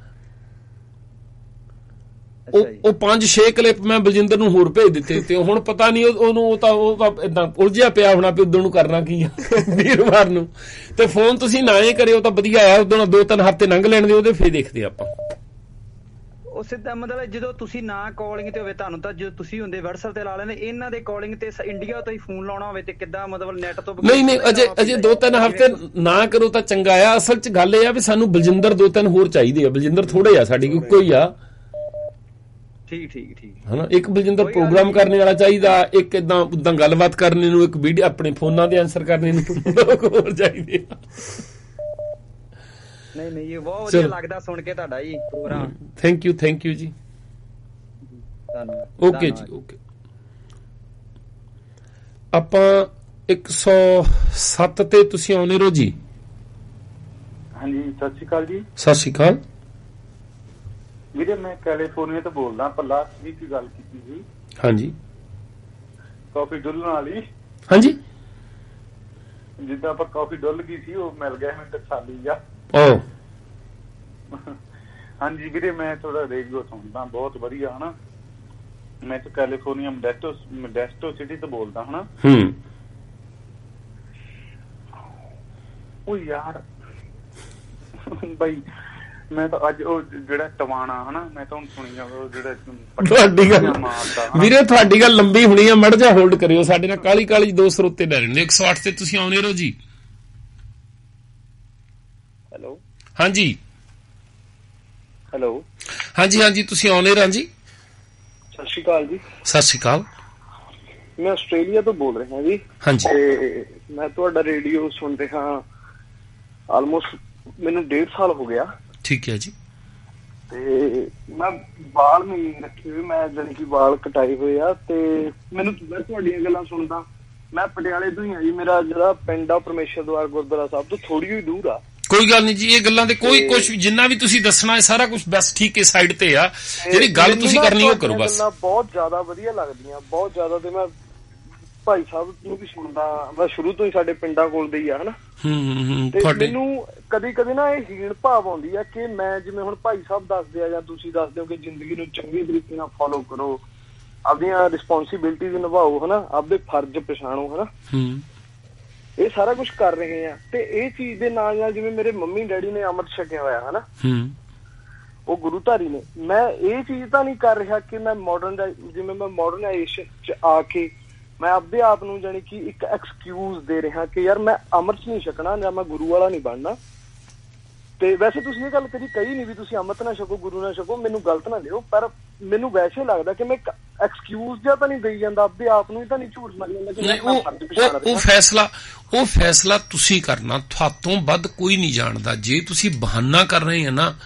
ਉਹ ਉਹ ਪੰਜ ਛੇ ਕਲਿੱਪ ਮੈਂ ਬਲਜਿੰਦਰ ਨੂੰ ਹੋਰ ਭੇਜ ਦਿੱਤੇ ਤੇ ਹੁਣ ਪਤਾ ਨਹੀਂ ਉਹਨੂੰ, ਉਹ ਤਾਂ ਉਹ ਤਾਂ ਏਦਾਂ ਉਲਝਿਆ ਪਿਆ ਹੋਣਾ ਵੀ ਉਦੋਂ ਨੂੰ ਕਰਨਾ ਕੀ ਆ ਵੀਰਵਾਰ ਨੂੰ। ਤੇ ਫੋਨ ਤੁਸੀਂ ਨਾ ਹੀ ਕਰਿਓ ਤਾਂ ਵਧੀਆ ਆ, ਉਦੋਂ ਦੋ ਤਿੰਨ ਹਫ਼ਤੇ ਲੰਘ ਲੈਣ ਦੇ, ਉਹਦੇ ਫੇਰ ਦੇਖਦੇ ਆਪਾਂ। ਉਹ ਸਿੱਧਾ ਮਤਲਬ ਜਦੋਂ ਤੁਸੀਂ ਨਾ ਕਾਲਿੰਗ ਤੇ ਹੋਵੇ ਤੁਹਾਨੂੰ ਤਾਂ ਜਦੋਂ ਤੁਸੀਂ ਹੁੰਦੇ WhatsApp ਤੇ ਲਾ ਲੈਂਦੇ, ਇਹਨਾਂ ਦੇ ਕਾਲਿੰਗ ਤੇ ਇੰਡੀਆ ਤੋਂ ਹੀ ਫੋਨ ਲਾਉਣਾ ਹੋਵੇ ਤੇ ਕਿੱਦਾਂ ਮਤਲਬ ਨੈਟ ਤੋਂ? ਨਹੀਂ ਨਹੀਂ ਅਜੇ ਅਜੇ ਦੋ ਤਿੰਨ ਹਫ਼ਤੇ ਨਾ ਕਰੋ ਤਾਂ ਚੰਗਾ ਆ। ਅਸਲ 'ਚ ਗੱਲ ਇਹ ਆ ਵੀ ਸਾਨੂੰ ਬਲਜਿੰਦਰ ਦੋ ਤਿੰਨ ਹੋਰ ਚਾਹੀਦੇ ਆ। ਬਲਜਿੰਦਰ ਥੋੜੇ ਆ, ਸਾਡੀ ਇੱਕੋ ਹੀ ਆ। ਠੀਕ ਠੀਕ ਠੀਕ ਹਨਾ, ਇੱਕ ਬਲਜਿੰਦਰ ਪ੍ਰੋਗਰਾਮ ਕਰਨੇ ਵਾਲਾ ਚਾਹੀਦਾ, ਇੱਕ ਏਦਾਂ ਉਦਾਂ ਗੱਲਬਾਤ ਕਰਨੇ ਨੂੰ, ਇੱਕ ਵੀਡੀਓ ਆਪਣੇ ਫੋਨਾਂ ਦੇ ਆਨਸਰ ਕਰਨੇ ਨੂੰ ਹੋਰ ਚਾਹੀਦੇ ਆ। ਨਹੀਂ ਨਹੀਂ ਇਹ ਬਹੁਤ ਵਧੀਆ ਲੱਗਦਾ ਸੁਣ ਕੇ ਤੁਹਾਡਾ ਜੀ programme. Thank you thank you ਜੀ, ਧੰਨਵਾਦ। ਓਕੇ ਜੀ ਓਕੇ। ਆਪਾਂ ਇੱਕ ਸੌ ਸੱਤ ਤੇ ਤੁਸੀਂ ਆਉਣੇ ਰਹੋ ਜੀ। ਹਾਂਜੀ ਸਤਿ ਸ਼੍ਰੀ ਅਕਾਲ ਜੀ। ਸਤਿ ਸ਼੍ਰੀ ਅਕਾਲ ਵੀਰੇ, ਮੈਂ ਕੈਲੀਫੋਰਨੀਆ ਤੋਂ ਬੋਲਦਾ। ਆਪਾਂ ਲਾਸਟ ਵੀਕ ਦੀ ਗੱਲ ਕੀਤੀ ਸੀ। ਹਾਂਜੀ ਕਾਫੀ ਡੁੱਲਣ ਵਾਲੀ। ਹਾਂਜੀ ਜਿੱਦਾਂ ਆਪਾਂ ਕਾਫੀ ਡੁੱਲ ਗਈ ਸੀ, ਉਹ ਮਿਲ ਗਿਆ ਮੈਨੂੰ ਟਕਸਾਲੀ ਜਾ। ਓ ਹਾਂਜੀ ਵੀਰੇ, ਮੈਂ ਥੋੜਾ ਰੇਡੀਓ ਸੁਣਦਾ, ਬਹੁਤ ਵਧੀਆ ਹਨਾ। ਮੈਂ ਤਾਂ ਕੈਲੀਫੋਰਨੀਆ ਮੋਡੈਸਟੋ ਮੋਡੈਸਟੋ ਸਿਟੀ ਤੋਂ ਬੋਲਦਾ ਹਨਾ। ਹੂੰ ਉਹ ਯਾਰ ਬਾਈ, ਮੈਂ ਤਾਂ ਅੱਜ ਉਹ ਜਿਹੜਾ ਟਵਾਣਾ ਹਨਾ, ਮੈਂ ਤਾਂ ਹੁਣ ਸੁਣੀ ਜਾਂਦਾ ਜਿਹੜਾ ਤੁਹਾਡੀ ਗੱਲ ਵੀਰੇ, ਤੁਹਾਡੀ ਗੱਲ ਲੰਬੀ ਹੋਣੀ ਆ। ਮੜ ਜਾ ਹੋਲਡ ਕਰਿਓ, ਸਾਡੇ ਨਾਲ ਕਾਲੀ ਕਾਲੀ ਦੋ ਸਰੋਤੇ ਲੈ ਲੈਣੇ। ਇੱਕ ਸੌ ਅੱਠ ਤੇ ਤੁਸੀਂ ਆਉਣੇ ਰਹੋ ਜੀ। ਹੈਲੋ ਹਾਂਜੀ ਹੈਲੋ ਹਾਂਜੀ ਹਾਂਜੀ ਤੁਸੀਂ ਆਉਣੇ ਰਹੋ ਜੀ। ਸਤਿ ਸ਼੍ਰੀ ਅਕਾਲ ਜੀ। ਸਤਿ ਸ਼੍ਰੀ ਅਕਾਲ। ਮੈਂ ਆਸਟ੍ਰੇਲੀਆ ਤੋਂ ਬੋਲ ਰਿਹਾ ਜੀ। ਹਾਂਜੀ ਤੇ ਮੈਂ ਤੁਹਾਡਾ ਰੇਡੀਓ ਸੁਣ ਰਿਹਾ ਆਲਮੋਸਟ ਮੈਨੂੰ ਡੇਢ ਸਾਲ ਹੋ ਗਿਆ। ਠੀਕ ਹੈ ਜੀ। ਤੇ ਮੈਂ ਵਾਲ ਨਹੀਂ ਰੱਖੇ ਹੋਏ, ਮੈਂ ਜਾਣੀ ਕਿ ਵਾਲ ਕਟਾਏ ਹੋਏ ਆ। ਤੇ ਮੈਨੂੰ ਮੈਂ ਤੁਹਾਡੀਆਂ ਗੱਲਾਂ ਸੁਣਦਾ। ਮੈਂ ਪਟਿਆਲੇ ਤੋਂ ਹੀ ਆ ਜੀ। ਮੇਰਾ ਜਿਹੜਾ ਪਿੰਡ ਆ ਪਰਮੇਸ਼ਰ ਦੁਆਰ ਗੁਰਦੁਆਰਾ ਸਾਹਿਬ ਤੋਂ ਥੋੜੀ ਹੀ ਦੂਰ ਆ। ਕੋਈ ਗੱਲ ਨਹੀਂ ਜੀ, ਇਹ ਗੱਲਾਂ ਦੇ ਕੋਈ ਕੁਛ ਜਿੰਨਾ ਵੀ ਤੁਸੀਂ ਦੱਸਣਾ ਹੈ ਸਾਰਾ ਕੁਝ ਬਸ ਠੀਕ ਹੈ, ਸਾਈਡ ਤੇ ਆ। ਜਿਹੜੀ ਗੱਲ ਤੁਸੀਂ ਕਰਨੀ ਉਹ ਕਰੋ ਬਸ। ਬਹੁਤ ਜ਼ਿਆਦਾ ਵਧੀਆ ਲੱਗਦੀਆਂ, ਬਹੁਤ ਜ਼ਿਆਦਾ। ਤੇ ਮੈਂ ਭਾਈ ਸਾਹਿਬ ਨੂੰ ਵੀ ਸੁਣਦਾ, ਮੈਂ ਸ਼ੁਰੂ ਤੋਂ ਹੀ ਸਾਡੇ ਪਿੰਡਾਂ ਕੋਲ ਦੇ ਹੀ ਆ ਹਨਾ। ਤੇ ਮੈਨੂੰ ਕਦੀ ਕਦੀ ਨਾ ਇਹ ਹੀਣ ਭਾਵ ਆਉਂਦੀ ਆ ਕਿ ਮੈਂ ਜਿਵੇਂ ਹੁਣ ਭਾਈ ਸਾਹਿਬ ਦੱਸਦੇ ਆ ਜਾਂ ਤੁਸੀਂ ਦੱਸਦੇ ਹੋ ਕਿ ਜ਼ਿੰਦਗੀ ਨੂੰ ਚੰਗੇ ਤਰੀਕੇ ਨਾਲ ਫੋਲੋ ਕਰੋ, ਆਪਦੀਆਂ ਰਿਸਪੋਂਸਿਬਿਲਿਟੀਜ਼ ਨਿਭਾਓ ਹਨਾ, ਆਪਦੇ ਫਰਜ਼ ਪਛਾਣੋ ਹਨਾ। ਇਹ ਸਾਰਾ ਕੁਝ ਕਰ ਰਹੇ ਆ। ਤੇ ਇਹ ਚੀਜ਼ ਦੇ ਨਾਲ ਨਾਲ ਜਿਵੇਂ ਮੇਰੇ ਮੰਮੀ ਡੈਡੀ ਨੇ ਅੰਮ੍ਰਿਤ ਛਕਿਆ ਹੋਇਆ ਹਨਾ, ਉਹ ਗੁਰੂ ਧਾਰੀ ਨੇ। ਮੈਂ ਇਹ ਚੀਜ਼ ਤਾਂ ਨਹੀਂ ਕਰ ਰਿਹਾ ਕਿ ਮੈਂ ਮਾਡਰਨ ਜਿਵੇਂ ਮੈਂ ਮਾਡਰਨਾਈਜੇਸ਼ਨ ਚ ਆ ਕੇ ਮੈਂ ਆਪਦੇ ਆਪ ਨੂੰ ਜਾਣੀ ਕਿ ਇੱਕ ਐਕਸਕਿਊਜ਼ ਦੇ ਰਿਹਾ ਕਿ ਯਾਰ ਮੈਂ ਅੰਮ੍ਰਿਤ ਨਹੀਂ ਛਕਣਾ ਜਾਂ ਮੈਂ ਗੁਰੂ ਵਾਲਾ ਨਹੀਂ ਬਣਨਾ। ਤੇ ਵੈਸੇ ਤੁਸੀਂ ਇਹ ਗੱਲ ਕਦੀ ਕਹੀ ਨਹੀਂ ਵੀ ਤੁਸੀਂ ਅੰਮ੍ਰਿਤ ਨਾ ਛਕੋ, ਗੁਰੂ ਨਾ ਛਕੋ, ਮੈਨੂੰ ਗਲਤ ਨਾ ਲਿਓ। ਪਰ ਮੈਨੂੰ ਵੈਸੇ ਲੱਗਦਾ ਕਿ ਮੈਂ ਐਕਸਕਿਊਜ਼ ਜਿਹਾ ਤਾਂ ਨਹੀਂ ਦੇਈ ਜਾਂਦਾ, ਆਪਦੇ ਆਪ ਨੂੰ ਹੀ ਤਾਂ ਨਹੀਂ ਝੂਠ ਮਾਰੀ ਜਾਂਦਾ। ਉਹ ਫੈਸਲਾ ਉਹ ਫੈਸਲਾ ਤੁਸੀਂ ਕਰਨਾ, ਤੁਹਾਤੋਂ ਵੱਧ ਕੋਈ ਨਹੀਂ ਜਾਣਦਾ। ਜੇ ਤੁਸੀਂ ਬਹਾਨਾ ਕਰ ਰਹੇ ਆ ਨਾ,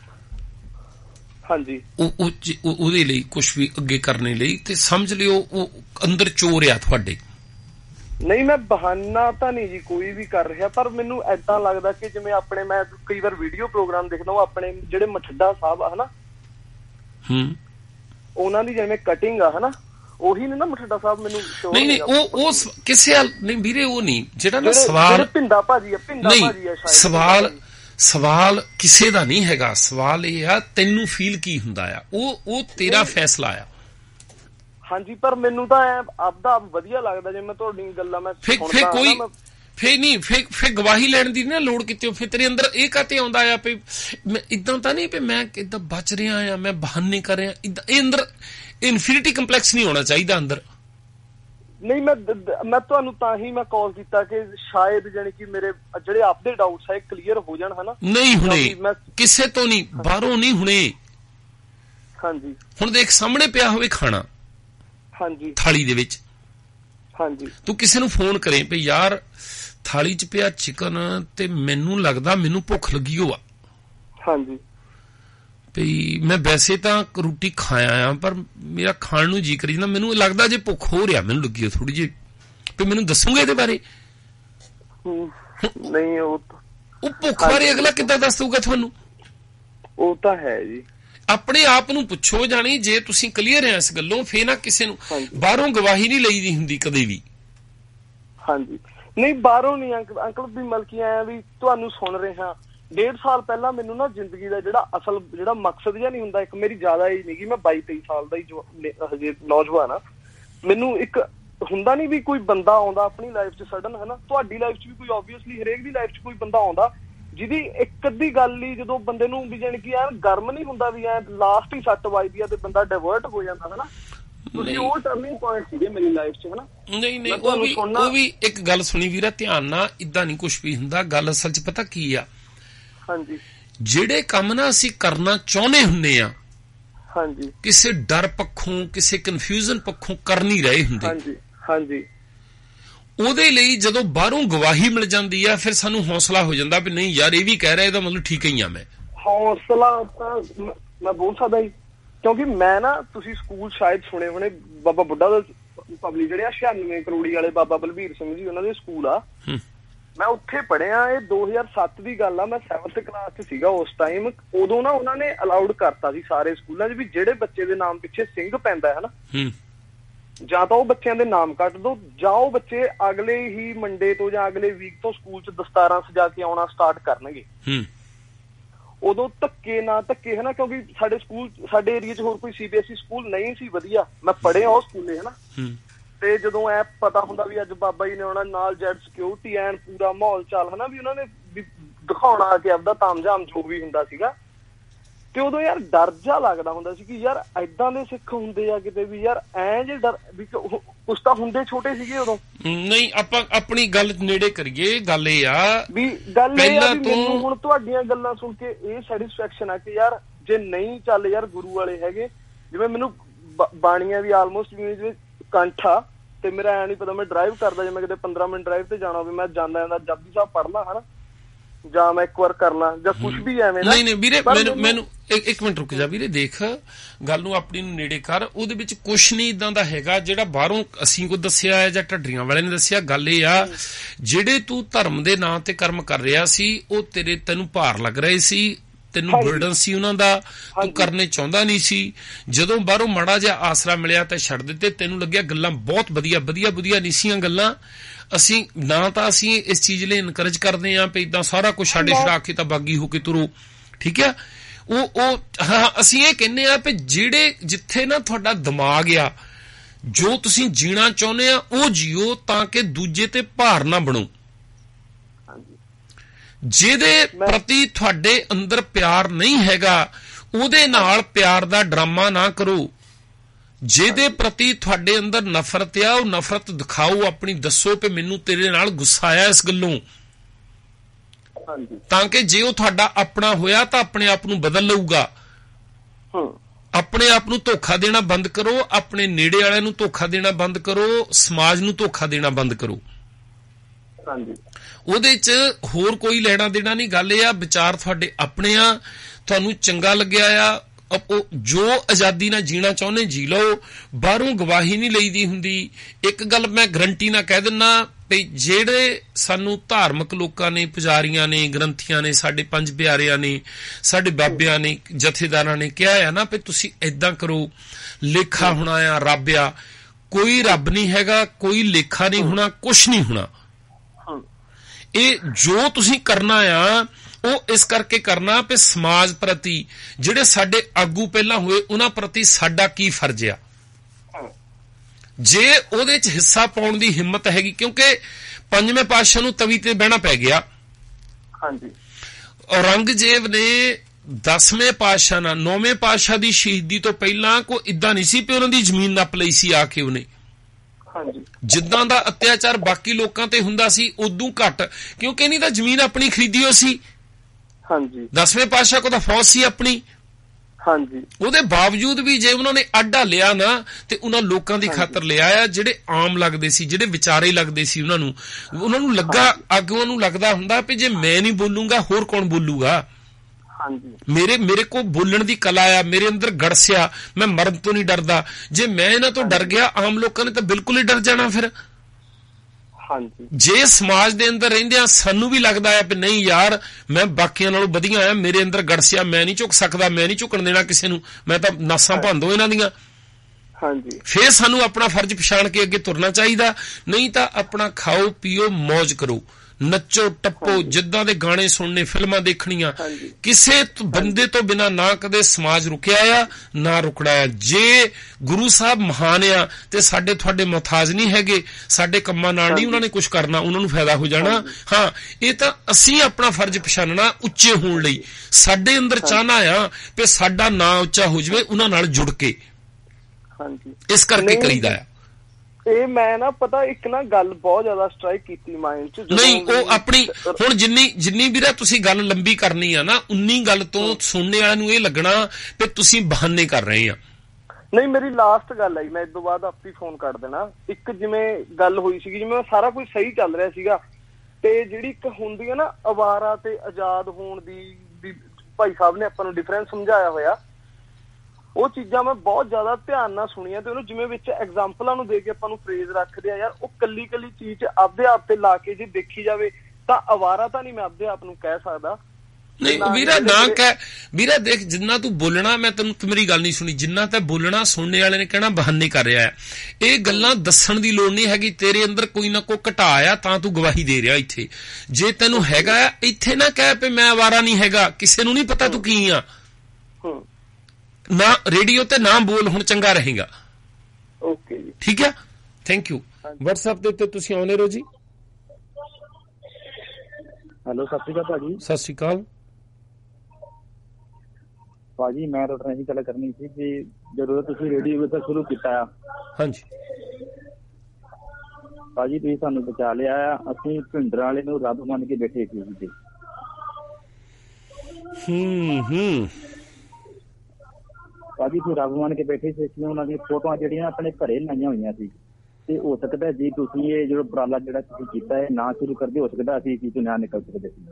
ਹਾਂਜੀ, ਉਹਦੇ ਲਈ ਕੁਛ ਵੀ ਅੱਗੇ ਕਰਨੇ ਲਈ, ਤੇ ਸਮਝ ਲਿਓ ਉਹ ਅੰਦਰ ਚੋਰ ਆ ਤੁਹਾਡੇ। ਨਹੀਂ, ਮੈਂ ਬਹਾਨਾ ਤਾਂ ਨਹੀਂ ਜੀ ਕੋਈ ਵੀ ਕਰ ਰਿਹਾ। ਪਰ ਮੈਨੂੰ ਏਦਾਂ ਲੱਗਦਾ ਕਿ ਜਿਵੇਂ ਆਪਣੇ ਮੈਂ ਕਈ ਵਾਰ ਵੀਡੀਓ ਪ੍ਰੋਗਰਾਮ ਦੇਖਦਾ, ਉਹ ਆਪਣੇ ਜਿਹੜੇ ਮਠੱਡਾ ਸਾਹਿਬ ਆ ਹਨਾ, ਹੂੰ, ਉਹਨਾਂ ਦੀ ਜਿਵੇਂ ਕਟਿੰਗ ਆ ਹਨਾ, ਉਹੀ ਨੇ ਨਾ ਮਠੱਡਾ ਸਾਹਿਬ। ਮੈਨੂੰ ਨਹੀਂ ਨਹੀਂ ਉਹ ਉਹ ਕਿਸੇ ਨਹੀਂ ਵੀਰੇ, ਉਹ ਨਹੀਂ ਜਿਹੜਾ ਨਾ ਸਵਾਲ ਭਿੰਦਾ ਭਾਜੀ ਆ, ਭਿੰਦਾ ਭਾਜੀ ਆ ਸ਼ਾਇਦ। ਸਵਾਲ ਸਵਾਲ ਕਿਸੇ ਦਾ ਨਹੀਂ ਹੈਗਾ। ਸਵਾਲ ਇਹ ਆ ਤੈਨੂੰ ਫੀਲ ਕੀ ਹੁੰਦਾ ਆ, ਉਹ ਉਹ ਤੇਰਾ ਫੈਸਲਾ ਆ। ਹਾਂਜੀ, ਪਰ ਮੈਨੂੰ ਤਾਂ ਆਪਦਾ ਵਧੀਆ ਲੱਗਦਾ ਜੇ ਮੈਂ ਤੁਹਾਡੀ ਗੱਲਾਂ ਮੈਂ ਫੇ ਕੋਈ ਫੇ ਨਹੀਂ ਫੇ ਫੇ ਗਵਾਹੀ ਲੈਣ ਦੀ ਨਾ ਲੋੜ ਕਿਤੇ। ਫੇ ਤੇਰੇ ਅੰਦਰ ਇਹ ਕਾਤੇ ਆਉਂਦਾ ਆ ਵੀ ਮੈਂ ਇਦਾਂ ਤਾਂ ਨਹੀਂ ਵੀ ਮੈਂ ਇਦਾਂ ਬਚ ਰਿਹਾ ਆ, ਮੈਂ ਬਹਾਨੇ ਕਰ ਰਿਹਾ ਇਦਾਂ। ਇਹ ਅੰਦਰ ਇਨਫੀਨੀਟੀ ਕੰਪਲੈਕਸ ਨਹੀਂ ਹੋਣਾ ਚਾਹੀਦਾ ਅੰਦਰ। ਨਹੀਂ, ਮੈਂ ਮੈਂ ਤੁਹਾਨੂੰ ਤਾਂ ਹੀ ਮੈਂ ਕਾਲ ਕੀਤਾ ਕਿ ਸ਼ਾਇਦ ਜਾਣੀ ਕਿ ਮੇਰੇ ਜਿਹੜੇ ਆਪਦੇ ਡਾਊਟਸ ਹੈ ਕਲੀਅਰ ਹੋ ਜਾਣ ਹਨਾ। ਨਹੀਂ ਹੁਣੇ ਕਿਸੇ ਤੋਂ ਨਹੀਂ, ਬਾਹਰੋਂ ਨਹੀਂ ਹੁਣੇ। ਹਾਂਜੀ, ਹੁਣ ਦੇਖ ਸਾਹਮਣੇ ਪਿਆ ਹੋਵੇ ਖਾਣਾ, ਹਾਂਜੀ, ਥਾਲੀ ਦੇ ਵਿੱਚ, ਹਾਂਜੀ, ਤੂੰ ਕਿਸੇ ਨੂੰ ਫੋਨ ਕਰੇ ਵੀ ਯਾਰ ਥਾਲੀ 'ਚ ਪਿਆ ਚਿਕਨ ਤੇ ਮੈਨੂੰ ਲੱਗਦਾ ਮੈਨੂੰ ਭੁੱਖ ਲੱਗੀ ਹੋਆ। ਹਾਂਜੀ, ਵੀ ਮੈਂ ਵੈਸੇ ਤਾਂ ਰੋਟੀ ਖਾਇਆ ਆ ਪਰ ਮੇਰਾ ਖਾਣ ਨੂੰ ਜੀ ਕਰੀ ਜਾਂਦਾ, ਮੈਨੂੰ ਲੱਗਦਾ ਜੇ ਭੁੱਖ ਹੋ ਰਿਹਾ, ਮੈਨੂੰ ਲੱਗੀ ਹੋ ਥੋੜੀ ਜਿਹੀ, ਵੀ ਮੈਨੂੰ ਦੱਸੋਗੇ ਇਹਦੇ ਬਾਰੇ? ਨਹੀਂ, ਉਹ ਉਹ ਭੁੱਖ ਬਾਰੇ ਅਗਲਾ ਕਿੱਦਾਂ ਦੱਸ ਦਊਗਾ ਤੁਹਾਨੂੰ? ਉਹ ਤਾਂ ਹੈ ਜੀ। ਆਪਣੇ ਆਪ ਨੂੰ ਪੁੱਛੋ, ਜਾਣੀ ਜੇ ਤੁਸੀਂ ਕਲੀਅਰ ਹੈ ਇਸ ਗੱਲੋਂ, ਫੇਰ ਨਾ ਕਿਸੇ ਨੂੰ ਬਾਹਰੋਂ ਗਵਾਹੀ ਨਹੀਂ ਲਈ ਦੀ ਹੁੰਦੀ ਕਦੇ ਵੀ। ਹਾਂਜੀ, ਨਹੀਂ ਬਾਹਰੋਂ ਨਹੀਂ ਅੰਕਲ ਅੰਕਲ ਵੀ ਮਲਕੀ ਆਇਆ ਵੀ ਤੁਹਾਨੂੰ ਸੁਣ ਰਿਹਾ। ਡੇਢ ਸਾਲ ਪਹਿਲਾਂ ਮੈਨੂੰ ਨਾ ਜ਼ਿੰਦਗੀ ਦਾ ਜਿਹੜਾ ਅਸਲ ਜਿਹੜਾ ਮਕਸਦ ਜਿਹਾ ਨਹੀਂ ਹੁੰਦਾ, ਇੱਕ ਮੇਰੀ ਜ਼ਿਆਦਾ ਏਜ ਨਹੀਂ, ਮੈਂ ਬਾਈ ਤੇਈ ਸਾਲ ਦਾ ਹੀ ਹਜੇ ਨੌਜਵਾਨ ਆ। ਮੈਨੂੰ ਇੱਕ ਹੁੰਦਾ ਨਹੀਂ ਵੀ ਕੋਈ ਬੰਦਾ ਆਉਂਦਾ ਆਪਣੀ ਲਾਈਫ 'ਚ ਸਡਨ ਹਨਾ, ਤੁਹਾਡੀ ਲਾਈਫ 'ਚ ਵੀ ਕੋਈ ਓਬਵੀਅਸਲੀ ਹਰੇਕ ਦੀ ਲਾਈਫ 'ਚ ਕੋਈ ਬੰਦਾ ਆਉਂਦਾ ਜਿਹਦੀ ਇੱਕ ਅੱਧੀ ਗੱਲ ਹੀ ਜਦੋਂ ਬੰਦੇ ਨੂੰ ਵੀ ਜਾਣੀ ਕਿ ਐਨ ਗਰਮ ਨਹੀਂ ਹੁੰਦਾ ਵੀ ਐ ਲਾਸਟ ਹੀ ਸੱਟ ਵੱਜਦੀ ਆ ਤੇ ਬੰਦਾ ਡਾਇਵਰਟ ਹੋ ਜਾਂਦਾ ਹਨਾ। ਤੁਸੀਂ ਉਹ ਟਰਨਿੰਗ ਪੁਆਇੰਟ ਸੀਗੇ ਮੇਰੀ ਲਾਈਫ 'ਚ ਹਨਾ। ਨਹੀਂ ਨਹੀਂ ਉਹ ਵੀ ਉਹ ਵੀ ਇੱਕ ਗੱਲ ਸੁਣੀ ਵੀਰਾ ਧਿਆਨ ਨਾਲ, ਇਦਾਂ ਨਹੀਂ ਕੁਛ ਵੀ ਹੁੰਦਾ। ਗੱਲ ਅਸਲ 'ਚ ਪਤਾ ਕੀ ਆ, ਹਾਂਜੀ, ਜਿਹੜੇ ਕੰਮ ਨਾ ਅਸੀਂ ਕਰਨਾ ਚਾਹੁੰਦੇ ਹੁੰਦੇ ਆ, ਹਾਂਜੀ, ਕਿਸੇ ਡਰ ਪੱਖੋਂ ਕਿਸੇ ਕਨਫਿਊਜ਼ਨ ਪੱਖੋਂ ਕਰ ਨਹੀਂ ਰਹੇ ਹੁੰਦੇ, ਹਾਂਜੀ ਹਾਂਜੀ, ਉਹਦੇ ਲਈ ਜਦੋਂ ਬਾਹਰੋਂ ਗਵਾਹੀ ਮਿਲ ਜਾਂਦੀ ਆ ਫਿਰ ਸਾਨੂੰ ਹੌਸਲਾ ਹੋ ਜਾਂਦਾ ਵੀ ਨਹੀਂ ਯਾਰ ਇਹ ਵੀ ਕਹਿ ਰਿਹਾ ਇਹਦਾ ਮਤਲਬ ਠੀਕ ਹੀ ਆ। ਮੈਂ ਹੌਸਲਾ ਤਾਂ ਮੈਂ ਬੋਲ ਸਕਦਾ ਜੀ, ਕਿਉਂਕਿ ਮੈਂ ਨਾ ਤੁਸੀਂ ਸਕੂਲ ਸ਼ਾਇਦ ਸੁਣੇ ਹੋਣੇ, ਬਾਬਾ ਬੁੱਢਾ ਦਾ ਪਬਲਿਕ ਜਿਹੜੇ ਆ ਛਿਆਨਵੇਂ ਕਰੋੜੀ ਵਾਲੇ ਬਾਬਾ ਬਲਬੀਰ ਸਿੰਘ ਜੀ ਉਹਨਾਂ ਦੇ ਸਕੂਲ ਆ, ਮੈਂ ਉੱਥੇ ਪੜ੍ਹਿਆ। ਇਹ ਦੋ ਹਜ਼ਾਰ ਸੱਤ ਦੀ ਗੱਲ ਆ, ਮੈਂ ਸੈਵਨਥ ਕਲਾਸ 'ਚ ਸੀਗਾ ਉਸ ਟਾਈਮ। ਉਦੋਂ ਨਾ ਉਹਨਾਂ ਨੇ ਅਲਾਉਡ ਕਰਤਾ ਸੀ ਸਾਰੇ ਸਕੂਲਾਂ 'ਚ ਵੀ ਜਿਹੜੇ ਬੱਚੇ ਦੇ ਨਾਮ ਪਿੱਛੇ ਸਿੰਘ ਪੈਂਦਾ ਹੈ ਨਾ, ਜਾਂ ਤਾਂ ਉਹ ਬੱਚਿਆਂ ਦੇ ਨਾਮ ਕੱਟ ਦੋ, ਜਾਂ ਉਹ ਬੱਚੇ ਅਗਲੇ ਹੀ ਮੰਡੇ ਤੋਂ ਜਾਂ ਅਗਲੇ ਵੀਕ ਤੋਂ ਸਕੂਲ 'ਚ ਦਸਤਾਰਾਂ ਸਜਾ ਕੇ ਆਉਣਾ ਸਟਾਰਟ ਕਰਨਗੇ। ਉਦੋਂ ਧੱਕੇ ਨਾ ਧੱਕੇ ਹਨਾ, ਕਿਉਂਕਿ ਸਾਡੇ ਸਕੂਲ ਸਾਡੇ ਏਰੀਏ 'ਚ ਹੋਰ ਕੋਈ ਸੀਬੀਐਸਈ ਸਕੂਲ ਨਹੀਂ ਸੀ ਵਧੀਆ। ਮੈਂ ਪੜ੍ਹਿਆ ਉਹ ਸਕੂਲੇ ਹਨਾ, ਤੇ ਜਦੋਂ ਐ ਪਤਾ ਹੁੰਦਾ ਵੀ ਅੱਜ ਬਾਬਾ ਜੀ ਨੇ ਆਉਣਾ, ਨਾਲ ਜੈਡ ਸਿਕਿਉਰਿਟੀ ਐਨ ਪੂਰਾ ਮਾਹੌਲ ਚਾਲ ਹਨਾ, ਵੀ ਉਹਨਾਂ ਨੇ ਵੀ ਦਿਖਾਉਣਾ ਆ ਕੇ ਆਪਦਾ ਤਾਮਝਾਮ ਜੋ ਵੀ ਹੁੰਦਾ ਸੀਗਾ। ਤੇ ਉਦੋਂ ਯਾਰ ਡਰ ਜਾ ਲੱਗਦਾ ਹੁੰਦਾ ਸੀ ਕਿ ਯਾਰ ਏਦਾਂ ਦੇ ਸਿੱਖ ਹੁੰਦੇ ਆ ਕਿਤੇ ਵੀ, ਯਾਰ ਐ ਜੇ ਡਰ ਵੀ ਕੁਛ ਤਾਂ ਹੁੰਦੇ ਛੋਟੇ ਸੀਗੇ ਉਦੋਂ। ਨਹੀਂ ਆਪਾਂ ਆਪਣੀ ਗੱਲ ਨੇੜੇ ਕਰੀਏ। ਗੱਲ ਇਹ ਆ ਵੀ ਗੱਲ ਇਹ ਆ ਵੀ ਮੈਨੂੰ ਹੁਣ ਤੁਹਾਡੀਆਂ ਗੱਲਾਂ ਸੁਣ ਕੇ ਇਹ ਸੈਟੀਸਫੈਕਸ਼ਨ ਆ ਕਿ ਯਾਰ ਜੇ ਨਹੀਂ ਚੱਲ ਯਾਰ ਗੁਰੂ ਵਾਲੇ ਹੈਗੇ, ਜਿਵੇਂ ਮੈਨੂੰ ਬਾਣੀਆਂ ਵੀ ਆਲਮੋਸਟ ਜਿਵੇਂ ਕੰਠ ਆ, ਤੇ ਮੇਰਾ ਐ ਨੀ ਪਤਾ ਮੈਂ ਡਰਾਈਵ ਕਰਦਾ, ਜੇ ਮੈਂ ਕਿਤੇ ਪੰਦਰਾਂ ਮਿੰਟ ਡਰਾਈਵ ਤੇ ਜਾਣਾ ਹੋਵੇ, ਮੈਂ ਜਾਂਦਾ ਜਾਂਦਾ ਜਪਜੀ ਸਾਹਿਬ ਪੜ੍ਹ ਲਾਂ ਹਨਾ, ਜਾਂ ਮੈਂ ਇੱਕ ਵਾਰ ਕਰ ਲਾਂ, ਜਾਂ ਕੁਛ ਵੀ ਐਵੇਂ ਦਾ। ਨਹੀਂ ਨਹੀਂ ਵੀਰੇ ਮੈਨੂੰ ਮੈਨੂੰ ਇੱਕ ਮਿੰਟ ਰੁਕ ਜਾ ਵੀਰੇ, ਦੇਖ ਗੱਲ ਨੂੰ ਆਪਣੀ ਨੂੰ ਨੇੜੇ ਕਰ। ਉਹਦੇ ਵਿੱਚ ਕੁਛ ਨਹੀਂ ਇਦਾਂ ਦਾ ਹੈਗਾ ਜਿਹੜਾ ਬਾਹਰੋਂ ਅਸੀਂ ਕੋ ਦੱਸਿਆ ਹੈ ਜਾਂ ਢੱਡਰੀਆਂ ਵਾਲੇ ਨੇ ਦੱਸਿਆ। ਗੱਲ ਇਹ ਆ ਜਿਹੜੇ ਤੂੰ ਧਰਮ ਦੇ ਨਾਂ ਤੇ ਕਰਮ ਕਰ ਰਿਹਾ ਸੀ ਉਹ ਤੇਰੇ ਤੈਨੂੰ ਭਾਰ ਲੱਗ ਰਹੇ ਸੀ, ਤੈਨੂੰ ਬਰਡਨ ਸੀ ਉਹਨਾਂ ਦਾ, ਤੂੰ ਕਰਨੇ ਚਾਹੁੰਦਾ ਨਹੀਂ ਸੀ। ਜਦੋਂ ਬਾਹਰੋਂ ਮਾੜਾ ਜਿਹਾ ਆਸਰਾ ਮਿਲਿਆ ਤਾਂ ਛੱਡ ਦਿੱਤੇ। ਤੈਨੂੰ ਲੱਗਿਆ ਗੱਲਾਂ ਬਹੁਤ ਵਧੀਆ ਵਧੀਆ ਵਧੀਆ ਨਹੀਂ ਸੀਆਂ ਗੱਲਾਂ। ਅਸੀਂ ਨਾ ਤਾਂ ਅਸੀਂ ਇਸ ਚੀਜ਼ ਲਈ ਇਨਕਰੇਜ ਕਰਦੇ ਹਾਂ ਵੀ ਇਦਾਂ ਸਾਰਾ ਕੁਝ ਸਾਡੇ ਛੜਾ ਕੇ ਤਾਂ ਬਾਗੀ ਹੋ ਕੇ ਤੁਰੋ, ਠੀਕ ਹੈ। ਉਹ ਉਹ ਹਾਂ ਅਸੀਂ ਇਹ ਕਹਿੰਦੇ ਆ ਵੀ ਜਿਹੜੇ ਜਿੱਥੇ ਨਾ ਤੁਹਾਡਾ ਦਿਮਾਗ ਆ, ਜੋ ਤੁਸੀਂ ਜੀਣਾ ਚਾਹੁੰਦੇ ਆ ਉਹ ਜੀਓ, ਤਾਂ ਕਿ ਦੂਜੇ ਤੇ ਭਾਰ ਨਾ ਬਣੋ। ਜਿਹਦੇ ਪ੍ਰਤੀ ਤੁਹਾਡੇ ਅੰਦਰ ਪਿਆਰ ਨਹੀਂ ਹੈਗਾ ਉਹਦੇ ਨਾਲ ਪਿਆਰ ਦਾ ਡਰਾਮਾ ਨਾ ਕਰੋ। ਜਿਹਦੇ ਪ੍ਰਤੀ ਤੁਹਾਡੇ ਅੰਦਰ ਨਫ਼ਰਤ ਆ ਉਹ ਨਫ਼ਰਤ ਦਿਖਾਓ, ਆਪਣੀ ਦੱਸੋ ਕਿ ਮੈਨੂੰ ਤੇਰੇ ਨਾਲ ਗੁੱਸਾ ਆਇਆ ਇਸ ਗੱਲੋਂ, ਤਾਂ ਕਿ ਜੇ ਉਹ ਤੁਹਾਡਾ ਆਪਣਾ ਹੋਇਆ ਤਾਂ ਆਪਣੇ ਆਪ ਨੂੰ ਬਦਲ ਲਊਗਾ। ਆਪਣੇ ਆਪ ਨੂੰ ਧੋਖਾ ਦੇਣਾ ਬੰਦ ਕਰੋ, ਆਪਣੇ ਨੇੜੇ ਵਾਲਿਆਂ ਨੂੰ ਧੋਖਾ ਦੇਣਾ ਬੰਦ ਕਰੋ, ਸਮਾਜ ਨੂੰ ਧੋਖਾ ਦੇਣਾ ਬੰਦ ਕਰੋ। ਉਹਦੇ 'ਚ ਹੋਰ ਕੋਈ ਲੈਣਾ ਦੇਣਾ ਨਹੀਂ। ਗੱਲ ਇਹ ਆ ਵਿਚਾਰ ਤੁਹਾਡੇ ਆਪਣੇ ਆ, ਤੁਹਾਨੂੰ ਚੰਗਾ ਲੱਗਿਆ ਆ, ਜੋ ਆਜ਼ਾਦੀ ਨਾਲ ਜੀਣਾ ਚਾਹੁੰਦੇ ਜੀ ਲਓ, ਬਾਹਰੋਂ ਗਵਾਹੀ ਨਹੀਂ ਲਈਦੀ ਹੁੰਦੀ। ਇੱਕ ਗੱਲ ਮੈਂ ਗਰੰਟੀ ਨਾਲ ਕਹਿ ਦਿੰਦਾ ਵੀ ਜਿਹੜੇ ਸਾਨੂੰ ਧਾਰਮਿਕ ਲੋਕਾਂ ਨੇ, ਪੁਜਾਰੀਆਂ ਨੇ, ਗ੍ਰੰਥੀਆਂ ਨੇ, ਸਾਡੇ ਪੰਜ ਪਿਆਰਿਆਂ ਨੇ, ਸਾਡੇ ਬਾਬਿਆਂ ਨੇ, ਜਥੇਦਾਰਾਂ ਨੇ ਕਿਹਾ ਆ ਨਾ ਵੀ ਤੁਸੀਂ ਏਦਾਂ ਕਰੋ, ਲੇਖਾ ਹੋਣਾ ਆ, ਰੱਬ ਆ। ਕੋਈ ਰੱਬ ਨਹੀਂ ਹੈਗਾ, ਕੋਈ ਲੇਖਾ ਨਹੀਂ ਹੋਣਾ, ਕੁਛ ਨਹੀਂ ਹੋਣਾ। ਇਹ ਜੋ ਤੁਸੀਂ ਕਰਨਾ ਆ ਉਹ ਇਸ ਕਰਕੇ ਕਰਨਾ ਵੀ ਸਮਾਜ ਪ੍ਰਤੀ ਜਿਹੜੇ ਸਾਡੇ ਆਗੂ ਪਹਿਲਾਂ ਹੋਏ ਉਹਨਾਂ ਪ੍ਰਤੀ ਸਾਡਾ ਕੀ ਫਰਜ਼ ਆ। ਜੇ ਉਹਦੇ 'ਚ ਹਿੱਸਾ ਪਾਉਣ ਦੀ ਹਿੰਮਤ ਹੈਗੀ, ਕਿਉਂਕਿ ਪੰਜਵੇਂ ਪਾਤਸ਼ਾਹ ਨੂੰ ਤਵੀ ਤੇ ਬਹਿਣਾ ਪੈ ਗਿਆ। ਹਾਂਜੀ, ਔਰੰਗਜ਼ੇਬ ਨੇ ਦਸਵੇਂ ਪਾਤਸ਼ਾਹ ਨਾਲ, ਨੌਵੇਂ ਪਾਤਸ਼ਾਹ ਦੀ ਸ਼ਹੀਦੀ ਤੋਂ ਪਹਿਲਾਂ ਕੋਈ ਇਦਾਂ ਨਹੀਂ ਸੀ ਵੀ ਉਹਨਾਂ ਦੀ ਜ਼ਮੀਨ ਨੱਪ ਲਈ ਸੀ ਆ ਕੇ ਉਹਨੇ। ਜਿੱਦਾਂ ਦਾ ਅਤਿਆਚਾਰ ਬਾਕੀ ਲੋਕਾਂ ਤੇ ਹੁੰਦਾ ਸੀ ਉਦੋਂ ਘੱਟ, ਕਿਉਂਕਿ ਇਹਨੀ ਤਾਂ ਜ਼ਮੀਨ ਆਪਣੀ ਖਰੀਦੀ ਹੋ ਸੀ। ਹਾਂਜੀ, ਦਸਵੇਂ ਪਾਤਸ਼ਾਹ ਕੋਲ ਤਾਂ ਫੌਜ ਸੀ ਆਪਣੀ। ਹਾਂਜੀ, ਉਹਦੇ ਬਾਵਜੂਦ ਵੀ ਜੇ ਉਹਨਾਂ ਨੇ ਆਡਾ ਲਿਆ ਨਾ ਤੇ ਉਹਨਾਂ ਲੋਕਾਂ ਦੀ ਖਾਤਰ ਲਿਆ ਆ ਜਿਹੜੇ ਆਮ ਲੱਗਦੇ ਸੀ, ਜਿਹੜੇ ਵਿਚਾਰੇ ਲੱਗਦੇ ਸੀ ਉਹਨਾਂ ਨੂੰ। ਉਹਨਾਂ ਨੂੰ ਲੱਗਾ, ਆਗੂਆਂ ਨੂੰ ਲੱਗਦਾ ਹੁੰਦਾ ਵੀ ਜੇ ਮੈਂ ਨਹੀਂ ਬੋਲੂੰਗਾ ਹੋਰ ਕੌਣ ਬੋਲੂਗਾ। ਮੇਰੇ ਮੇਰੇ ਕੋਲ ਬੋਲਣ ਦੀ ਕਲਾ ਆ, ਮੇਰੇ ਅੰਦਰ ਗੜਸਿਆ, ਮੈਂ ਮਰਨ ਤੋਂ ਨਹੀਂ ਡਰਦਾ। ਜੇ ਮੈਂ ਇਹਨਾਂ ਤੋਂ ਡਰ ਗਿਆ ਆਮ ਲੋਕਾਂ ਨੇ ਤਾਂ ਬਿਲਕੁਲ ਹੀ ਡਰ ਜਾਣਾ ਫਿਰ। ਜੇ ਸਮਾਜ ਦੇ ਅੰਦਰ ਰਹਿੰਦਿਆਂ ਸਾਨੂੰ ਵੀ ਲੱਗਦਾ ਹੈ ਵੀ ਨਹੀਂ ਯਾਰ ਮੈਂ ਬਾਕੀਆਂ ਨਾਲੋਂ ਵਧੀਆ ਆ, ਮੇਰੇ ਅੰਦਰ ਗੜਸਿਆ, ਮੈਂ ਨਹੀਂ ਝੁਕ ਸਕਦਾ, ਮੈਂ ਨਹੀਂ ਝੁਕਣ ਦੇਣਾ ਕਿਸੇ ਨੂੰ, ਮੈਂ ਤਾਂ ਨਾਸਾਂ ਭੰਦੋ ਇਹਨਾਂ ਦੀਆਂ, ਫਿਰ ਸਾਨੂੰ ਆਪਣਾ ਫਰਜ਼ ਪਛਾਣ ਕੇ ਅੱਗੇ ਤੁਰਨਾ ਚਾਹੀਦਾ। ਨਹੀਂ ਤਾਂ ਆਪਣਾ ਖਾਓ ਪੀਓ ਮੌਜ ਕਰੋ, ਨੱਚੋ ਟੱਪੋ, ਜਿੱਦਾਂ ਦੇ ਗਾਣੇ ਸੁਣਨੇ, ਫਿਲਮਾਂ ਦੇਖਣੀਆਂ, ਕਿਸੇ ਬੰਦੇ ਤੋਂ ਬਿਨਾਂ ਨਾ ਕਦੇ ਸਮਾਜ ਰੁਕਿਆ ਆ ਨਾ ਰੁਕਣਾ ਆ। ਜੇ ਗੁਰੂ ਸਾਹਿਬ ਮਹਾਨ ਆ ਤੇ ਸਾਡੇ ਤੁਹਾਡੇ ਮੁਹਤਾਜ ਨਹੀਂ ਹੈਗੇ, ਸਾਡੇ ਕੰਮਾਂ ਨਾਲ ਨਹੀਂ ਉਹਨਾਂ ਨੇ ਕੁਝ ਕਰਨਾ, ਉਹਨਾਂ ਨੂੰ ਫਾਇਦਾ ਹੋ ਜਾਣਾ। ਹਾਂ, ਇਹ ਤਾਂ ਅਸੀਂ ਆਪਣਾ ਫਰਜ਼ ਪਛਾਣਨਾ ਉੱਚੇ ਹੋਣ ਲਈ, ਸਾਡੇ ਅੰਦਰ ਚਾਹਨਾ ਆ ਕਿ ਸਾਡਾ ਨਾਂ ਉੱਚਾ ਹੋ ਜਾਵੇ ਉਹਨਾਂ ਨਾਲ ਜੁੜ ਕੇ, ਇਸ ਕਰਕੇ ਕਰੀਦਾ ਆ। ਇਹ ਮੈਂ ਨਾ ਪਤਾ ਇੱਕ ਨਾ ਗੱਲ ਬਹੁਤ ਜ਼ਿਆਦਾ ਸਟ੍ਰਾਈਕ ਕੀਤੀ ਮਾਈਂਡ 'ਚ। ਨਹੀਂ, ਉਹ ਆਪਣੀ ਹੁਣ ਜਿੰਨੀ ਜਿੰਨੀ ਵੀਰਾ ਤੁਸੀਂ ਗੱਲ ਲੰਬੀ ਕਰਨੀ ਆ ਨਾ, ਉਨੀ ਗੱਲ ਤੋਂ ਸੁਣਨੇ ਵਾਲਿਆਂ ਨੂੰ ਇਹ ਲੱਗਣਾ ਕਿ ਤੁਸੀਂ ਬਹਾਨੇ ਕਰ ਰਹੇ ਆ। ਨਹੀਂ, ਮੇਰੀ ਲਾਸਟ ਗੱਲ ਆਈ, ਮੈਂ ਇਸ ਤੋਂ ਬਾਅਦ ਆਪੀ ਫੋਨ ਕੱਟ ਦੇਣਾ। ਇੱਕ ਜਿਵੇਂ ਗੱਲ ਹੋਈ ਸੀਗੀ, ਜਿਵੇਂ ਸਾਰਾ ਕੁਝ ਸਹੀ ਚੱਲ ਰਿਹਾ ਸੀਗਾ ਤੇ ਜਿਹੜੀ ਇੱਕ ਹੁੰਦੀ ਹੈ ਨਾ ਅਵਾਰਾ ਤੇ ਆਜ਼ਾਦ ਹੋਣ ਦੀ, ਭਾਈ ਸਾਹਿਬ ਨੇ ਆਪਾਂ ਨੂੰ ਡਿਫਰੈਂਸ ਸਮਝਾਇਆ ਹੋਇਆ, ਉਹ ਚੀਜ਼ਾਂ ਮੈਂ ਬਹੁਤ ਜ਼ਿਆਦਾ ਧਿਆਨ ਨਾਲ ਸੁਣੀਆਂ ਤੇ ਉਹਨੂੰ ਜਿਵੇਂ ਵਿੱਚ ਐਗਜ਼ਾਮਪਲਾਂ ਨੂੰ ਦੇ ਕੇ ਆਪਾਂ ਨੂੰ ਫਰੇਜ਼ ਰੱਖਦੇ ਆ ਯਾਰ, ਉਹ ਕੱਲੀ ਕੱਲੀ ਚੀਜ਼ ਆਪਦੇ ਆਪ ਤੇ ਲਾ ਕੇ ਜੇ ਦੇਖੀ ਜਾਵੇ ਤਾਂ ਅਵਾਰਾ ਤਾਂ ਨਹੀਂ ਮੈਂ ਆਪਦੇ ਆਪ ਨੂੰ ਕਹਿ ਸਕਦਾ। ਨਹੀਂ ਵੀਰਾ, ਨਾ ਕਹਿ ਵੀਰਾ, ਦੇਖ ਜਿੰਨਾ ਤੂੰ ਬੋਲਣਾ, ਮੈਂ ਤੈਨੂੰ ਮੇਰੀ ਗੱਲ ਨਹੀਂ ਸੁਣੀ, ਜਿੰਨਾ ਤਾਂ ਬੋਲਣਾ ਸੁਣਨੇ ਵਾਲੇ ਨੇ ਕਹਿਣਾ ਬਹਾਨੇ ਕਰ ਰਿਹਾ ਹੈ। ਇਹ ਗੱਲਾਂ ਦੱਸਣ ਦੀ ਲੋੜ ਨਹੀਂ ਹੈਗੀ, ਤੇਰੇ ਅੰਦਰ ਕੋਈ ਨਾ ਕੋਈ ਘਟਾ ਆ ਤਾਂ ਤੂੰ ਗਵਾਹੀ ਦੇ ਰਿਹਾ ਇੱਥੇ। ਜੇ ਤੈਨੂੰ ਹੈਗਾ ਆ ਇੱਥੇ ਨਾ ਕਹਿ ਪੇ ਮੈਂ ਅਵਾਰਾ ਨਹੀਂ ਹੈਗਾ, ਕਿਸੇ ਨੂੰ ਨਹੀਂ ਪਤਾ ਤੂੰ ਕੀ ਆ, ਨਾ ਰੇਡੀਓ ਤੇ ਨਾ ਬੋਲ, ਹੁਣ ਚੰਗਾ ਰਹੇਗਾ। ਓਕੇ ਜੀ, ਠੀਕ ਹੈ, ਥੈਂਕ ਯੂ। WhatsApp ਦੇ ਉੱਤੇ ਤੁਸੀਂ ਆਉਨੇ ਰਹੋ ਜੀ। ਹੈਲੋ, ਸਤਿ ਸ਼੍ਰੀ ਅਕਾਲ ਭਾਜੀ। ਸਤਿ ਸ਼੍ਰੀ ਅਕਾਲ ਭਾਜੀ, ਮੈਂ ਤੁਹਾਡੇ ਨਾਲ ਇਹ ਗੱਲ ਕਰਨੀ ਸੀ ਕਿ ਜਦੋਂ ਤੁਸੀਂ ਰੇਡੀਓ ਤੇ ਸ਼ੁਰੂ ਕੀਤਾ ਆ, ਹਾਂਜੀ ਭਾਜੀ ਤੁਸੀਂ ਸਾਨੂੰ ਬਚਾ ਲਿਆ ਆ। ਅਸੀਂ ਭਿੰਡਰਾਂ ਵਾਲੇ ਨੂੰ ਰੱਬ ਮੰਨ ਕੇ ਬੈਠੇ ਸੀ ਜੀ। ਹੂੰ ਹੂੰ ਭਾਜੀ ਤੁਸੀਂ ਰੱਬ ਮੰਨ ਕੇ ਬੈਠੇ ਸੀ, ਇਸ ਉਹਨਾਂ ਦੀਆਂ ਫੋਟੋਆਂ ਜਿਹੜੀਆਂ ਆਪਣੇ ਘਰੇ ਲਾਈਆਂ ਹੋਈਆਂ ਸੀ, ਤੇ ਹੋ ਸਕਦਾ ਜੀ ਤੁਸੀਂ ਇਹ ਜਿਹੜਾ ਉਪਰਾਲਾ ਜਿਹੜਾ ਤੁਸੀਂ ਕੀਤਾ ਹੈ ਨਾ ਸ਼ੁਰੂ ਕਰਦੇ, ਹੋ ਸਕਦਾ ਅਸੀਂ ਚੀਜ਼ ਤੋਂ ਨਾ ਨਿਕਲ ਸਕਦੇ ਸੀ।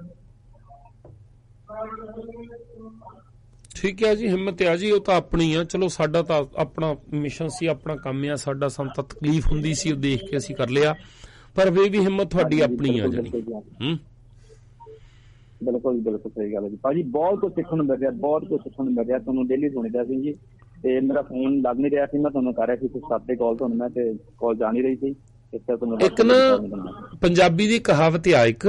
ਠੀਕ ਹੈ ਜੀ, ਹਿੰਮਤ ਆ ਜੀ, ਉਹ ਤਾਂ ਆਪਣੀ ਆ। ਚਲੋ ਸਾਡਾ ਤਾਂ ਆਪਣਾ ਮਿਸ਼ਨ ਸੀ, ਆਪਣਾ ਕੰਮ ਆ ਸਾਡਾ, ਸਾਨੂੰ ਤਾਂ ਤਕਲੀਫ ਹੁੰਦੀ ਸੀ ਉਹ ਦੇਖ ਕੇ ਅਸੀਂ ਕਰ ਲਿਆ, ਪਰ ਵੇ ਵੀ ਹਿੰਮਤ ਤੁਹਾਡੀ ਆਪਣੀ ਆ ਜਾਣੀ। ਹੂੰ, ਬਿਲਕੁਲ ਬਿਲਕੁਲ ਸਹੀ ਗੱਲ ਹੈ ਜੀ। ਭਾਜੀ ਬਹੁਤ ਕੁਝ ਸਿੱਖਣ ਨੂੰ ਮਿਲ ਰਿਹਾ, ਬਹੁਤ ਕੁਝ ਸਿੱਖਣ ਨੂੰ ਮਿਲ ਰਿਹਾ। ਤੁਹਾਨੂੰ ਡੇਲੀ ਸੁਣੀਦਾ ਸੀ ਜੀ, ਤੇ ਮੇਰਾ ਫੋਨ ਲੱਗ ਨਹੀਂ ਰਿਹਾ ਸੀ, ਮੈਂ ਤੁਹਾਨੂੰ ਕਰ ਰਿਹਾ ਸੀ ਕੁਛ ਸਾਤੇ ਕਾਲ, ਤੁਹਾਨੂੰ ਮੈਂ ਤੇ ਕਾਲ ਜਾ ਨਹੀਂ ਰਹੀ ਸੀ। ਇੱਕ ਨਾ ਪੰਜਾਬੀ ਦੀ ਕਹਾਵਤ ਆ ਇੱਕ,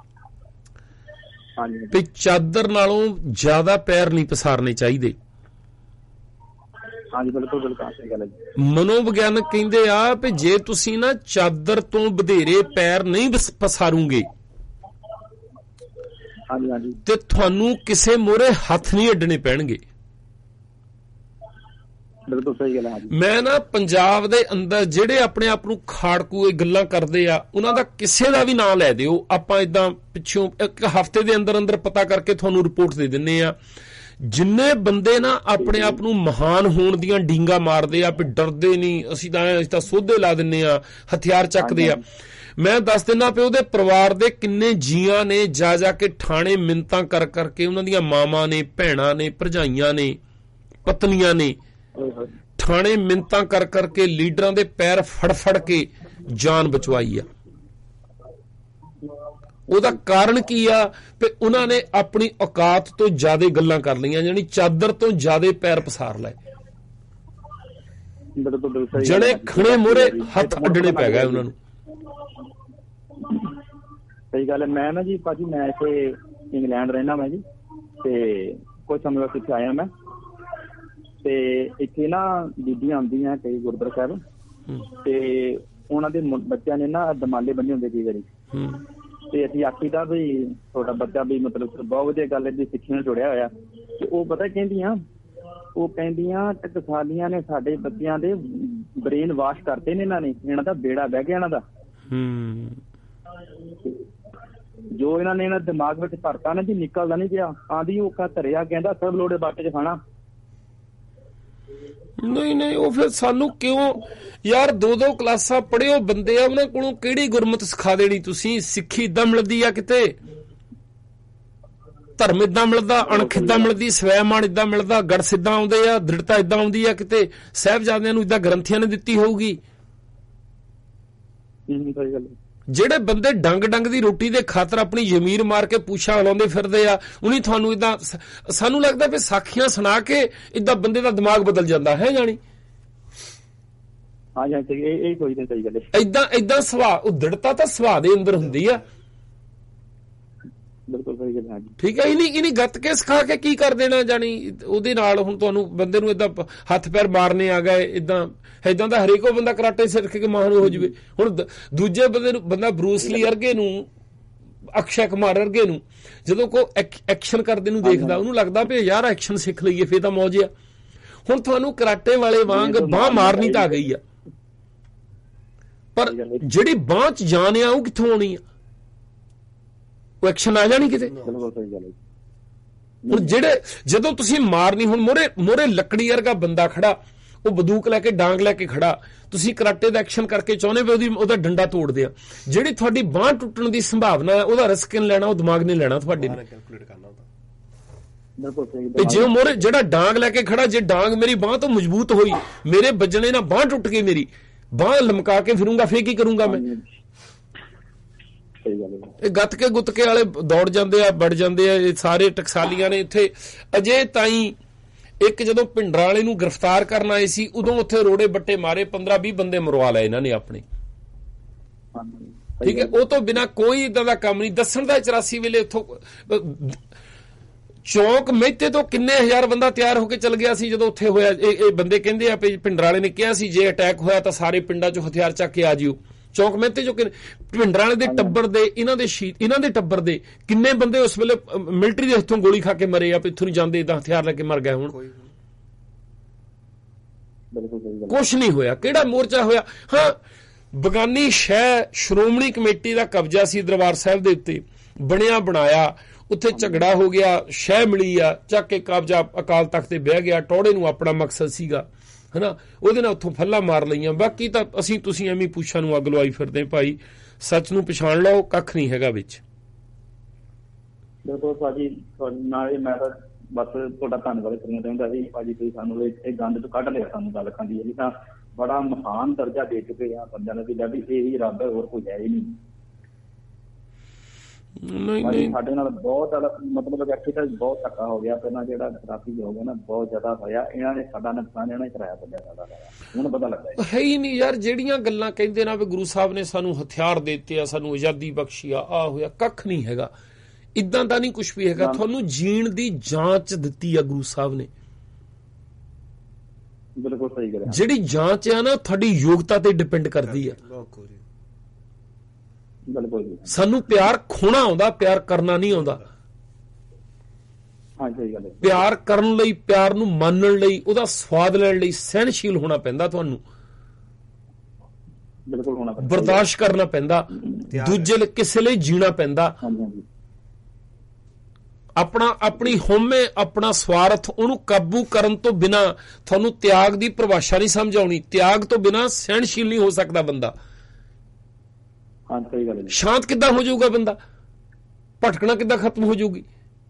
ਵੀ ਚਾਦਰ ਨਾਲੋਂ ਜ਼ਿਆਦਾ ਪੈਰ ਨਹੀਂ ਪਸਾਰਨੇ ਚਾਹੀਦੇ। ਹਾਂਜੀ ਬਿਲਕੁਲ ਬਿਲਕੁਲ ਸਹੀ ਗੱਲ ਹੈ ਜੀ। ਮਨੋਵਿਗਿਆਨਕ ਕਹਿੰਦੇ ਆ ਵੀ ਜੇ ਤੁਸੀਂ ਨਾ ਚਾਦਰ ਤੋਂ ਵਧੇਰੇ ਪੈਰ ਨਹੀਂ ਪਸਾਰੋਗੇ ਹਾਂਜੀ ਹਾਂਜੀ ਤੇ ਤੁਹਾਨੂੰ ਕਿਸੇ ਮੋਹਰੇ ਹੱਥ ਨਹੀਂ ਅੱਡਣੇ ਪੈਣਗੇ। ਬਿਲਕੁਲ ਸਹੀ ਗੱਲ ਹੈ। ਮੈਂ ਨਾ ਪੰਜਾਬ ਦੇ ਅੰਦਰ ਜਿਹੜੇ ਆਪਣੇ ਆਪ ਨੂੰ ਖਾੜਕੂ ਇਹ ਗੱਲਾਂ ਕਰਦੇ ਆ, ਉਹਨਾਂ ਦਾ ਕਿਸੇ ਦਾ ਵੀ ਨਾਂ ਲੈ ਦਿਓ, ਆਪਾਂ ਇਦਾਂ ਪਿੱਛੋਂ ਇੱਕ ਹਫ਼ਤੇ ਦੇ ਅੰਦਰ ਅੰਦਰ ਪਤਾ ਕਰਕੇ ਤੁਹਾਨੂੰ ਰਿਪੋਰਟ ਦੇ ਦਿੰਨੇ ਆ। ਜਿੰਨੇ ਬੰਦੇ ਨਾ ਆਪਣੇ ਆਪ ਨੂੰ ਮਹਾਨ ਹੋਣ ਦੀਆਂ ਡੀਂਗਾ ਮਾਰਦੇ ਆ, ਵੀ ਡਰਦੇ ਨਹੀਂ, ਅਸੀਂ ਤਾਂ ਅਸੀਂ ਤਾਂ ਸੋਧੇ ਲਾ ਦਿੰਨੇ ਆ, ਹਥਿਆਰ ਚੱਕਦੇ ਆ, ਮੈਂ ਦੱਸ ਦਿੰਦਾ ਪਿਆ ਉਹਦੇ ਪਰਿਵਾਰ ਦੇ ਕਿੰਨੇ ਜੀਆਂ ਨੇ ਜਾ ਜਾ ਕੇ ਥਾਣੇ ਮਿੰਨਤਾਂ ਕਰ ਕਰਕੇ, ਉਹਨਾਂ ਦੀਆਂ ਮਾਵਾਂ ਨੇ, ਭੈਣਾਂ ਨੇ, ਭਰਜਾਈਆਂ ਨੇ, ਪਤਨੀਆਂ ਨੇ, ਥਾਣੇ ਮਿੰਨਤਾਂ ਕਰ ਕਰਕੇ ਲੀਡਰਾਂ ਦੇ ਪੈਰ ਫੜ ਫੜ ਕੇ ਜਾਨ ਬਚਵਾਈ ਆ। ਉਹਦਾ ਕਾਰਨ ਕੀ ਆ ਕਿ ਉਹਨਾਂ ਨੇ ਆਪਣੀ ਔਕਾਤ ਤੋਂ ਜ਼ਿਆਦਾ ਗੱਲਾਂ ਕਰ ਲਈਆਂ, ਯਾਨੀ ਚਾਦਰ ਤੋਂ ਜ਼ਿਆਦਾ ਪੈਰ ਪਸਾਰ ਲਏ, ਜਿਹੜੇ ਖੜੇ ਮੋਹਰੇ ਹੱਥ ਅੱਡਣੇ ਪੈ ਗਏ ਉਹਨਾਂ ਨੂੰ। ਸਹੀ ਗੱਲ ਹੈ। ਮੈਂ ਨਾ ਜੀ ਭਾਜੀ, ਮੈਂ ਇੱਥੇ ਇੰਗਲੈਂਡ ਰਹਿਣਾ ਮੈਂ ਜੀ, ਤੇ ਕੁਝ ਸਮੇਂ ਵਾਸਤੇ ਇੱਥੇ ਆਇਆ ਮੈਂ, ਤੇ ਇੱਥੇ ਨਾ ਬੀਬੀਆਂ ਆਉਂਦੀਆਂ ਕਈ ਗੁਰਦੁਆਰਾ ਸਾਹਿਬ, ਤੇ ਉਹਨਾਂ ਦੇ ਬੱਚਿਆਂ ਨੇ ਨਾ ਦਮਾਲੇ ਬੰਨੇ ਹੁੰਦੇ ਕਈ ਵਾਰੀ, ਤੇ ਅਸੀਂ ਆਖੀਦਾ ਵੀ ਤੁਹਾਡਾ ਬੱਚਾ ਵੀ ਮਤਲਬ ਬਹੁਤ ਵਧੀਆ ਗੱਲ ਹੈ, ਸਿੱਖੀ ਨਾਲ ਜੁੜਿਆ ਹੋਇਆ। ਤੇ ਉਹ ਪਤਾ ਕਹਿੰਦੀਆਂ, ਉਹ ਕਹਿੰਦੀਆਂ ਟਕਸਾਲੀਆਂ ਨੇ ਸਾਡੇ ਬੱਚਿਆਂ ਦੇ ਬ੍ਰੇਨ ਵਾਸ਼ ਕਰਤੇ ਨੇ, ਇਹਨਾਂ ਨੇ, ਇਹਨਾਂ ਦਾ ਬੇੜਾ ਬਹਿ ਗਿਆ ਇਹਨਾਂ ਦਾ। ਜੋ ਇਹਨਾਂ ਨੇ ਇਹਨਾਂ ਦਿਮਾਗ ਵਿੱਚ ਭਰਤਾ ਨਾ ਜੀ, ਨਿਕਲਦਾ ਨਹੀਂ ਪਿਆ। ਆਂਦੀ ਉਹ ਕਾ ਧਰਿਆ, ਕਹਿੰਦਾ ਸਭ ਲੋੜੇ ਬਾਟੇ ਚ ਖਾਣਾ। ਨਹੀਂ ਨਹੀਂ, ਉਹ ਫਿਰ ਸਾਨੂੰ ਕਿਉਂ ਯਾਰ, ਦੋ ਦੋ ਕਲਾਸਾਂ ਪੜ੍ਹਿਓ ਬੰਦੇ ਆ, ਉਹਨਾਂ ਕੋਲੋਂ ਕਿਹੜੀ ਗੁਰਮਤ ਸਿਖਾ ਦੇਣੀ ਤੁਸੀਂ? ਸਿੱਖੀ ਏਦਾਂ ਮਿਲਦੀ ਆ, ਕਿਤੇ ਧਰਮ ਏਦਾਂ ਮਿਲਦਾ, ਅਣਖ ਏਦਾਂ ਮਿਲਦੀ, ਸਵੈਮਾਨ ਏਦਾਂ ਮਿਲਦਾ, ਗੜ ਸਿੱਧਾਂ ਆਉਂਦੇ ਆ, ਦ੍ਰਿੜਤਾ ਏਦਾਂ ਆਉਂਦੀ ਆ, ਕਿਤੇ ਸਾਹਿਬਜ਼ਾਦਿਆਂ ਨੂੰ ਏਦਾਂ ਗ੍ਰੰਥੀਆਂ ਨੇ ਦਿੱਤੀ ਹੋਊਗੀ। ਜਿਹੜੇ ਬੰਦੇ ਡੰਗ ਡੰਗ ਦੀ ਰੋਟੀ ਦੇ ਖਾਤਰ ਆਪਣੀ ਜ਼ਮੀਰ ਮਾਰ ਕੇ ਪੂਛਾਂ ਹਲਾਉਂਦੇ ਫਿਰਦੇ ਆ, ਉਹਨੀ ਤੁਹਾਨੂੰ ਏਦਾਂ, ਸਾਨੂੰ ਲੱਗਦਾ ਵੀ ਸਾਖੀਆਂ ਸੁਣਾ ਕੇ ਏਦਾਂ ਬੰਦੇ ਦਾ ਦਿਮਾਗ ਬਦਲ ਜਾਂਦਾ ਹੈ ਜਾਣੀ। ਏਦਾਂ ਏਦਾਂ ਸੁਭਾਅ, ਉਹ ਦ੍ਰਿੜਤਾ ਤਾਂ ਸੁਭਾਅ ਦੇ ਅੰਦਰ ਹੁੰਦੀ ਆ। ਬਿਲਕੁਲ ਸਹੀ ਗੱਲ ਹੈ। ਠੀਕ ਹੈ, ਇਹਨੀ ਇਹਨੀ ਗੱਤਕੇ ਸਿਖਾ ਕੇ ਕੀ ਕਰ ਦੇਣਾ, ਜਾਣੀ ਉਹਦੇ ਨਾਲ ਹੁਣ ਤੁਹਾਨੂੰ ਬੰਦੇ ਨੂੰ ਏਦਾਂ ਹੱਥ ਪੈਰ ਮਾਰਨੇ ਆ ਗਏ, ਏਦਾਂ ਏਦਾਂ ਦਾ ਹਰੇਕੋ ਬੰਦਾ ਕਰਾਟੇ ਸਿੱਖ ਕੇ ਮਾਹਰ ਹੋ ਜਾਵੇ। ਹੁਣ ਦੂਜੇ ਬੰਦੇ ਨੂੰ, ਬੰਦਾ ਬਰੂਸ ਲੀ ਵਰਗੇ ਨੂੰ, ਅਕਸ਼ੈ ਕੁਮਾਰ ਵਰਗੇ ਨੂੰ ਜਦੋਂ ਕੋਈ ਐਕਸ਼ਨ ਕਰਦੇ ਨੂੰ ਦੇਖਦਾ, ਉਹਨੂੰ ਲੱਗਦਾ ਵੀ ਯਾਰ ਐਕਸ਼ਨ ਸਿੱਖ ਲਈਏ ਫੇਰ ਤਾਂ ਮੌਜ ਆ। ਹੁਣ ਤੁਹਾਨੂੰ ਕਰਾਟੇ ਵਾਲੇ ਵਾਂਗ ਬਾਂਹ ਮਾਰਨੀ ਤਾਂ ਆ ਗਈ ਆ, ਪਰ ਜਿਹੜੀ ਬਾਂਹ ਚ ਜਾਨ ਆ ਉਹ ਕਿੱਥੋਂ ਆਉਣੀ ਆ? ਉਹ ਐਕਸ਼ਨ ਆ ਜਾਣੀ ਕਿਤੇ। ਹੁਣ ਜਿਹੜੇ ਜਦੋਂ ਤੁਸੀਂ ਮਾਰਨੀ, ਹੁਣ ਮੋਰੇ ਮੋਰੇ ਲੱਕੜੀ ਵਰਗਾ ਬੰਦਾ ਖੜਾ, ਉਹ ਬੰਦੂਕ ਲੈ ਕੇ ਡਾਂਗ ਲੈ ਕੇ ਖੜਾ, ਤੁਸੀਂ ਕਰਾਟੇ ਦਾ ਐਕਸ਼ਨ ਕਰਕੇ ਚਾਹੁੰਦੇ ਵੀ ਉਹਦੀ ਉਹਦਾ ਡੰਡਾ ਤੋੜ ਦਿਆ, ਜਿਹੜੀ ਤੁਹਾਡੀ ਬਾਂਹ ਟੁੱਟਣ ਦੀ ਸੰਭਾਵਨਾ ਹੈ ਉਹਦਾ ਰਿਸਕ ਨਹੀਂ ਲੈਣਾ, ਉਹ ਦਿਮਾਗ ਨੇ ਲੈਣਾ ਤੁਹਾਡੇ ਨੇ। ਜੇ ਮੋਰੇ ਜਿਹੜਾ ਡਾਂਗ ਲੈ ਕੇ ਖੜਾ, ਜੇ ਡਾਂਗ ਮੇਰੀ ਬਾਂਹ ਤੋਂ ਮਜ਼ਬੂਤ ਹੋਈ, ਮੇਰੇ ਵੱਜਣੇ ਨਾਲ ਬਾਂਹ ਟੁੱਟ ਗਈ, ਮੇਰੀ ਬਾਂਹ ਲਮਕਾ ਕੇ ਫਿਰੂੰਗਾ, ਫੇਰ ਕੀ ਕਰੂੰਗਾ ਮੈਂ? ਇਹ ਗੱਤਕੇ ਗੁੱਤਕੇ ਵਾਲੇ ਦੌੜ ਜਾਂਦੇ ਆ, ਵੜ ਜਾਂਦੇ ਆ, ਇਹ ਸਾਰੇ ਟਕਸਾਲੀਆਂ ਨੇ ਇੱਥੇ। ਅਜੇ ਤਾਈਂ ਇੱਕ ਜਦੋਂ ਭਿੰਡਰਾਂ ਵਾਲੇ ਨੂੰ ਗ੍ਰਿਫਤਾਰ ਕਰਨ ਆਏ ਸੀ, ਉਦੋਂ ਉੱਥੇ ਰੋੜੇ ਬੱਟੇ ਮਾਰੇ, ਪੰਦਰਾਂ ਵੀਹ ਬੰਦੇ ਮਰਵਾ ਲਏ ਇਹਨਾਂ ਨੇ ਆਪਣੇ। ਠੀਕ ਹੈ, ਉਹ ਤੋਂ ਬਿਨਾਂ ਕੋਈ ਇਦਾਂ ਦਾ ਕੰਮ ਨਹੀਂ। ਦੱਸਣ ਦਾ ਚੁਰਾਸੀ ਵੇਲੇ ਉੱਥੋਂ ਚੌਂਕ ਮਹਿਤੇ ਤੋਂ ਕਿੰਨੇ ਹਜ਼ਾਰ ਬੰਦਾ ਤਿਆਰ ਹੋ ਕੇ ਚਲ ਗਿਆ ਸੀ ਜਦੋਂ ਉੱਥੇ ਹੋਇਆ। ਇਹ ਇਹ ਬੰਦੇ ਕਹਿੰਦੇ ਆ ਵੀ ਭਿੰਡਰਾਂ ਵਾਲੇ ਨੇ ਕਿਹਾ ਸੀ ਜੇ ਅਟੈਕ ਹੋਇਆ ਤਾਂ ਸਾਰੇ ਪਿੰਡਾਂ ਚੋਂ ਹਥਿਆਰ ਚੱਕ ਕੇ ਆ ਜਿਓ। ਚੌਂਕ ਮਹਿਤੇ ਜੋ ਭਿੰਡਰਾਂ ਵਾਲੇ ਦੇ ਟੱਬਰ ਦੇ, ਇਹਨਾਂ ਦੇ ਸ਼ਹੀਦ, ਇਹਨਾਂ ਦੇ ਟੱਬਰ ਦੇ ਕਿੰਨੇ ਬੰਦੇ ਉਸ ਵੇਲੇ ਮਿਲਟਰੀ ਦੇ ਹੱਥੋਂ ਗੋਲੀ ਖਾ ਕੇ ਮਰੇ ਆ, ਇੱਥੋਂ ਨਹੀਂ ਜਾਂਦੇ, ਏਦਾਂ ਹਥਿਆਰ ਲੈ ਕੇ ਮਰ ਗਏ। ਹੁਣ ਕੁਛ ਨਹੀਂ ਹੋਇਆ। ਕਿਹੜਾ ਮੋਰਚਾ ਹੋਇਆ? ਹਾਂ, ਬਗਾਨੀ ਸ਼ਹਿ ਸ਼੍ਰੋਮਣੀ ਕਮੇਟੀ ਦਾ ਕਬਜ਼ਾ ਸੀ ਦਰਬਾਰ ਸਾਹਿਬ ਦੇ ਉੱਤੇ, ਬਣਿਆ ਬਣਾਇਆ, ਉੱਥੇ ਝਗੜਾ ਹੋ ਗਿਆ, ਸ਼ਹਿ ਮਿਲੀ ਆ, ਚੱਕ ਕੇ ਕਬਜ਼ਾ ਅਕਾਲ ਤਖਤ ਤੇ ਬਹਿ ਗਿਆ। ਟੌੜੇ ਨੂੰ ਆਪਣਾ ਮਕਸਦ ਸੀਗਾ, ਹਨਾ, ਉਹਦੇ ਨਾਲ ਉੱਥੋਂ ਫੱਲਾ ਮਾਰ ਲਈਆਂ। ਬਾਕੀ ਤਾਂ ਅਸੀਂ ਤੁਸੀਂ ਐਵੇਂ ਪੁੱਛਾਂ ਨੂੰ ਅੱਗ ਲਵਾਈ ਫਿਰਦੇ ਭਾਈ। ਸੱਚ ਨੂੰ ਪਛਾਣ ਲਓ, ਕੱਖ ਨਹੀਂ ਹੈਗਾ ਵਿੱਚ। ਬਿਲਕੁਲ ਭਾਜੀ, ਨਾਲ ਮੈਂ ਤਾਂ ਬਸ ਤੁਹਾਡਾ ਧੰਨਵਾਦ ਕਰਨਾ ਚਾਹੁੰਦਾ ਸੀ ਭਾਜੀ, ਤੁਸੀਂ ਸਾਨੂੰ ਇਹ ਗੰਦ ਤੋਂ ਕੱਢ ਲਿਆ, ਸਾਨੂੰ ਗੱਲ ਖਾਂਦੀ ਹੈ ਤਾਂ ਬੜਾ ਮਹਾਨ ਦਰਜਾ ਦੇ ਚੁੱਕੇ ਆ ਬੰਦਿਆਂ ਨੂੰ ਵੀ ਵੀ ਇਹੀ ਰੱਬ ਹੈ, ਹੋਰ ਕੋਈ ਹੈ ਹੀ ਨਹੀਂ। ਸਾਡੇ ਨਾਲ ਬਹੁਤ ਮਤਲਬ ਇੱਥੇ ਬਹੁਤ ਧੱਕਾ ਹੋ ਗਿਆ, ਪਹਿਲਾਂ ਜਿਹੜਾ ਟ੍ਰੈਫਿਕ ਹੋ ਗਿਆ ਨਾ ਬਹੁਤ ਜ਼ਿਆਦਾ ਹੋਇਆ, ਇਹਨਾਂ ਨੇ ਸਾਡਾ ਨੁਕਸਾਨ ਇਹਨਾਂ ਹੀ ਕਰਾਇਆ, ਬੰਦਿਆਂ ਸਾਡਾ ਹੁਣ ਪਤਾ ਲੱਗਾ ਹੈ ਹੀ ਨਹੀਂ ਯਾਰ। ਜਿਹੜੀਆਂ ਗੱਲਾਂ ਕਹਿੰਦੇ ਨਾ ਵੀ ਗੁਰੂ ਸਾਹਿਬ ਨੇ ਸਾਨੂੰ ਹਥਿਆਰ ਦੇ ਦਿੱਤੇ ਆ, ਸਾਨੂੰ ਆਜ਼ਾਦੀ ਬਖਸ਼ੀ ਆ, ਆ ਹੋਇਆ, ਕੱਖ ਨਹੀਂ ਹੈਗਾ। ਇਦਾਂ ਦਾ ਨਹੀਂ ਕੁਛ ਵੀ ਹੈਗਾ। ਤੁਹਾਨੂੰ ਜੀਣ ਦੀ ਜਾਂਚ ਦਿੱਤੀ ਆ ਗੁਰੂ ਸਾਹਿਬ ਨੇ। ਬਿਲਕੁਲ ਸਹੀ ਗੱਲ ਹੈ। ਜਿਹੜੀ ਜਾਂਚ ਆ ਨਾ ਤੁਹਾਡੀ ਯੋਗਤਾ ਤੇ ਡਿਪੈਂਡ ਕਰਦੀ ਆ। ਸਾਨੂੰ ਪਿਆਰ ਖੋਣਾ ਆਉਂਦਾ, ਪਿਆਰ ਕਰਨਾ ਨਹੀਂ ਆਉਂਦਾ। ਹਾਂ ਸਹੀ ਗੱਲ ਹੈ। ਪਿਆਰ ਕਰਨ ਲਈ, ਪਿਆਰ ਨੂੰ ਮੰਨਣ ਲਈ, ਉਹਦਾ ਸਵਾਦ ਲੈਣ ਲਈ ਸਹਿਨਸ਼ੀਲ ਹੋਣਾ ਪੈਂਦਾ ਤੁਹਾਨੂੰ। ਬਿਲਕੁਲ ਹੋਣਾ ਪੈਂਦਾ, ਬਰਦਾਸ਼ਤ ਕਰਨਾ ਪੈਂਦਾ, ਦੂਜੇ ਕਿਸੇ ਲਈ ਜੀਣਾ ਪੈਂਦਾ। ਆਪਣਾ ਆਪਣੀ ਹਉਮੈ, ਆਪਣਾ ਸਵਾਰਥ, ਉਹਨੂੰ ਕਾਬੂ ਕਰਨ ਤੋਂ ਬਿਨਾਂ ਤੁਹਾਨੂੰ ਤਿਆਗ ਦੀ ਪਰਿਭਾਸ਼ਾ ਨਹੀਂ ਸਮਝ ਆਉਣੀ। ਤਿਆਗ ਤੋਂ ਬਿਨਾਂ ਸਹਿਨਸ਼ੀਲ ਨਹੀਂ ਹੋ ਸਕਦਾ ਬੰਦਾ। ਹਾਂ ਸਹੀ ਗੱਲ ਹੈ। ਸ਼ਾਂਤ ਕਿੱਦਾਂ ਹੋ ਜਾਊਗਾ ਬੰਦਾ? ਭਟਕਣਾ ਕਿੱਦਾਂ ਖਤਮ ਹੋ ਜਾਊਗੀ?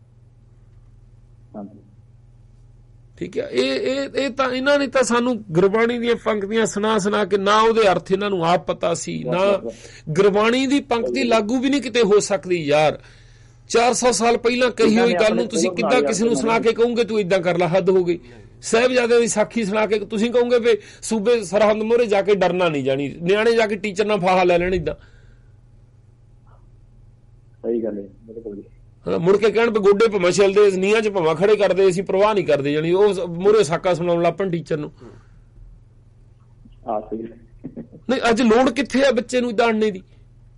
ਠੀਕ ਹੈ, ਇਹ ਇਹ ਇਹ ਤਾਂ ਇਹਨਾਂ ਨੇ ਤਾਂ ਸਾਨੂੰ ਗੁਰਬਾਣੀ ਦੀਆਂ ਪੰਕਤੀਆਂ ਸੁਣਾ ਸੁਣਾ ਕੇ, ਨਾ ਉਹਦੇ ਅਰਥ ਇਹਨਾਂ ਨੂੰ ਆਪ ਪਤਾ ਸੀ, ਨਾ ਗੁਰਬਾਣੀ ਦੀ ਪੰਕਤੀ ਲਾਗੂ ਵੀ ਨਹੀਂ ਕਿਤੇ ਹੋ ਸਕਦੀ ਯਾਰ। ਚਾਰ ਸੌ ਸਾਲ ਪਹਿਲਾਂ ਕਹੀ ਹੋਈ ਗੱਲ ਨੂੰ ਤੁਸੀਂ ਕਿੱਦਾਂ ਕਿਸੇ ਨੂੰ ਸੁਣਾ ਕੇ ਕਹੋਗੇ ਤੂੰ ਏਦਾਂ ਕਰ ਲਾ, ਹੱਦ ਹੋ ਗਈ। ਸਾਹਿਬਜ਼ਾਦੇ ਦੀ ਸਾਖੀ ਸੁਣਾ ਕੇ ਤੁਸੀਂ ਕਹੋਗੇ ਵੀ ਸੂਬੇ ਸਰਹੰਦ ਮੋਹਰੇ ਜਾ ਕੇ ਡਰਨਾ ਨਹੀਂ ਜਾਣੀ, ਨਿਆਣੇ ਜਾ ਕੇ ਟੀਚਰ ਨਾਲ ਫਾਹਾ ਲੈ ਲੈਣ ਏਦਾਂ। ਸਹੀ ਗੱਲ ਹੈ, ਬਿਲਕੁਲ। ਮੁੜ ਕੇ ਕਹਿਣ ਵੀ ਗੋਡੇ ਭਵਾਂ ਛਿਲਦੇ, ਨੀਹਾਂ 'ਚ ਭਵਾਂ ਖੜੇ ਕਰਦੇ, ਅਸੀਂ ਪ੍ਰਵਾਹ ਨਹੀਂ ਕਰਦੇ, ਜਾਣੀ ਉਹ ਮੋਹਰੇ ਸਾਕਾ ਸੁਣਾਉਣ ਲੱਪਣ ਟੀਚਰ ਨੂੰ। ਨਹੀਂ, ਅੱਜ ਲੋੜ ਕਿੱਥੇ ਆ ਬੱਚੇ ਨੂੰ ਏਦਾਂ ਅੜਨੇ ਦੀ?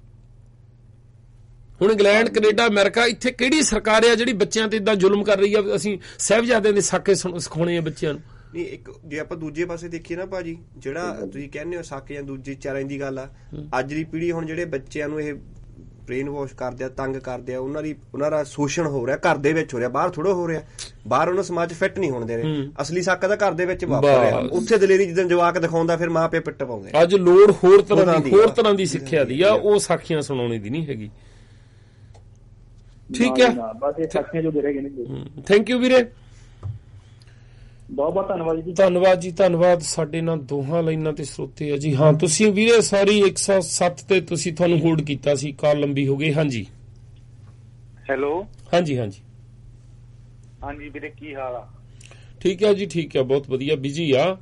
ਹੁਣ ਇੰਗਲੈਂਡ, ਕੈਨੇਡਾ, ਅਮਰੀਕਾ, ਇੱਥੇ ਕਿਹੜੀ ਸਰਕਾਰ ਆ ਜਿਹੜੀ ਬੱਚਿਆਂ ਤੇ ਏਦਾਂ ਜ਼ੁਲਮ ਕਰ ਰਹੀ ਆ? ਅਸੀਂ ਸਾਹਿਬਜ਼ਾਦਿਆਂ ਦੇ ਸਾਕੇ ਸਿਖਾਉਣੇ ਆ ਬੱਚਿਆਂ ਨੂੰ। ਨਹੀਂ, ਇੱਕ ਜੇ ਆਪਾਂ ਦੂਜੇ ਪਾਸੇ ਦੇਖੀਏ ਨਾ ਭਾਜੀ, ਜਿਹੜਾ ਤੁਸੀਂ ਕਹਿੰਦੇ ਹੋ ਸਾਕੇ ਜਾਂ ਦੂਜੇ ਚਾਰਾਂ ਦੀ ਗੱਲ ਆ, ਅੱਜ ਦੀ ਪੀੜ੍ਹੀ ਹੁਣ ਜਿਹੜੇ ਬੱਚਿਆਂ ਨੂੰ ਇਹ ਬ੍ਰੇਨ ਵਾਸ਼ ਕਰਦੇ ਆ, ਤੰਗ ਕਰਦੇ ਆ, ਉਹਨਾਂ ਦੀ ਉਹਨਾਂ ਦਾ ਸ਼ੋਸ਼ਣ ਹੋ ਰਿਹਾ, ਘਰ ਦੇ ਵਿੱਚ ਹੋ ਰਿਹਾ, ਬਾਹਰ ਥੋੜਾ ਹੋ ਰਿਹਾ। ਬਾਹਰ ਉਹਨਾਂ ਸਮਾਜ ਫਿੱਟ ਨਹੀਂ ਹੋਣ ਦੇ ਰਹੇ। ਅਸਲੀ ਸਾਕਾ ਤਾਂ ਘਰ ਦੇ ਵਿੱਚ ਵਾਪਰ ਰਿਹਾ। ਉੱਥੇ ਦਲੇਰੀ ਜਿੱਦਣ ਜਵਾਕ ਦਿਖਾਉਂਦਾ, ਫਿਰ ਮਾਂ ਪਿਓ ਪਿੱਟ ਪਾਉਂਦੇ। ਅੱਜ ਲੋੜ ਹੋਰ ਤਰ੍ਹਾਂ ਦੀ ਹੋਰ ਤਰ੍ਹਾਂ ਦੀ ਸਿੱਖਿਆ ਦੀ ਆ, ਉਹ ਸਾਖੀਆਂ ਸੁਣਾਉਣੀ ਦੀ ਨਹੀਂ ਹੈਗੀ। ਠੀਕ ਹੈ, ਥੈਂਕ ਯੂ ਵੀਰੇ, ਬਹੁਤ ਬਹੁਤ ਧੰਨਵਾਦ ਜੀ। ਧੰਨਵਾਦ ਜੀ, ਧੰਨਵਾਦ। ਸਾਡੇ ਨਾਲ ਦੋਹਾਂ ਲਾਈਨਾਂ ਤੇ ਸਰੋਤੇ ਆ ਜੀ। ਹਾਂ ਤੁਸੀਂ ਵੀਰੇ, ਸੌਰੀ ਇੱਕ ਸੌ ਸੱਤ ਤੇ ਤੁਸੀਂ ਤੁਹਾਨੂੰ ਹੋਲਡ ਕੀਤਾ ਸੀ, ਕਾਲ ਲੰਬੀ ਹੋ ਗਈ। ਹਾਂਜੀ ਹੈਲੋ। ਹਾਂਜੀ ਹਾਂਜੀ ਹਾਂਜੀ ਵੀਰੇ, ਕੀ ਹਾਲ ਆ? ਠੀਕ ਹੈ ਜੀ, ਠੀਕ ਹੈ, ਬਹੁਤ ਵਧੀਆ। ਬਿਜੀ ਆ?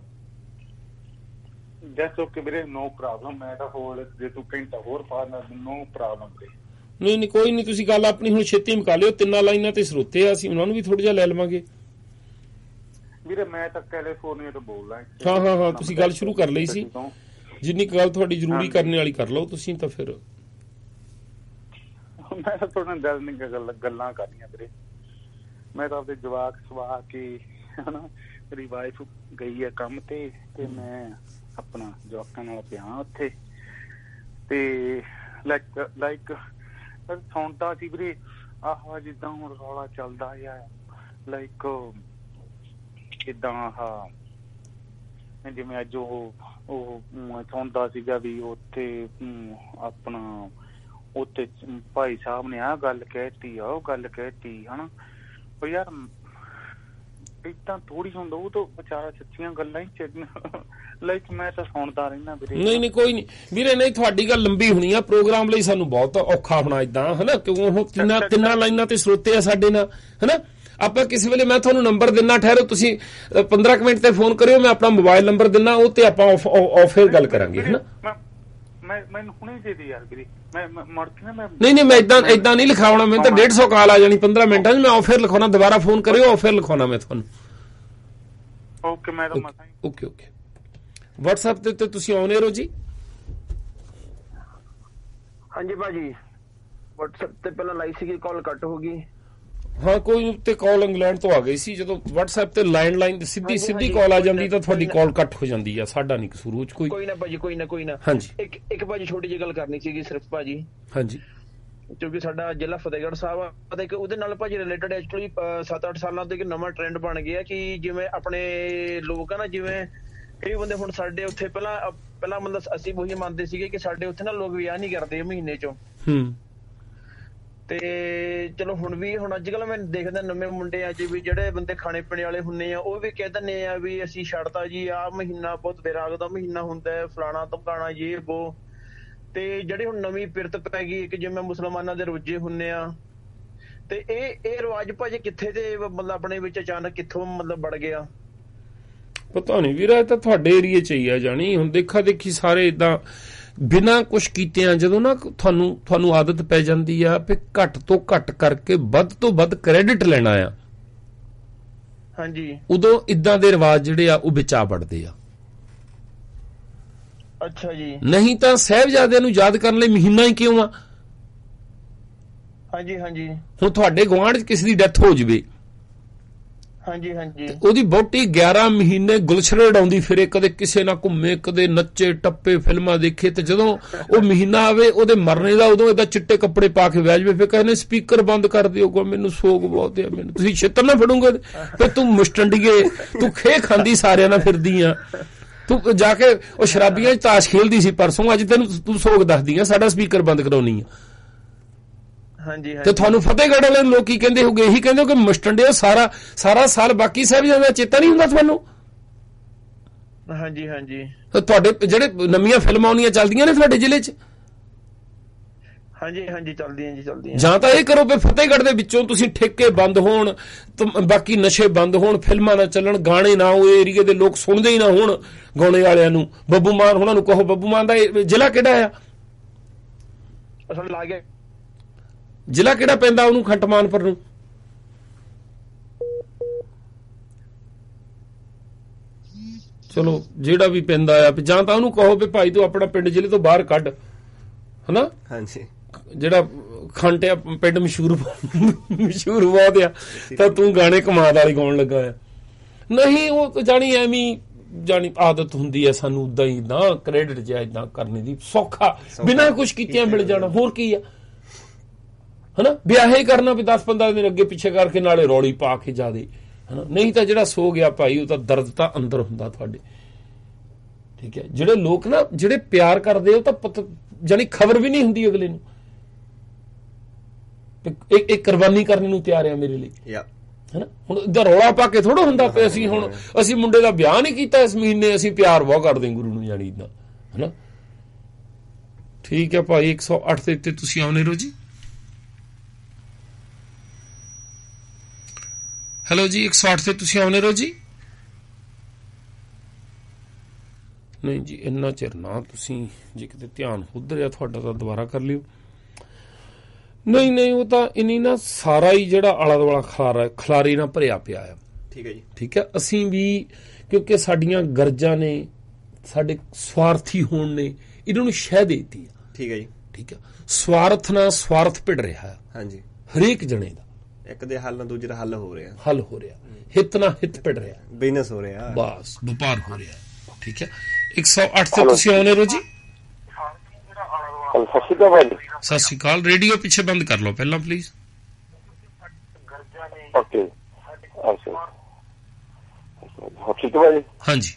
ਜੈਸ ਓਕੇ ਵੀਰੇ, ਨੋ ਪ੍ਰੋਬਲਮ। ਮੈਂ ਤਾਂ ਹੋਲਡ, ਜੇ ਤੂੰ ਘੰਟਾ ਹੋਰ ਪਾ, ਨੋ ਪ੍ਰੋਬਲਮ ਵੀਰੇ। ਨਹੀਂ ਨਹੀਂ ਕੋਈ ਨਹੀਂ, ਤੁਸੀਂ ਗੱਲ ਆਪਣੀ ਹੁਣ ਛੇਤੀ ਮੁਕਾ ਲਿਓ। ਤਿੰਨਾਂ ਲਾਈਨਾਂ ਤੇ ਸਰੋਤੇ ਆ, ਅਸੀਂ ਉਹਨਾਂ ਨੂੰ ਵੀ ਥੋੜਾ ਜਿਹਾ ਲੈ ਲਵਾਂਗੇ। ਵੀਰੇ ਮੈਂ ਤਾਂ ਕੈਲੀਫੋਰਨੀਆ ਤੋਂ ਬੋਲਦਾ। ਹਾਂ ਹਾਂ ਹਾਂ, ਤੁਸੀਂ ਗੱਲ ਸ਼ੁਰੂ ਕਰ ਲਈ ਸੀ। ਜਿੰਨੀ ਕੁ ਗੱਲ ਤੁਹਾਡੀ ਜ਼ਰੂਰੀ ਕਰਨ ਵਾਲੀ ਕਰ ਲਓ ਤੁਸੀਂ। ਤਾਂ ਫਿਰ ਮੈਂ ਤਾਂ ਤੁਹਾਡੇ ਨਾਲ ਗੱਲ ਨਹੀਂ ਗੱਲਾਂ ਕਰਨੀਆਂ ਵੀਰੇ। ਮੈਂ ਤਾਂ ਆਪਦੇ ਜਵਾਕ ਸਵਾ ਕੇ ਹਨਾ, ਮੇਰੀ ਵਾਈਫ ਗਈ ਹੈ ਕੰਮ ਤੇ ਤੇ ਮੈਂ ਆਪਣਾ ਜਵਾਕਾਂ ਨਾਲ ਪਿਆ ਉੱਥੇ ਤੇ ਲਾਈਕ ਲਾਈਕ ਸੁਣਦਾ ਸੀ ਵੀਰੇ ਆਹ ਜਿੱਦਾਂ ਹੁਣ ਰੌਲਾ ਚੱਲਦਾ ਆ ਲਾਈਕ ਜਿੱਦਾਂ ਆਹ ਜਿਵੇਂ ਅੱਜ ਉਹ ਉਹ ਸੁਣਦਾ ਸੀਗਾ ਵੀ ਉੱਥੇ ਆਪਣਾ ਉੱਥੇ ਭਾਈ ਸਾਹਿਬ ਨੇ ਆਹ ਗੱਲ ਕਹਿਤੀ ਆ ਉਹ ਗੱਲ ਕਹਿਤੀ ਹਨਾ। ਉਹ ਯਾਰ ਏਦਾਂ ਥੋੜੀ ਹੁੰਦਾ, ਉਹ ਤਾਂ ਵਿਚਾਰਾ ਸੱਚੀਆਂ ਗੱਲਾਂ ਹੀ ਲਾਈਕ ਮੈਂ ਤਾਂ ਸੁਣਦਾ ਰਹਿਣਾ ਵੀਰੇ। ਨਹੀਂ ਨਹੀਂ ਕੋਈ ਨਹੀਂ ਵੀਰੇ, ਨਹੀਂ ਤੁਹਾਡੀ ਗੱਲ ਲੰਬੀ ਹੋਣੀ ਆ, ਪ੍ਰੋਗਰਾਮ ਲਈ ਸਾਨੂੰ ਬਹੁਤ ਔਖਾ ਹੋਣਾ ਏਦਾਂ ਹਨਾ, ਕਿਉਂਕਿ ਉਹ ਤਿੰਨਾਂ ਤਿੰਨਾਂ ਲਾਈਨਾਂ ਤੇ ਸਰੋਤੇ ਆ ਸਾਡੇ ਨਾਲ ਹਨਾ। ਆਪਾਂ ਕਿਸੇ ਵੇਲੇ ਮੈਂ ਤੁਹਾਨੂੰ ਨੰਬਰ ਦਿੰਨਾ, ਠਹਿਰੋ ਤੁਸੀਂ ਪੰਦਰਾਂ ਕੁ ਮਿੰਟ ਤੇ ਫੋਨ ਕਰਿਓ, ਮੈਂ ਆਪਣਾ ਮੋਬਾਈਲ ਨੰਬਰ ਦਿੰਨਾ, ਉਹ ਤੇ ਆਪਾਂ ਆਫ ਏਅਰ ਗੱਲ ਕਰਾਂਗੇ ਹਨਾ। ਮੈਨੂੰ ਹੁਣੇ ਦੇ ਦੇ ਯਾਰ ਵੀਰੇ, ਮੈਂ ਮੁੜ ਕੇ ਨਾ ਮੈਂ ਨਹੀਂ ਨਹੀਂ ਮੈਂ ਇਦਾਂ ਇਦਾਂ ਨਹੀਂ ਲਿਖਾਉਣਾ, ਮੈਨੂੰ ਤਾਂ ਡੇਢ ਸੌ ਕਾਲ ਆ ਜਾਣੀ ਪੰਦਰਾਂ ਮਿੰਟਾਂ 'ਚ। ਮੈਂ ਆਫ ਏਅਰ ਲਿਖਾਉਣਾ, ਦੁਬਾਰਾ ਫੋਨ ਕਰਿਓ, ਆਫ ਏਅਰ ਲਿਖਾਉਣਾ ਮੈਂ ਤੁਹਾਨੂੰ। ਓਕੇ ਮੈਂ ਤਾਂ ਮਸਾਂ ਹੀ ਓਕੇ ਓਕੇ। WhatsApp ਤੇ ਤੁਸੀਂ ਆਉਨੇ ਰਹੋ ਜੀ। ਹਾਂਜੀ ਭਾਜੀ, WhatsApp ਤੇ ਪਹਿਲਾਂ ਲਾਈ ਸੀਗੀ, ਕਾਲ ਕੱਟ ਹੋ ਗਈ। ਹਾਂ ਕੋਈ ਤੇ ਕਾਲ ਇੰਗਲੈਂਡ ਤੋਂ ਆ ਗਈ ਸੀ। ਜਦੋਂ WhatsApp ਤੇ ਲੈਂਡਲਾਈਨ ਸਿੱਧੀ ਸਿੱਧੀ ਕਾਲ ਆ ਜਾਂਦੀ ਤਾਂ ਤੁਹਾਡੀ ਕਾਲ ਕੱਟ ਹੋ ਜਾਂਦੀ ਆ। ਸਾਡਾ ਨਹੀਂ ਕਸੂਰ ਉਹ 'ਚ ਕੋਈ। ਕੋਈ ਨਾ ਭਾਜੀ, ਕੋਈ ਨਾ ਕੋਈ ਨਾ। ਹਾਂਜੀ ਇੱਕ ਇੱਕ ਭਾਜੀ ਛੋਟੀ ਜਿਹੀ ਗੱਲ ਕਰਨੀ ਸੀਗੀ ਸਿਰਫ ਭਾਜੀ। ਹਾਂਜੀ, ਕਿਉਂਕਿ ਸਾਡਾ ਜ਼ਿਲ੍ਹਾ ਫਤਿਹਗੜ੍ਹ ਸਾਹਿਬ ਆ ਤੇ ਉਹਦੇ ਨਾਲ ਭਾਜੀ ਰਿਲੇਟਡ ਐਕਚੁਅਲੀ ਸੱਤ ਅੱਠ ਸਾਲਾਂ ਤੋਂ ਇੱਕ ਨਵਾਂ ਟ੍ਰੈਂਡ ਬਣ ਗਿਆ ਕਿ ਜਿਵੇਂ ਆਪਣੇ ਲੋਕ ਆ ਨਾ, ਜਿਵੇਂ ਕਈ ਬੰਦੇ ਹੁਣ ਸਾਡੇ ਉੱਥੇ ਪਹਿਲਾਂ ਪਹਿਲਾਂ ਮਤਲਬ ਅਸੀਂ ਉਹੀ ਮੰਨਦੇ ਸੀਗੇ ਕਿ ਸਾਡੇ ਉੱਥੇ ਨਾ ਲੋਕ ਵਿਆਹ ਨਹੀਂ ਕਰਦੇ ਮਹੀਨੇ ਚੋਂ। ਹੂੰ ਤੇ ਚਲੋ ਹੁਣ ਵੀ ਹੁਣ ਅੱਜ ਕੱਲ੍ਹ ਮੈਂ ਦੇਖਦਾ ਨਵੇਂ ਮੁੰਡੇ ਆ ਜੀ ਵੀ ਜਿਹੜੇ ਬੰਦੇ ਖਾਣੇ ਪੀਣੇ ਵਾਲੇ ਹੁੰਦੇ ਆ ਉਹ ਵੀ ਕਹਿ ਦਿੰਦੇ ਆ ਵੀ ਅਸੀਂ ਛੱਡਤਾ ਜੀ, ਆਹ ਮਹੀਨਾ ਬਹੁਤ ਵਿਰਾਗ ਦਾ ਮਹੀਨਾ ਹੁੰਦਾ ਹੈ, ਫਲਾਣਾ ਧਮਕਾਣਾ ਜੇ ਵੋ। ਤੇ ਜਿਹੜੀ ਹੁਣ ਨਵੀਂ ਪਿਰਤ ਪੈ ਗਈ ਇੱਕ ਜਿਵੇਂ ਮੁਸਲਮਾਨਾਂ ਦੇ ਰੋਜ਼ੇ ਹੁੰਦੇ ਆ, ਤੇ ਇਹ ਇਹ ਰਿਵਾਜ ਭਾਜੀ ਕਿੱਥੇ ਤੇ ਮਤਲਬ ਆਪਣੇ ਵਿੱਚ ਅਚਾਨਕ ਕਿੱਥੋਂ ਮਤਲਬ ਵੜ ਗਿਆ? ਪਤਾ ਨਹੀਂ ਵੀਰਾ, ਇਹ ਤਾਂ ਤੁਹਾਡੇ ਏਰੀਏ 'ਚ ਹੀ ਆ ਜਾਣੀ। ਹੁਣ ਦੇਖਾ ਦੇਖੀ ਸਾਰੇ ਏਦਾਂ ਬਿਨਾਂ ਕੁਛ ਕੀਤਿਆਂ ਜਦੋਂ ਨਾ ਤੁਹਾਨੂੰ ਤੁਹਾਨੂੰ ਆਦਤ ਪੈ ਜਾਂਦੀ ਆ ਵੀ ਘੱਟ ਤੋਂ ਘੱਟ ਕਰਕੇ ਵੱਧ ਤੋਂ ਵੱਧ ਕ੍ਰੈਡਿਟ ਲੈਣਾ ਆ, ਹਾਂਜੀ, ਉਦੋਂ ਇਦਾਂ ਦੇ ਰਿਵਾਜ ਜਿਹੜੇ ਆ ਉਹ ਵਿੱਚ ਆ ਵੜਦੇ ਆ। ਅੱਛਾ ਜੀ। ਨਹੀਂ ਤਾਂ ਸਾਹਿਬਜ਼ਾਦਿਆਂ ਨੂੰ ਯਾਦ ਕਰਨ ਲਈ ਮਹੀਨਾ ਹੀ ਕਿਉਂ ਆ? ਹਾਂਜੀ ਹਾਂਜੀ। ਹੁਣ ਤੁਹਾਡੇ ਗੁਆਂਢ 'ਚ ਕਿਸੇ ਦੀ ਡੈਥ ਹੋ ਜਵੇ, ਹਾਂਜੀ ਹਾਂਜੀ, ਉਹਦੀ ਵਹੁਟੀ ਗਿਆਰਾਂ ਮਹੀਨੇ ਗੁਲਸ਼ਰੇ ਉਡਾਉਂਦੀ ਫਿਰੇ, ਕਦੇ ਕਿਸੇ ਨਾਲ ਘੁੰਮੇ, ਕਦੇ ਨੱਚੇ ਟੱਪੇ, ਫਿਲਮਾਂ ਦੇਖੇ, ਤੇ ਜਦੋਂ ਉਹ ਮਹੀਨਾ ਆਵੇ ਉਹਦੇ ਮਰਨੇ ਦਾ ਉਦੋਂ ਏਦਾਂ ਚਿੱਟੇ ਕੱਪੜੇ ਪਾ ਕੇ ਵਿਆਹ ਜਵੇ, ਫਿਰ ਕਹਿੰਦੇ ਸਪੀਕਰ ਬੰਦ ਕਰ ਦਿਓ, ਮੈਨੂੰ ਸੋਗ ਬਹੁਤ ਆ, ਮੈਨੂੰ ਤੁਸੀਂ ਛਿੱਤਰ ਨਾ ਫੜੂਗੇ, ਫਿਰ ਤੂੰ ਮੁਸ਼ਟੰਡੀਏ, ਤੂੰ ਖੇ ਖਾਂਦੀ ਸਾਰਿਆਂ ਨਾਲ ਫਿਰਦੀ ਆ, ਤੂੰ ਜਾ ਕੇ ਉਹ ਸ਼ਰਾਬੀਆਂ 'ਚ ਤਾਸ਼ ਖੇਲਦੀ ਸੀ ਪਰਸੋਂ, ਅੱਜ ਤੈਨੂੰ ਤੂੰ ਸੋਗ ਦੱਸਦੀ ਆ ਸਾਡਾ ਸਪੀਕਰ ਬੰਦ ਕਰਾਉਣੀ ਆ। ਹਾਂਜੀ, ਤੇ ਤੁਹਾਨੂੰ ਫਤਿਹਗੜ੍ਹ ਵਾਲੇ ਲੋਕ ਕੀ ਕਹਿੰਦੇ ਹੋਗੇ? ਇਹੀ ਕਹਿੰਦੇ ਹੋ ਕਿ ਮੁਸ਼ਟੰਡੇ ਸਾਰਾ ਸਾਰਾ ਸਾਲ ਬਾਕੀ ਸਾਹਿਬਜ਼ਾਦਿਆਂ ਦਾ ਚੇਤਾ ਨਹੀਂ ਹੁੰਦਾ ਤੁਹਾਨੂੰ? ਹਾਂਜੀ ਹਾਂਜੀ। ਤੁਹਾਡੇ ਜਿਹੜੇ ਨਵੀਆਂ ਫਿਲਮਾਂ ਆਉਣੀਆਂ ਚੱਲਦੀਆਂ ਨੇ ਤੁਹਾਡੇ ਜ਼ਿਲ੍ਹੇ 'ਚ? ਹਾਂਜੀ ਹਾਂਜੀ, ਚੱਲਦੀਆਂ ਜੀ ਚੱਲਦੀਆਂ। ਜਾਂ ਤਾਂ ਇਹ ਕਰੋ ਵੀ ਫਤਿਹਗੜ੍ਹ ਦੇ ਵਿੱਚੋਂ ਤੁਸੀਂ ਠੇਕੇ ਬੰਦ ਹੋਣ, ਬਾਕੀ ਨਸ਼ੇ ਬੰਦ ਹੋਣ, ਫਿਲਮਾਂ ਨਾ ਚੱਲਣ, ਗਾਣੇ ਨਾ ਉਹ ਏਰੀਏ ਦੇ ਲੋਕ ਸੁਣਦੇ ਹੀ ਨਾ ਹੋਣ ਗਾਣੇ ਵਾਲਿਆਂ ਨੂੰ। ਬੱਬੂ ਮਾਨ ਉਹਨਾਂ ਨੂੰ ਕਹੋ, ਬੱਬੂ ਮਾਨ ਦਾ ਜ਼ਿਲ੍ਹਾ ਕਿਹੜਾ ਆ? ਅਸਲ ਲਾ ਗਿਆ ਜ਼ਿਲ੍ਹਾ ਕਿਹੜਾ ਪੈਂਦਾ ਉਹਨੂੰ? ਖੱਟਮਾਨਪੁਰ ਨੂੰ। ਚਲੋ ਜਿਹੜਾ ਵੀ ਪੈਂਦਾ ਆ, ਜਾਂ ਤਾਂ ਉਹਨੂੰ ਕਹੋ ਵੀ ਭਾਈ ਤੂੰ ਆਪਣਾ ਪਿੰਡ ਜ਼ਿਲ੍ਹੇ ਤੋਂ ਬਾਹਰ ਕੱਢ, ਹਨਾ? ਹਾਂਜੀ, ਜਿਹੜਾ ਖੰਡ ਆ ਪਿੰਡ ਮਸ਼ਹੂਰ ਮਸ਼ਹੂਰ ਬਹੁਤ ਆ, ਤਾਂ ਤੂੰ ਗਾਣੇ ਕਮਾਦ ਵਾਲੇ ਗਾਉਣ ਲੱਗਾ ਆ। ਨਹੀਂ, ਉਹ ਜਾਣੀ ਐਵੇਂ ਜਾਣੀ ਆਦਤ ਹੁੰਦੀ ਹੈ ਸਾਨੂੰ ਉਦਾਂ ਹੀ ਨਾ ਕ੍ਰੈਡਿਟ ਜਿਹਾ ਏਦਾਂ ਕਰਨੇ ਦੀ, ਸੌਖਾ ਬਿਨਾਂ ਕੁਛ ਕੀਤਿਆਂ ਮਿਲ ਜਾਣਾ, ਹੋਰ ਕੀ ਆ, ਹਨਾ? ਵਿਆਹ ਹੀ ਕਰਨਾ ਵੀ ਦਸ ਪੰਦਰਾਂ ਦਿਨ ਅੱਗੇ ਪਿੱਛੇ ਕਰਕੇ ਨਾਲੇ ਰੌਲੀ ਪਾ ਕੇ ਜਾਦੇ, ਹਨਾ? ਨਹੀਂ ਤਾਂ ਜਿਹੜਾ ਸੋ ਗਿਆ ਭਾਈ ਉਹ ਤਾਂ ਦਰਦ ਤਾਂ ਅੰਦਰ ਹੁੰਦਾ ਤੁਹਾਡੇ, ਠੀਕ ਹੈ? ਜਿਹੜੇ ਲੋਕ ਨਾ ਜਿਹੜੇ ਪਿਆਰ ਕਰਦੇ ਉਹ ਤਾਂ ਜਾਨੀ ਖਬਰ ਵੀ ਨਹੀਂ ਹੁੰਦੀ ਅਗਲੇ ਨੂੰ, ਇੱਕ ਇੱਕ ਕੁਰਬਾਨੀ ਕਰਨ ਨੂੰ ਤਿਆਰ ਆ ਮੇਰੇ ਲਈ, ਹਨਾ? ਹੁਣ ਇਦਾਂ ਰੌਲਾ ਪਾ ਕੇ ਥੋੜਾ ਹੁੰਦਾ ਪਿਆ ਅਸੀਂ ਹੁਣ ਅਸੀਂ ਮੁੰਡੇ ਦਾ ਵਿਆਹ ਨਹੀਂ ਕੀਤਾ ਇਸ ਮਹੀਨੇ, ਅਸੀਂ ਪਿਆਰ ਬਹੁਤ ਕਰਦੇ ਗੁਰੂ ਨੂੰ, ਜਾਣੀ ਇਦਾਂ, ਹਨਾ? ਠੀਕ ਹੈ ਭਾਈ। ਇੱਕ ਸੌ ਅੱਠ ਦੇ ਉੱਤੇ ਤੁਸੀਂ ਆਉਨੇ ਰਹੋ ਜੀ। ਹੈਲੋ ਜੀ, ਇੱਕ ਸੌ ਅੱਠ ਤੇ ਤੁਸੀਂ ਆਉਨੇ ਰਹੋ ਜੀ। ਨਹੀਂ ਜੀ, ਇੰਨਾ ਚਿਰ ਨਾ ਤੁਸੀਂ, ਜੇ ਕਿਤੇ ਧਿਆਨ ਉਧਰ ਆ ਤੁਹਾਡਾ ਤਾਂ ਦੁਬਾਰਾ ਕਰ ਲਿਓ। ਨਹੀਂ ਨਹੀਂ ਉਹ ਤਾਂ ਇਨੀ ਨਾ ਸਾਰਾ ਹੀ ਜਿਹੜਾ ਆਲਾ ਦੁਆਲਾ ਖਲਾਰਾ ਖਲਾਰੀ ਨਾਲ ਭਰਿਆ ਪਿਆ ਆ। ਠੀਕ ਹੈ ਜੀ। ਠੀਕ ਹੈ, ਅਸੀਂ ਵੀ ਕਿਉਂਕਿ ਸਾਡੀਆਂ ਗਰਜਾਂ ਨੇ, ਸਾਡੇ ਸਵਾਰਥੀ ਹੋਣ ਨੇ ਇਹਨਾਂ ਨੂੰ ਸ਼ਹਿ ਦੇਤੀ ਆ। ਠੀਕ ਹੈ ਜੀ। ਠੀਕ ਹੈ, ਸਵਾਰਥ ਨਾਲ ਸਵਾਰਥ ਭਿੜ ਰਿਹਾ। ਹਾਂਜੀ, ਹਰੇਕ ਜਣੇ ਦਾ ਇੱਕ ਦੇ ਹੱਲ ਨਾਲ ਦੂਜੇ ਦਾ ਹੱਲ ਹੋ ਰਿਹਾ ਹੱਲ ਹੋ ਰਿਹਾ ਹਿੱਤ ਨਾਲ ਹਿੱਤ ਭਿੜ ਰਿਹਾ, ਬਿਜ਼ਨਸ ਹੋ ਰਿਹਾ, ਬਸ ਵਪਾਰ ਹੋ ਰਿਹਾ। ਠੀਕ ਹੈ, ਇੱਕ ਸੌ ਅੱਠ ਤੇ ਤੁਸੀਂ ਆਉਣੇ ਰੋ ਜੀ। ਸਤਿ ਸ਼੍ਰੀ ਅਕਾਲ ਭਾਜੀ। ਸਤਿ ਸ਼੍ਰੀ ਅਕਾਲ। ਰੇਡੀਓ ਪਿੱਛੇ ਬੰਦ ਕਰ ਲਓ ਪਹਿਲਾਂ ਪਲੀਜ਼। ਓਕੇ ਅੱਛਾ ਠੀਕ ਹੈ ਭਾਜੀ। ਹਾਂਜੀ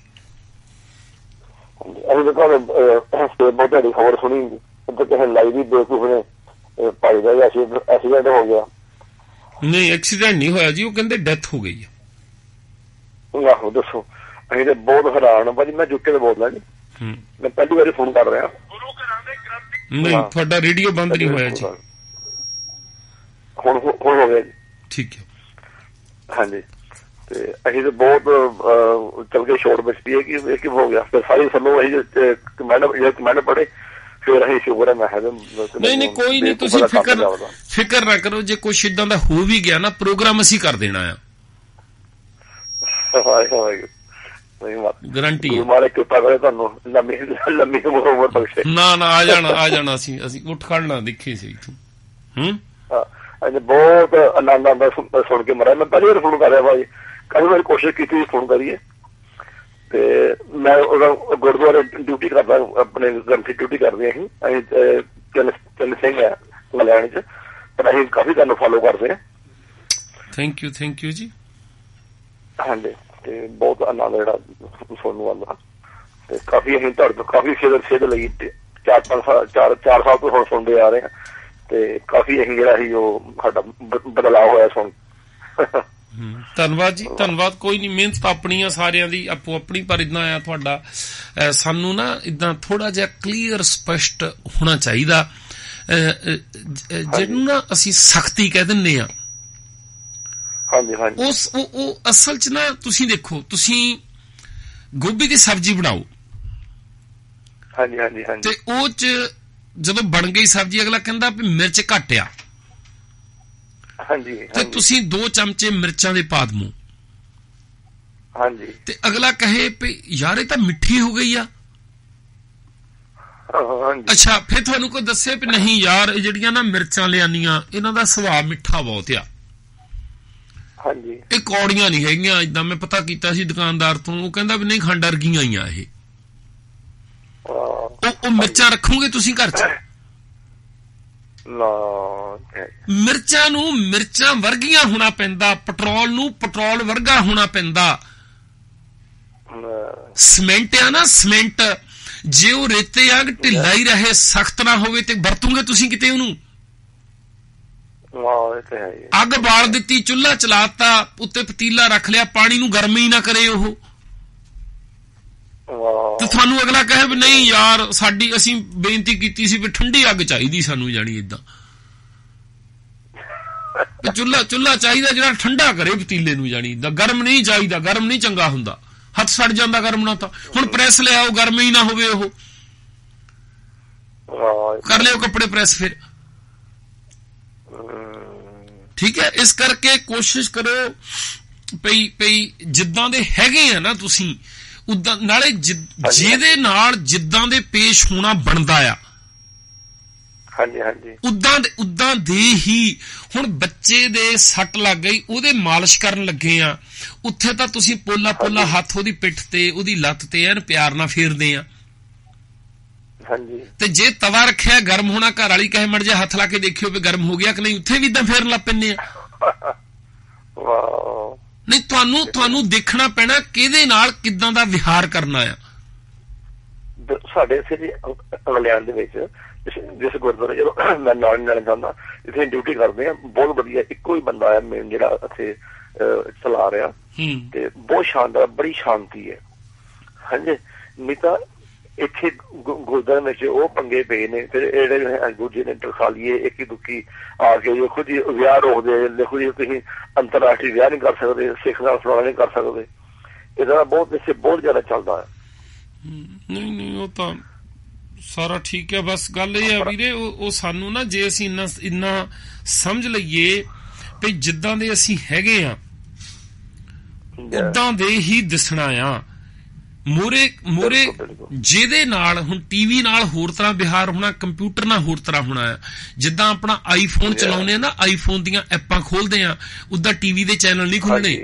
ਅਸੀਂ ਤਾਂ ਤੁਹਾਨੂੰ ਬਹੁਤ ਤੁਹਾਡੀ ਖਬਰ ਸੁਣੀ ਇੱਧਰ ਕਿਸੇ ਲਾਈਵ ਹੀ ਬੇਵਕੂਫ ਨੇ ਭਾਈ ਦਾ ਐਕਸੀਡੈਂਟ ਹੋ ਗਿਆ। ਨਹੀਂ ਐਕਸੀਡੈਂਟ ਨਹੀਂ ਹੋਇਆ ਜੀ, ਉਹ ਕਹਿੰਦੇ ਡੈਥ ਹੋ ਗਈ ਹੈ। ਆਹੋ ਦੱਸੋ, ਅਸੀਂ ਤਾਂ ਬਹੁਤ ਹੈਰਾਨ ਹਾਂ ਭਾਜੀ। ਮੈਂ ਜੁੱਕੇ ਤੇ ਬੋਲਦਾ ਜੀ, ਮੈਂ ਪਹਿਲੀ ਵਾਰੀ ਫੋਨ ਕਰ ਰਿਹਾ। ਨਹੀਂ ਤੁਹਾਡਾ ਰੇਡੀਓ ਬੰਦ ਨਹੀਂ ਹੋਇਆ ਜੀ। ਹੁਣ ਹੁਣ ਹੋ ਗਿਆ ਜੀ। ਠੀਕ ਹੈ ਹਾਂਜੀ, ਤੇ ਅਸੀਂ ਤਾਂ ਬਹੁਤ ਚੱਲ ਕੇ ਛੋਟ ਬਚਦੀ ਹੈ ਕਿ ਇਹ ਕੀ ਹੋ ਗਿਆ। ਫਿਰ ਸਾਰੀ ਸਾਨੂੰ ਅਸੀਂ ਕਮੈਂਡ ਕਮੈਂਡ ਪੜ੍ਹੇ, ਫਿਰ ਅਸੀਂ ਸ਼ੁਕਰ ਹੈ। ਮੈਂ ਨਹੀਂ ਨਹੀਂ ਕੋਈ ਨਹੀਂ, ਤੁਸੀਂ ਫਿਕਰ ਫਿਕਰ ਨਾ ਕਰੋ। ਜੇ ਕੁਛ ਏਦਾਂ ਦਾ ਹੋ ਵੀ ਗਿਆ ਨਾ, ਪ੍ਰੋਗਰਾਮ ਅਸੀਂ ਕਰ ਦੇਣਾ ਆ, ਗਰੰਟੀ ਹੈ। ਮਾਰੇ ਕਿਰਪਾ ਕਰੇ ਤੁਹਾਨੂੰ ਲੰਮੀ ਲੰਮੀ ਉਮਰ ਬਖਸ਼ੇ। ਨਾ ਨਾ ਆ ਜਾਣਾ ਆ ਜਾਣਾ ਅਸੀਂ ਅਸੀਂ ਉੱਠ ਖੜਨਾ ਦੇਖੇ ਸੀ ਇੱਥੋਂ। ਹੂੰ ਅੱਜ ਬਹੁਤ ਆਨੰਦ ਆਉਂਦਾ ਸੁਣ ਕੇ ਮਰਿਆ। ਮੈਂ ਪਹਿਲੀ ਵਾਰ ਫੋਨ ਕਰ ਰਿਹਾ ਭਾਜੀ, ਕਈ ਵਾਰੀ ਕੋਸ਼ਿਸ਼ ਕੀਤੀ ਫੋਨ ਕਰੀਏ, ਤੇ ਮੈਂ ਉਹਦਾ ਗੁਰਦੁਆਰੇ ਡਿਊਟੀ ਕਰਦਾ, ਆਪਣੇ ਗ੍ਰੰਥੀ ਡਿਊਟੀ ਕਰਦੇ ਅਸੀਂ ਅਸੀਂ ਚੰਨ ਸਿੰਘ ਹੈ ਇੰਗਲੈਂਡ ਚ, ਪਰ ਅਸੀਂ ਕਾਫੀ ਤੁਹਾਨੂੰ ਫੋਲੋ ਕਰਦੇ ਹਾਂ। ਥੈਂਕ ਯੂ ਥੈਂਕ ਯੂ ਜੀ। ਹਾਂਜੀ, ਤੇ ਬਹੁਤ ਆਨੰਦ ਜਿਹੜਾ ਸੁਣਨ ਵਾਲਾ, ਤੇ ਕਾਫੀ ਅਸੀਂ ਤੁਹਾਡੇ ਤੋਂ ਕਾਫੀ ਸਿਹਤ ਸਿਹਤ ਲਈ ਚਾਰ ਪੰਜ ਸਾਲ ਚਾਰ ਚਾਰ ਸਾਲ ਤੋਂ ਹੁਣ ਸੁਣਦੇ ਆ ਰਹੇ ਹਾਂ, ਤੇ ਕਾਫੀ ਅਸੀਂ ਜਿਹੜਾ ਸੀ ਉਹ ਸਾਡਾ ਬਦਲਾਅ ਹੋਇਆ ਸੁਣ। ਧੰਨਵਾਦ ਜੀ ਧੰਨਵਾਦ। ਕੋਈ ਨਹੀਂ, ਮਿਹਨਤ ਤਾਂ ਆਪਣੀ ਆ ਸਾਰਿਆਂ ਦੀ ਆਪੋ ਆਪਣੀ, ਪਰ ਇਦਾਂ ਆ ਤੁਹਾਡਾ ਸਾਨੂੰ ਨਾ ਇਦਾਂ ਥੋੜਾ ਜਿਹਾ ਕਲੀਅਰ ਸਪਸ਼ਟ ਹੋਣਾ ਚਾਹੀਦਾ। ਜਿਹਨੂੰ ਨਾ ਅਸੀਂ ਸਖਤੀ ਕਹਿ ਦਿੰਦੇ ਆ, ਹਾਂਜੀ ਹਾਂਜੀ, ਉਸ ਉਹ ਅਸਲ ਚ ਨਾ ਤੁਸੀਂ ਦੇਖੋ, ਤੁਸੀਂ ਗੋਭੀ ਦੀ ਸਬਜ਼ੀ ਬਣਾਓ, ਹਾਂਜੀ ਹਾਂਜੀ ਹਾਂਜੀ, ਤੇ ਉਹ ਚ ਜਦੋਂ ਬਣ ਗਈ ਸਬਜ਼ੀ ਅਗਲਾ ਕਹਿੰਦਾ ਵੀ ਮਿਰਚ ਘੱਟ ਆ, ਹਾਂਜੀ, ਤੇ ਤੁਸੀਂ ਦੋ ਚਮਚੇ ਮਿਰਚਾਂ ਦੇ ਪਾ ਦਵੋ, ਹਾਂਜੀ, ਤੇ ਅਗਲਾ ਕਹੇ ਵੀ ਯਾਰ ਇਹ ਤਾਂ ਮਿੱਠੀ ਹੋ ਗਈ ਆ। ਅੱਛਾ, ਫਿਰ ਤੁਹਾਨੂੰ ਕੋਈ ਦੱਸੇ ਵੀ ਨਹੀਂ ਯਾਰ ਇਹ ਜਿਹੜੀਆਂ ਨਾ ਮਿਰਚਾਂ ਲਿਆਨੀਆਂ ਇਹਨਾਂ ਦਾ ਸੁਭਾਅ ਮਿੱਠਾ ਬਹੁਤ ਆ, ਹਾਂਜੀ, ਇਹ ਕੌੜੀਆਂ ਨਹੀਂ ਹੈਗੀਆਂ। ਏਦਾਂ ਮੈਂ ਪਤਾ ਕੀਤਾ ਸੀ ਦੁਕਾਨਦਾਰ ਤੋਂ, ਉਹ ਕਹਿੰਦਾ ਵੀ ਨਹੀਂ ਖੰਡ ਵਰਗੀਆਂ ਹੀ ਆ ਇਹ। ਉਹ ਉਹ ਮਿਰਚਾਂ ਰੱਖੋਗੇ ਤੁਸੀਂ ਘਰ ਚ? ਮਿਰਚਾਂ ਨੂੰ ਮਿਰਚਾਂ ਵਰਗੀਆਂ ਹੋਣਾ ਪੈਂਦਾ, ਪੈਟਰੋਲ ਨੂੰ ਪੈਟਰੋਲ ਵਰਗਾ ਹੋਣਾ ਪੈਂਦਾ। ਸੀਮੈਂਟ ਆ ਨਾ ਸੀਮੈਂਟ, ਜੇ ਉਹ ਰੇਤੇ ਆ ਢਿੱਲਾ ਹੀ ਰਹੇ, ਸਖਤ ਨਾ ਹੋਵੇ, ਤੇ ਵਰਤੋਗੇ ਤੁਸੀਂ ਕਿਤੇ ਉਹਨੂੰ? ਅੱਗ ਬਾਲ ਦਿੱਤੀ, ਚੁੱਲ੍ਹਾ ਚਲਾਤਾ, ਉੱਤੇ ਪਤੀਲਾ ਰੱਖ ਲਿਆ, ਪਾਣੀ ਨੂੰ ਗਰਮ ਹੀ ਨਾ ਕਰੇ ਉਹ, ਤੇ ਤੁਹਾਨੂੰ ਅਗਲਾ ਕਹੇ ਵੀ ਨਹੀਂ ਯਾਰ ਸਾਡੀ ਅਸੀਂ ਬੇਨਤੀ ਕੀਤੀ ਸੀ ਵੀ ਠੰਡੀ ਅੱਗ ਚਾਹੀਦੀ ਸਾਨੂੰ, ਜਾਣੀ ਏਦਾਂ ਚੁੱਲ੍ਹਾ ਚੁੱਲ੍ਹਾ ਚਾਹੀਦਾ ਜਿਹੜਾ ਠੰਡਾ ਕਰੇ ਪਤੀਲੇ ਨੂੰ, ਜਾਣੀ ਏਦਾਂ ਗਰਮ ਨਹੀਂ ਚਾਹੀਦਾ, ਗਰਮ ਨਹੀਂ ਚੰਗਾ ਹੁੰਦਾ, ਹੱਥ ਸੜ ਜਾਂਦਾ ਗਰਮ ਨਾਲ। ਤਾਂ ਹੁਣ ਪ੍ਰੈਸ ਲਿਆਓ, ਗਰਮ ਹੀ ਨਾ ਹੋਵੇ ਉਹ, ਕਰ ਲਿਓ ਕੱਪੜੇ ਪ੍ਰੈਸ ਫਿਰ। ਠੀਕ ਹੈ, ਇਸ ਕਰਕੇ ਕੋਸ਼ਿਸ਼ ਕਰੋ ਪਈ ਪਈ ਜਿੱਦਾਂ ਦੇ ਹੈਗੇ ਆ ਨਾ ਤੁਸੀਂ ਉਦਾਂ, ਨਾਲੇ ਜਿਹਦੇ ਨਾਲ ਜਿੱਦਾਂ ਦੇ ਪੇਸ਼ ਹੋਣਾ ਬਣਦਾ ਆ, ਹਾਂਜੀ ਹਾਂਜੀ, ਉਦਾਂ ਦੇ ਉਦਾਂ ਦੇ ਹੀ। ਹੁਣ ਬੱਚੇ ਦੇ ਸੱਟ ਲੱਗ ਗਈ, ਉਹਦੇ ਮਾਲਿਸ਼ ਕਰਨ ਲੱਗੇ ਆ, ਉੱਥੇ ਤਾਂ ਤੁਸੀਂ ਪੋਲਾ ਪੋਲਾ ਹੱਥ ਉਹਦੀ ਪਿੱਠ ਤੇ ਉਹਦੀ ਲੱਤ ਤੇ ਐਨ ਪਿਆਰ ਨਾਲ ਫੇਰਦੇ ਆ। ਹਾਂਜੀ, ਤੇ ਜੇ ਤਵਾ ਰੱਖਿਆ ਗਰਮ ਹੋਣਾ, ਘਰ ਵਾਲੀ ਕਹੇ ਮੜ ਜਾ ਹੱਥ ਲਾ ਕੇ ਦੇਖਿਓ ਵੀ ਗਰਮ ਹੋ ਗਿਆ ਕਿ ਨਹੀਂ, ਉੱਥੇ ਵੀ ਇਦਾਂ ਫੇਰਨ ਲੱਗ ਪੈਂਦੇ ਆ। ਨਹੀਂ, ਤੁਹਾਨੂੰ ਤੁਹਾਨੂੰ ਦੇਖਣਾ ਪੈਣਾ ਕਿਹਦੇ ਨਾਲ ਕਿੱਦਾਂ ਦਾ ਵਿਹਾਰ ਕਰਨਾ ਆ। ਸਾਡੇ ਇੱਥੇ ਇੰਗਲੈਂਡ ਦੇ ਵਿੱਚ ਜਿਸ ਗੁਰਦੁਆਰੇ ਜਦੋਂ ਮੈਂ ਨਾਲ ਨਾਲ ਜਾਂਦਾ, ਇੱਥੇ ਡਿਊਟੀ ਕਰਦੇ ਆ, ਬਹੁਤ ਵਧੀਆ ਇੱਕੋ ਹੀ ਬੰਦਾ ਆ ਮੇਨ ਜਿਹੜਾ ਇੱਥੇ ਚਲਾ ਰਿਹਾ, ਤੇ ਬਹੁਤ ਸ਼ਾਨਦਾਰ, ਬੜੀ ਸ਼ਾਂਤੀ ਹੈ। ਹਾਂਜੀ, ਨਹੀਂ ਤਾਂ ਇੱਥੇ ਗੁਰਦੁਆਰੇ ਵਿੱਚ ਉਹ ਪੰਗੇ ਪਏ ਨੇ, ਫਿਰ ਜਿਹੜੇ ਦੂਜੇ ਨੇ ਟਰਖਾਲੀਏ ਇੱਕੀ ਦੁੱਕੀ ਆ ਕੇ ਦੇਖੋ ਜੀ ਵਿਆਹ ਰੋਕਦੇ, ਦੇਖੋ ਜੀ ਤੁਸੀਂ ਅੰਤਰਰਾਸ਼ਟਰੀ ਵਿਆਹ ਨਹੀਂ ਕਰ ਸਕਦੇ, ਸਿੱਖ ਨਾਲ ਫਲਾਣਾ ਨਹੀਂ ਕਰ ਸਕਦੇ, ਇਹਦਾ ਬਹੁਤ ਇੱਥੇ ਬਹੁਤ ਜ਼ਿਆਦਾ ਚੱਲਦਾ ਹੈ। ਨਹੀਂ ਨਹੀਂ, ਉਹ ਤਾਂ ਸਾਰਾ ਠੀਕ ਹੈ। ਬਸ ਗੱਲ ਇਹ ਆ ਵੀਰੇ, ਉਹ ਸਾਨੂੰ ਨਾ ਜੇ ਅਸੀਂ ਇੰਨਾ ਇੰਨਾ ਸਮਝ ਲਈਏ ਵੀ ਜਿੱਦਾਂ ਦੇ ਅਸੀਂ ਹੈਗੇ ਆ ਉਦਾਂ ਦੇ ਹੀ ਦਿਸਣਾ ਆ। ਮੋਰੇ ਮੋਰੇ ਜਿਹਦੇ ਨਾਲ ਹੁਣ ਟੀਵੀ ਨਾਲ ਹੋਰ ਤਰ੍ਹਾਂ ਵਿਹਾਰ ਹੋਣਾ, ਕੰਪਿਊਟਰ ਨਾਲ ਹੋਰ ਤਰ੍ਹਾਂ ਹੋਣਾ ਆ। ਜਿੱਦਾਂ ਆਪਣਾ ਆਈਫੋਨ ਚਲਾਉਂਦੇ ਆ ਨਾ, ਆਈਫੋਨ ਦੀਆਂ ਐਪਾਂ ਖੋਲਦੇ ਆ, ਉਦਾਂ ਟੀਵੀ ਦੇ ਚੈਨਲ ਨਹੀਂ ਖੁੱਲਣੇ।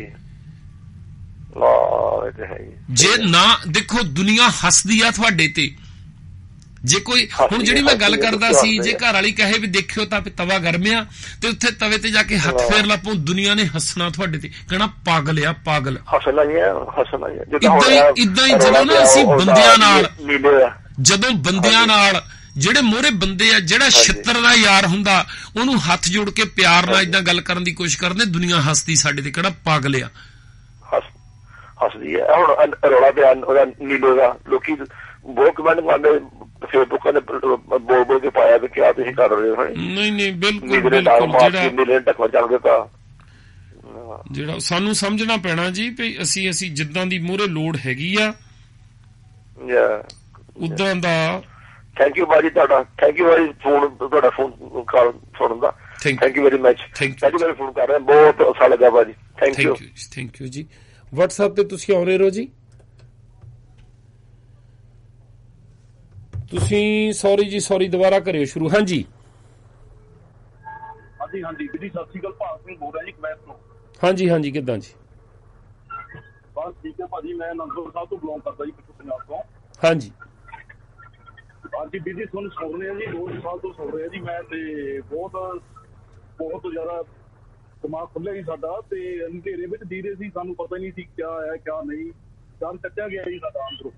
ਜੇ ਨਾ ਦੇਖੋ ਦੁਨੀਆ ਹੱਸਦੀ ਆ ਤੁਹਾਡੇ ਤੇ। ਜੇ ਕੋਈ ਹੁਣ ਜਿਹੜੀ ਮੈਂ ਗੱਲ ਕਰਦਾ ਸੀ, ਜੇ ਘਰ ਵਾਲੀ ਕਹੇ ਵੀ ਦੇਖਿਓ ਤਾਂ ਤਵਾ ਗਰਮ ਆ ਤੇ ਉੱਥੇ ਤਵੇ ਤੇ ਜਾ ਕੇ ਹੱਥ ਫੇਰ ਲਾ ਪਓ, ਦੁਨੀਆ ਨੇ ਹੱਸਣਾ ਤੁਹਾਡੇ ਤੇ, ਕਹਿਣਾ ਪਾਗਲ ਆ ਪਾਗਲ। ਇਦਾਂ ਹੀ ਜਦੋਂ ਨਾ ਅਸੀਂ ਬੰਦਿਆਂ ਨਾਲ, ਜਦੋਂ ਬੰਦਿਆਂ ਨਾਲ ਜਿਹੜੇ ਮੋਹਰੇ ਬੰਦੇ ਆ, ਜਿਹੜਾ ਛਿੱਤਰ ਦਾ ਯਾਰ ਹੁੰਦਾ ਉਹਨੂੰ ਹੱਥ ਜੋੜ ਕੇ ਪਿਆਰ ਨਾਲ ਇਦਾਂ ਗੱਲ ਕਰਨ ਦੀ ਕੋਸ਼ਿਸ਼ ਕਰਦੇ, ਦੁਨੀਆ ਹੱਸਦੀ ਸਾਡੇ ਤੇ, ਕਹਿਣਾ ਪਾਗਲ ਆ ਹੱਸਦੀ ਹੈ। ਹੁਣ ਰੌਲਾ ਪਿਆ ਉਹਦਾ ਨੀਲੋ ਦਾ, ਲੋਕੀ ਬਹੁਤ ਕਮੈਂਟ ਕਰਦੇ ਫੇਸਬੁੱਕ ਨੇ ਬੋਲ ਬੋਲ ਕੇ ਪਾਇਆ ਵੀ ਕਿਆ ਤੁਸੀਂ ਕਰ ਰਹੇ ਹੋ। ਨਹੀਂ ਨਹੀਂ ਬਿਲਕੁਲ ਬਿਲਕੁਲ, ਜਿਹੜਾ ਸਾਨੂੰ ਸਮਝਣਾ ਪੈਣਾ ਜੀ ਵੀ ਅਸੀਂ ਅਸੀਂ ਜਿੱਦਾਂ ਦੀ ਮੂਹਰੇ ਲੋੜ ਹੈਗੀ ਆ ਉਦਾਂ ਦਾ। ਥੈਂਕ ਯੂ ਬਾਜੀ ਤੁਹਾਡਾ, ਥੈਂਕ ਯੂ ਬਾਜੀ ਫੋਨ ਤੁਹਾਡਾ ਫੋਨ ਕਾਲ ਸੁਣਨ ਦਾ, thank you very much. Thank you very phone ਕਰ ਰਹੇ, ਬਹੁਤ ਅੱਛਾ ਲੱਗਾ ਬਾਜੀ, ਥੈਂਕ ਯੂ ਥੈਂਕ ਯੂ ਜੀ। WhatsApp ਤੇ ਤੁਸੀਂ ਆਉਣੇ ਰਹੋ ਜੀ। ਤੁਸੀਂ ਸੌਰੀ ਜੀ ਸੌਰੀ ਦੁਬਾਰਾ ਕਰਿਓ ਸ਼ੁਰੂ। ਹਾਂਜੀ ਹਾਂਜੀ ਹਾਂਜੀ ਜੀ, ਸਤਿ ਸ਼੍ਰੀ ਅਕਾਲ, ਭਾਗ ਸਿੰਘ ਬੋਲ ਰਿਹਾ ਜੀ ਕੁਵੈਤ ਤੋਂ। ਹਾਂਜੀ ਹਾਂਜੀ ਕਿੱਦਾਂ ਜੀ? ਬਸ ਠੀਕ ਹੈ ਭਾਜੀ, ਮੈਂ ਅਨੰਦਪੁਰ ਸਾਹਿਬ ਤੋਂ ਬਿਲੋਂਗ ਕਰਦਾ ਜੀ, ਪੰਜਾਬ ਤੋਂ। ਹਾਂਜੀ ਹਾਂਜੀ ਵੀਰ ਜੀ, ਤੁਹਾਨੂੰ ਸੁਣ ਰਹੇ ਆ ਜੀ, ਦੋ ਸਾਲ ਤੋਂ ਸੁਣ ਰਹੇ ਆ ਜੀ ਮੈਂ, ਤੇ ਬਹੁਤ ਬਹੁਤ ਜ਼ਿਆਦਾ ਦਿਮਾਗ ਖੁੱਲਿਆ ਜੀ ਸਾਡਾ, ਤੇ ਅੰਧੇਰੇ ਵਿੱਚ ਦੀਦੇ ਸੀ, ਸਾਨੂੰ ਪਤਾ ਹੀ ਨਹੀਂ ਸੀ ਕਿਆ ਹੈ ਕਿਆ ਨਹੀਂ, ਡਰ ਕੱਟਿਆ ਗਿਆ ਜੀ ਸਾਡਾ ਅੰਦਰੋਂ।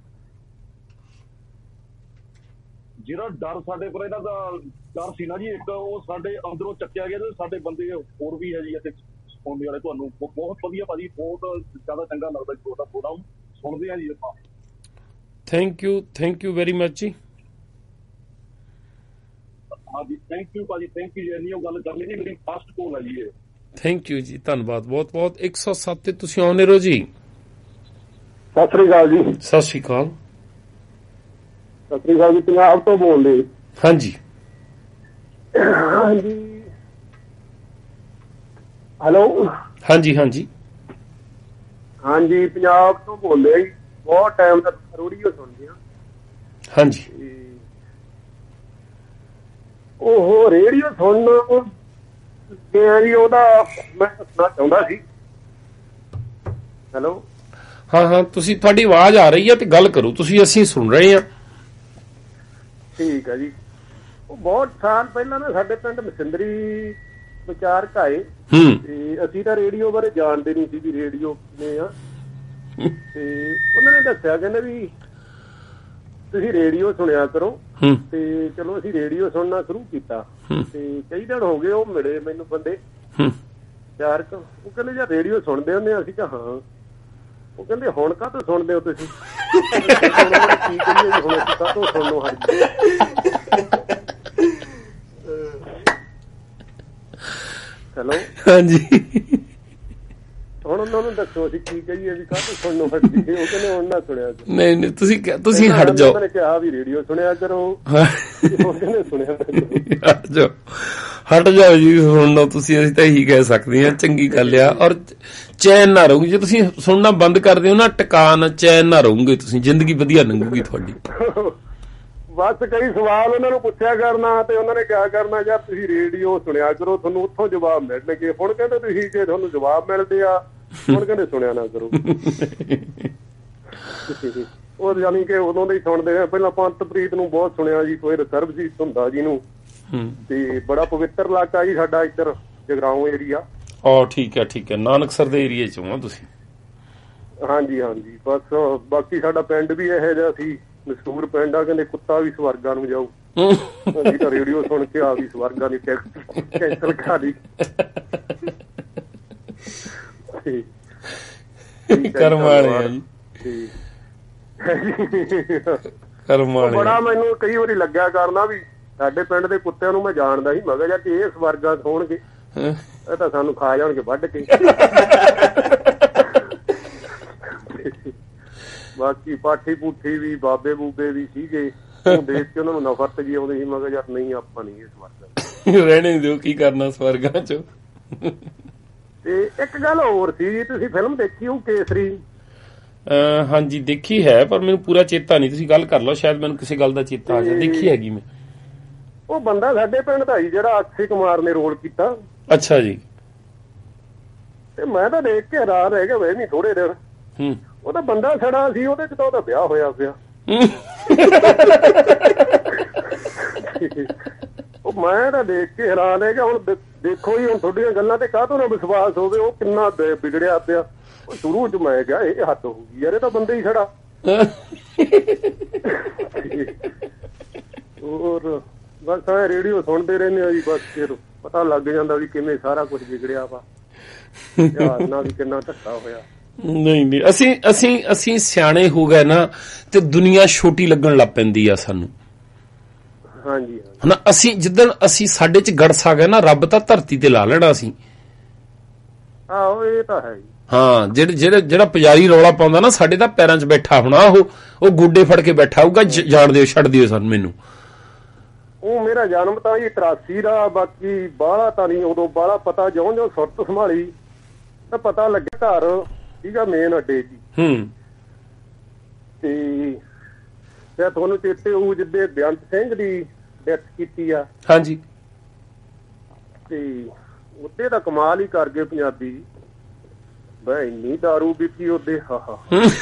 ਜਿਹੜਾ ਡਰ ਸਾਡੇ ਕੋਲ ਇਹਨਾਂ ਦਾ ਡਰ ਸੀ ਨਾ ਜੀ ਇੱਕ, ਉਹ ਸਾਡੇ ਅੰਦਰੋਂ ਚੱਕਿਆ ਗਿਆ, ਤੇ ਸਾਡੇ ਬੰਦੇ ਹੋਰ ਵੀ ਹੈ ਜੀ ਇੱਥੇ ਸੁਣਨ ਵਾਲੇ। ਤੁਹਾਨੂੰ ਬਹੁਤ ਵਧੀਆ ਭਾਜੀ, ਬਹੁਤ ਜ਼ਿਆਦਾ ਚੰਗਾ ਲੱਗਦਾ ਜੀ ਤੁਹਾਡਾ ਪ੍ਰੋਗਰਾਮ, ਸੁਣਦੇ ਆ ਜੀ ਆਪਾਂ। Thank you thank you very much ਜੀ। ਹਾਂਜੀ ਥੈਂਕ ਯੂ ਭਾਜੀ, ਥੈਂਕ ਯੂ ਜੀ, ਇੰਨੀ ਉਹ ਗੱਲ ਕਰ ਲਈ ਜੀ, ਮੇਰੀ ਫਸਟ ਕੋਲ ਹੈ ਜੀ ਇਹ। ਥੈਂਕ ਯੂ ਜੀ, ਧੰਨਵਾਦ ਬਹੁਤ ਬਹੁਤ। ਇੱਕ ਸੌ ਸੱਤ ਤੇ ਤੁਸੀਂ ਆਉਣੇ ਰਹੋ ਜੀ। ਸਤਿ ਸ੍ਰੀ ਅਕਾਲ ਜੀ। ਸਤਿ ਸ੍ਰੀ ਅਕਾਲ। ਸਤਿ ਸ੍ਰੀ ਅਕਾਲ ਜੀ, ਪੰਜਾਬ ਤੋਂ ਬੋਲਦੇ। ਹਾਂਜੀ ਹਾਂਜੀ ਹੈਲੋ। ਹਾਂਜੀ ਹਾਂਜੀ ਹਾਂਜੀ ਪੰਜਾਬ ਤੋਂ ਬੋਲਦੇ ਆ ਜੀ, ਬਹੁਤ ਟਾਈਮ ਤੱਕ ਰੇਡੀਓ ਸੁਣਦੇ ਆ। ਹਾਂਜੀ ਉਹ ਰੇਡੀਓ ਸੁਣਨ ਗਿਆ ਜੀ, ਉਹਦਾ ਮੈਂ ਦੱਸਣਾ ਚਾਹੁੰਦਾ ਸੀ। ਹੈਲੋ ਹਾਂ ਹਾਂ, ਤੁਸੀਂ ਤੁਹਾਡੀ ਆਵਾਜ਼ ਆ ਰਹੀ ਹੈ ਤੇ ਗੱਲ ਕਰੋ ਤੁਸੀਂ, ਅਸੀਂ ਸੁਣ ਰਹੇ ਹਾਂ। ਠੀਕ ਹੈ ਜੀ। ਉਹ ਬਹੁਤ ਸਾਲ ਪਹਿਲਾਂ ਨਾ ਸਾਡੇ ਪਿੰਡ ਮਸਿੰਦਰੀ ਵਿਚਾਰਕ ਆਏ, ਤੇ ਅਸੀਂ ਤਾਂ ਰੇਡੀਓ ਬਾਰੇ ਜਾਣਦੇ ਨਹੀਂ ਸੀ ਵੀ ਰੇਡੀਓ ਕਿਵੇਂ ਆ, ਤੇ ਉਹਨਾਂ ਨੇ ਦੱਸਿਆ ਕਹਿੰਦੇ ਵੀ ਤੁਸੀਂ ਰੇਡੀਓ ਸੁਣਿਆ ਕਰੋ, ਤੇ ਚਲੋ ਅਸੀਂ ਰੇਡੀਓ ਸੁਣਨਾ ਸ਼ੁਰੂ ਕੀਤਾ, ਤੇ ਕਈ ਦਿਨ ਹੋ ਗਏ ਉਹ ਮਿਲੇ ਮੈਨੂੰ ਬੰਦੇ ਵਿਚਾਰਕ, ਉਹ ਕਹਿੰਦੇ ਯਾਰ ਰੇਡੀਓ ਸੁਣਦੇ ਹੁੰਦੇ ਆ। ਅਸੀਂ ਕਿਹਾ ਹਾਂ। ਉਹ ਕਹਿੰਦੇ ਹੁਣ ਕਾਹਤੋਂ ਸੁਣਦੇ ਹੋ ਤੁਸੀਂ? ਕੀ ਕਰੀਏ ਜੀ, ਹੁਣ ਅਸੀਂ ਕਾਹਤੋਂ ਸੁਣਨੋਂ ਹਟ ਗਏ? ਹੈਲੋ ਹਾਂਜੀ, ਹੁਣ ਉਹਨਾਂ ਨੂੰ ਦੱਸੋ ਅਸੀਂ ਕੀ ਕਹੀਏ ਵੀ ਕਾਹਤੋਂ ਸੁਣਨੋਂ ਹਟ ਗਏ? ਉਹ ਕਹਿੰਦੇ ਹੁਣ ਨਾ ਸੁਣਿਆ ਕਰੋ। ਨਹੀਂ ਨਹੀਂ ਤੁਸੀਂ ਤੁਸੀਂ ਹਟ ਜਾਓ। ਉਹਨਾਂ ਨੇ ਕਿਹਾ ਵੀ ਰੇਡੀਓ ਸੁਣਿਆ ਕਰੋ, ਉਹ ਕਹਿੰਦੇ ਸੁਣਿਆ ਕਰੋ। ਹਟ ਜਾਓ ਹਟ ਜਾਓ ਜੀ ਸੁਣਨਾ ਤੁਸੀਂ, ਅਸੀਂ ਤਾਂ ਇਹੀ ਕਹਿ ਸਕਦੇ ਹਾਂ। ਚੰਗੀ ਗੱਲ ਆ, ਔਰ ਚੈਨ ਨਾ ਰਹੂਗੀ ਜੇ ਤੁਸੀਂ ਸੁਣਨਾ ਬੰਦ ਕਰਦੇ ਹੋ ਨਾ, ਟਿਕਾਣ ਚੈਨ ਨਾ ਰਹੋਗੇ ਤੁਸੀਂ, ਜ਼ਿੰਦਗੀ ਵਧੀਆ ਲੰਘੂਗੀ ਤੁਹਾਡੀ। ਬਸ ਕਈ ਸਵਾਲ ਉਹਨਾਂ ਨੂੰ ਪੁੱਛਿਆ ਕਰਨਾ, ਤੇ ਉਹਨਾਂ ਨੇ ਕਿਹਾ ਕਰਨਾ ਯਾਰ ਤੁਸੀਂ ਰੇਡੀਓ ਸੁਣਿਆ ਕਰੋ, ਤੁਹਾਨੂੰ ਉੱਥੋਂ ਜਵਾਬ ਮਿਲਣਗੇ। ਹੁਣ ਕਹਿੰਦੇ ਤੁਸੀਂ ਜੇ ਤੁਹਾਨੂੰ ਜਵਾਬ ਮਿਲਦੇ ਆ, ਹੁਣ ਕਹਿੰਦੇ ਸੁਣਿਆ ਨਾ ਕਰੋ। ਉਹ ਜਾਨੀ ਕਿ ਉਦੋਂ ਦੇ ਹੀ ਸੁਣਦੇ ਆ। ਪਹਿਲਾਂ ਪੰਤਪ੍ਰੀਤ ਨੂੰ ਬਹੁਤ ਸੁਣਿਆ ਜੀ, ਕੋਈ ਸਰਬਜੀਤ ਹੁੰਦਾ ਜੀ ਨੂੰ, ਤੇ ਬੜਾ ਪਵਿੱਤਰ ਇਲਾਕਾ ਜੀ ਸਾਡਾ ਇੱਧਰ ਜਗਰਾਉਂ ਏਰੀਆ। ਉਹ ਠੀਕ ਹੈ ਠੀਕ ਹੈ, ਨਾਨਕਸਰ ਦੇ ਏਰੀਏ ਚੋਂ ਆ ਤੁਸੀਂ? ਹਾਂਜੀ ਹਾਂਜੀ, ਬਸ ਬਾਕੀ ਸਾਡਾ ਪਿੰਡ ਵੀ ਇਹੋ ਜਿਹਾ ਸੀ, ਮਸ਼ਹੂਰ ਪਿੰਡ ਆ, ਕਹਿੰਦੇ ਕੁੱਤਾ ਵੀ ਸਵਰਗਾਂ ਨੂੰ ਜਾਊ। ਅਸੀਂ ਤਾਂ ਰੇਡੀਓ ਸੁਣ ਕੇ ਆ ਵੀ ਸਵਰਗਾਂ ਦੀ ਟਿਕਟ ਕੈਂਸਲ ਕਰਾ ਲਈ। ਕਰਮ ਵਾਲੇ ਆ ਜੀ, ਕਰਮ ਵਾਲੇ। ਬੜਾ ਮੈਨੂੰ ਕਈ ਵਾਰੀ ਲੱਗਿਆ ਕਰਨਾ ਵੀ ਸਾਡੇ ਪਿੰਡ ਦੇ ਕੁੱਤਿਆਂ ਨੂੰ ਮੈਂ ਜਾਣਦਾ ਸੀ, ਮੈਂ ਕਿਹਾ ਯਾਰ ਇਹ ਸਵਰਗਾਂ ਹੋਣਗੇ, ਇਹ ਤਾਂ ਸਾਨੂੰ ਖਾ ਜਾਣਗੇ ਵੱਢ ਕੇ। ਬਾਕੀ ਪਾਠੀ ਪੁੱਠੀ ਵੀ ਬਾਬੇ ਬੂਬੇ ਵੀ ਸੀਗੇ, ਉਹ ਦੇਖ ਕੇ ਉਹਨਾਂ ਨੂੰ ਨਫ਼ਰਤ ਜੀ ਆਉਂਦੀ ਸੀ। ਮੈਂ ਕਿਹਾ ਯਾਰ ਨਹੀਂ, ਆਪਾਂ ਨਹੀਂ ਇਸ ਵਰਗਾ ਰਹਿਣੇ ਦਿਓ, ਕੀ ਕਰਨਾ ਸਵਰਗਾਂ ਚ। ਤੇ ਇੱਕ ਗੱਲ ਹੋਰ ਸੀ ਜੀ, ਤੁਸੀਂ ਫਿਲਮ ਦੇਖੀ ਉਹ ਕੇਸਰੀ? ਹਾਂਜੀ ਦੇਖੀ ਹੈ, ਪਰ ਮੈਨੂੰ ਪੂਰਾ ਚੇਤਾ ਨਹੀਂ। ਤੁਸੀਂ ਗੱਲ ਕਰ ਲਓ, ਸ਼ਾਇਦ ਮੈਨੂੰ ਕਿਸੇ ਗੱਲ ਦਾ ਚੇਤਾ ਆ ਜਾਏ। ਦੇਖੀ ਹੈਗੀ ਮੈਂ। ਉਹ ਬੰਦਾ ਸਾਡੇ ਪਿੰਡ ਦਾ ਜੀ ਜਿਹੜਾ ਅਕਸ਼ੇ ਕੁਮਾਰ ਨੇ ਰੋਲ ਕੀਤਾ। ਅੱਛਾ ਜੀ। ਤੇ ਮੈਂ ਤਾਂ ਦੇਖ ਕੇ ਹੈਰਾਨ ਰਹਿ ਗਿਆ। ਵੇ ਨਹੀਂ ਥੋੜੇ ਦਿਨ ਹੂੰ ਉਹ ਤਾਂ ਬੰਦਾ ਛੜਾ ਸੀ, ਉਹਦੇ ਚ ਤਾਂ ਉਹਦਾ ਵਿਆਹ ਹੋਇਆ ਪਿਆ। ਉਹ ਮੈਂ ਤਾਂ ਦੇਖ ਕੇ ਹੈਰਾਨ ਹੈ ਕਿ ਹੁਣ ਦੇਖੋ ਜੀ, ਹੁਣ ਤੁਹਾਡੀਆਂ ਗੱਲਾਂ ਤੇ ਕਾਹਤੋਂ ਨਾ ਵਿਸ਼ਵਾਸ ਹੋਵੇ। ਉਹ ਕਿੰਨਾ ਵਿਗੜਿਆ ਪਿਆ। ਉਹ ਸ਼ੁਰੂ ਚ ਮੈਂ ਕਿਹਾ ਇਹ ਹੱਦ ਹੋ ਗਈ ਯਾਰ, ਇਹ ਤਾਂ ਬੰਦੇ ਹੀ ਛੜਾ। ਹੋਰ ਬਸ ਐ ਰੇਡੀਓ ਸੁਣਦੇ ਰਹਿੰਦੇ ਆ ਜੀ, ਬਸ ਫਿਰ ਪਤਾ ਲੱਗ ਜਾਂਦਾ ਵੀ ਕਿਵੇਂ ਸਾਰਾ ਕੁਝ ਵਿਗੜਿਆ ਵਾ, ਨਾਲ ਵੀ ਕਿੰਨਾ ਧੱਕਾ ਹੋਇਆ। ਨਹੀਂ ਨਹੀਂ, ਅਸੀਂ ਅਸੀਂ ਅਸੀਂ ਸਿਆਣੇ ਹੋ ਗਏ ਨਾ, ਤੇ ਦੁਨੀਆ ਛੋਟੀ ਲੱਗਣ ਲੱਗ ਪੈਂਦੀ ਆ ਸਾਨੂੰ। ਹਾਂਜੀ ਹੁਣ ਅਸੀਂ ਜਿੱਦਣ ਅਸੀਂ ਸਾਡੇ ਚ ਗੜਸ ਆ ਗਿਆ ਨਾ, ਰੱਬ ਤਾਂ ਧਰਤੀ ਤੇ ਲਾ ਲੈਣਾ ਸੀ। ਆਹੋ ਇਹ ਤਾਂ ਹੈ ਜੀ। ਹਾਂ, ਜਿਹੜੇ ਜਿਹੜੇ ਜਿਹੜਾ ਪੁਜਾਰੀ ਰੌਲਾ ਪਾਉਂਦਾ ਨਾ, ਸਾਡੇ ਤਾਂ ਪੈਰਾਂ 'ਚ ਬੈਠਾ ਹੋਣਾ। ਉਹ ਉਹ ਗੁੱਡੇ ਫੜ ਕੇ ਬੈਠਾ ਹੋਊਗਾ, ਜਾਣ ਦਿਓ, ਛੱਡ ਦਿਓ ਸਾਨੂੰ। ਮੈਨੂੰ ਉਹ ਮੇਰਾ ਜਨਮ ਤਾਂ ਜੀ ਤਰਾਸੀ ਦਾ, ਬਾਕੀ ਬਾਹਲਾ ਤਾਂ ਨਹੀਂ ਉਦੋਂ ਬਾਹਲਾ ਪਤਾ। ਜਿਉਂ ਜਿਉਂ ਸੁਰਤ ਸੰਭਾਲੀ ਤਾਂ ਪਤਾ ਲੱਗਿਆ ਘਰ ਸੀਗਾ ਮੇਨ ਅੱਡੇ ਜੀ। ਹੂੰ ਤੇ ਫਿਰ ਤੁਹਾਨੂੰ ਚੇਤੇ ਹੋਊ ਜਿੱਦੇ ਬੇਅੰਤ ਸਿੰਘ ਦੀ ਡੈਥ ਕੀਤੀ ਆ। ਹਾਂਜੀ। ਤੇ ਉੱਤੇ ਤਾਂ ਕਮਾਲ ਹੀ ਕਰ ਗਏ ਪੰਜਾਬੀ। ਬਈ ਇੰਨੀ ਦਾਰੂ ਪੀਤੀ ਉਹਦੇ, ਹਾ ਹਾ।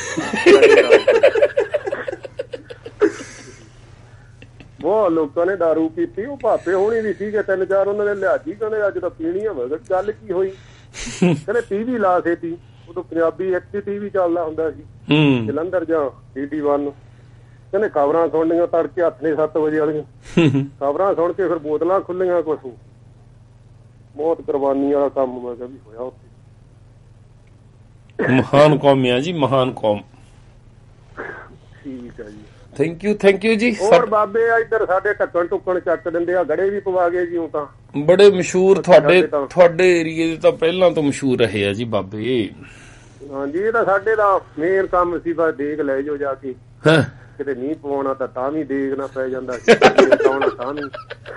ਬਹੁਤ ਲੋਕਾਂ ਨੇ ਦਾਰੂ ਪੀਤੀ। ਉਹ ਭਾਪੇ ਹੋਣੀ ਵੀ ਸੀਗੇ ਤਿੰਨ ਚਾਰ, ਉਹਨਾਂ ਨੇ ਲਿਆਜੀ। ਕਹਿੰਦੇ ਅੱਜ ਤਾਂ ਪੀਣੀ ਆ। ਮੈਂ ਕਿਹਾ ਗੱਲ ਕੀ ਹੋਈ? ਕਹਿੰਦੇ ਟੀਵੀ ਲਾ ਸੇਤੀ। ਉਦੋਂ ਪੰਜਾਬੀ ਇੱਕ ਹੀ ਟੀਵੀ ਚੱਲਦਾ ਹੁੰਦਾ ਸੀ, ਜਲੰਧਰ ਜਾਂ ਡੀ ਡੀ ਵਨ। ਕਹਿੰਦੇ ਖਬਰਾਂ ਸੁਣਨੀਆਂ ਤੜਕੇ ਹੱਥ ਨੇ ਸੱਤ ਵਜੇ ਵਾਲੀਆਂ ਖਬਰਾਂ ਸੁਣ ਕੇ ਫਿਰ ਬੋਤਲਾਂ ਖੁੱਲੀਆਂ। ਕੁਛ ਬਹੁਤ ਕੁਰਬਾਨੀ ਵਾਲਾ ਕੰਮ ਮੈਂ ਕਿਹਾ ਵੀ ਹੋਇਆ ਉੱਥੇ। ਮਹਾਨ ਕੌਮ ਆ ਜੀ, ਮਹਾਨ ਕੌਮ। ਠੀਕ ਹੈ ਜੀ, ਥੈਂਕ ਯੂ ਥੈਂਕ ਯੂ ਜੀ। ਹੋਰ ਬਾਬੇ ਇੱਧਰ ਸਾਡੇ ਢੱਕਣ ਟੁੱਕਣ ਚੱਕ ਦਿੰਦੇ ਆ, ਗੜੇ ਵੀ ਪਵਾ ਗਏ ਜੀ। ਉਹ ਤਾਂ ਬੜੇ ਮਸ਼ਹੂਰ ਤੁਹਾਡੇ ਤੁਹਾਡੇ ਏਰੀਏ ਦੇ ਤਾਂ ਪਹਿਲਾਂ ਤੋਂ ਮਸ਼ਹੂਰ ਰਹੇ ਆ ਜੀ ਬਾਬੇ। ਹਾਂਜੀ, ਇਹ ਤਾਂ ਸਾਡੇ ਦਾ ਮੇਨ ਕੰਮ ਸੀ। ਬਸ ਦੇਖ ਲੈ ਜੋ ਜਾ ਕੇ, ਕਿਤੇ ਨਹੀਂ ਪਵਾਉਣਾ ਤਾਂ ਤਾਂ ਵੀ ਦੇਖਣਾ ਪੈ ਜਾਂਦਾ, ਪਵਾਉਣਾ ਤਾਂ ਵੀ।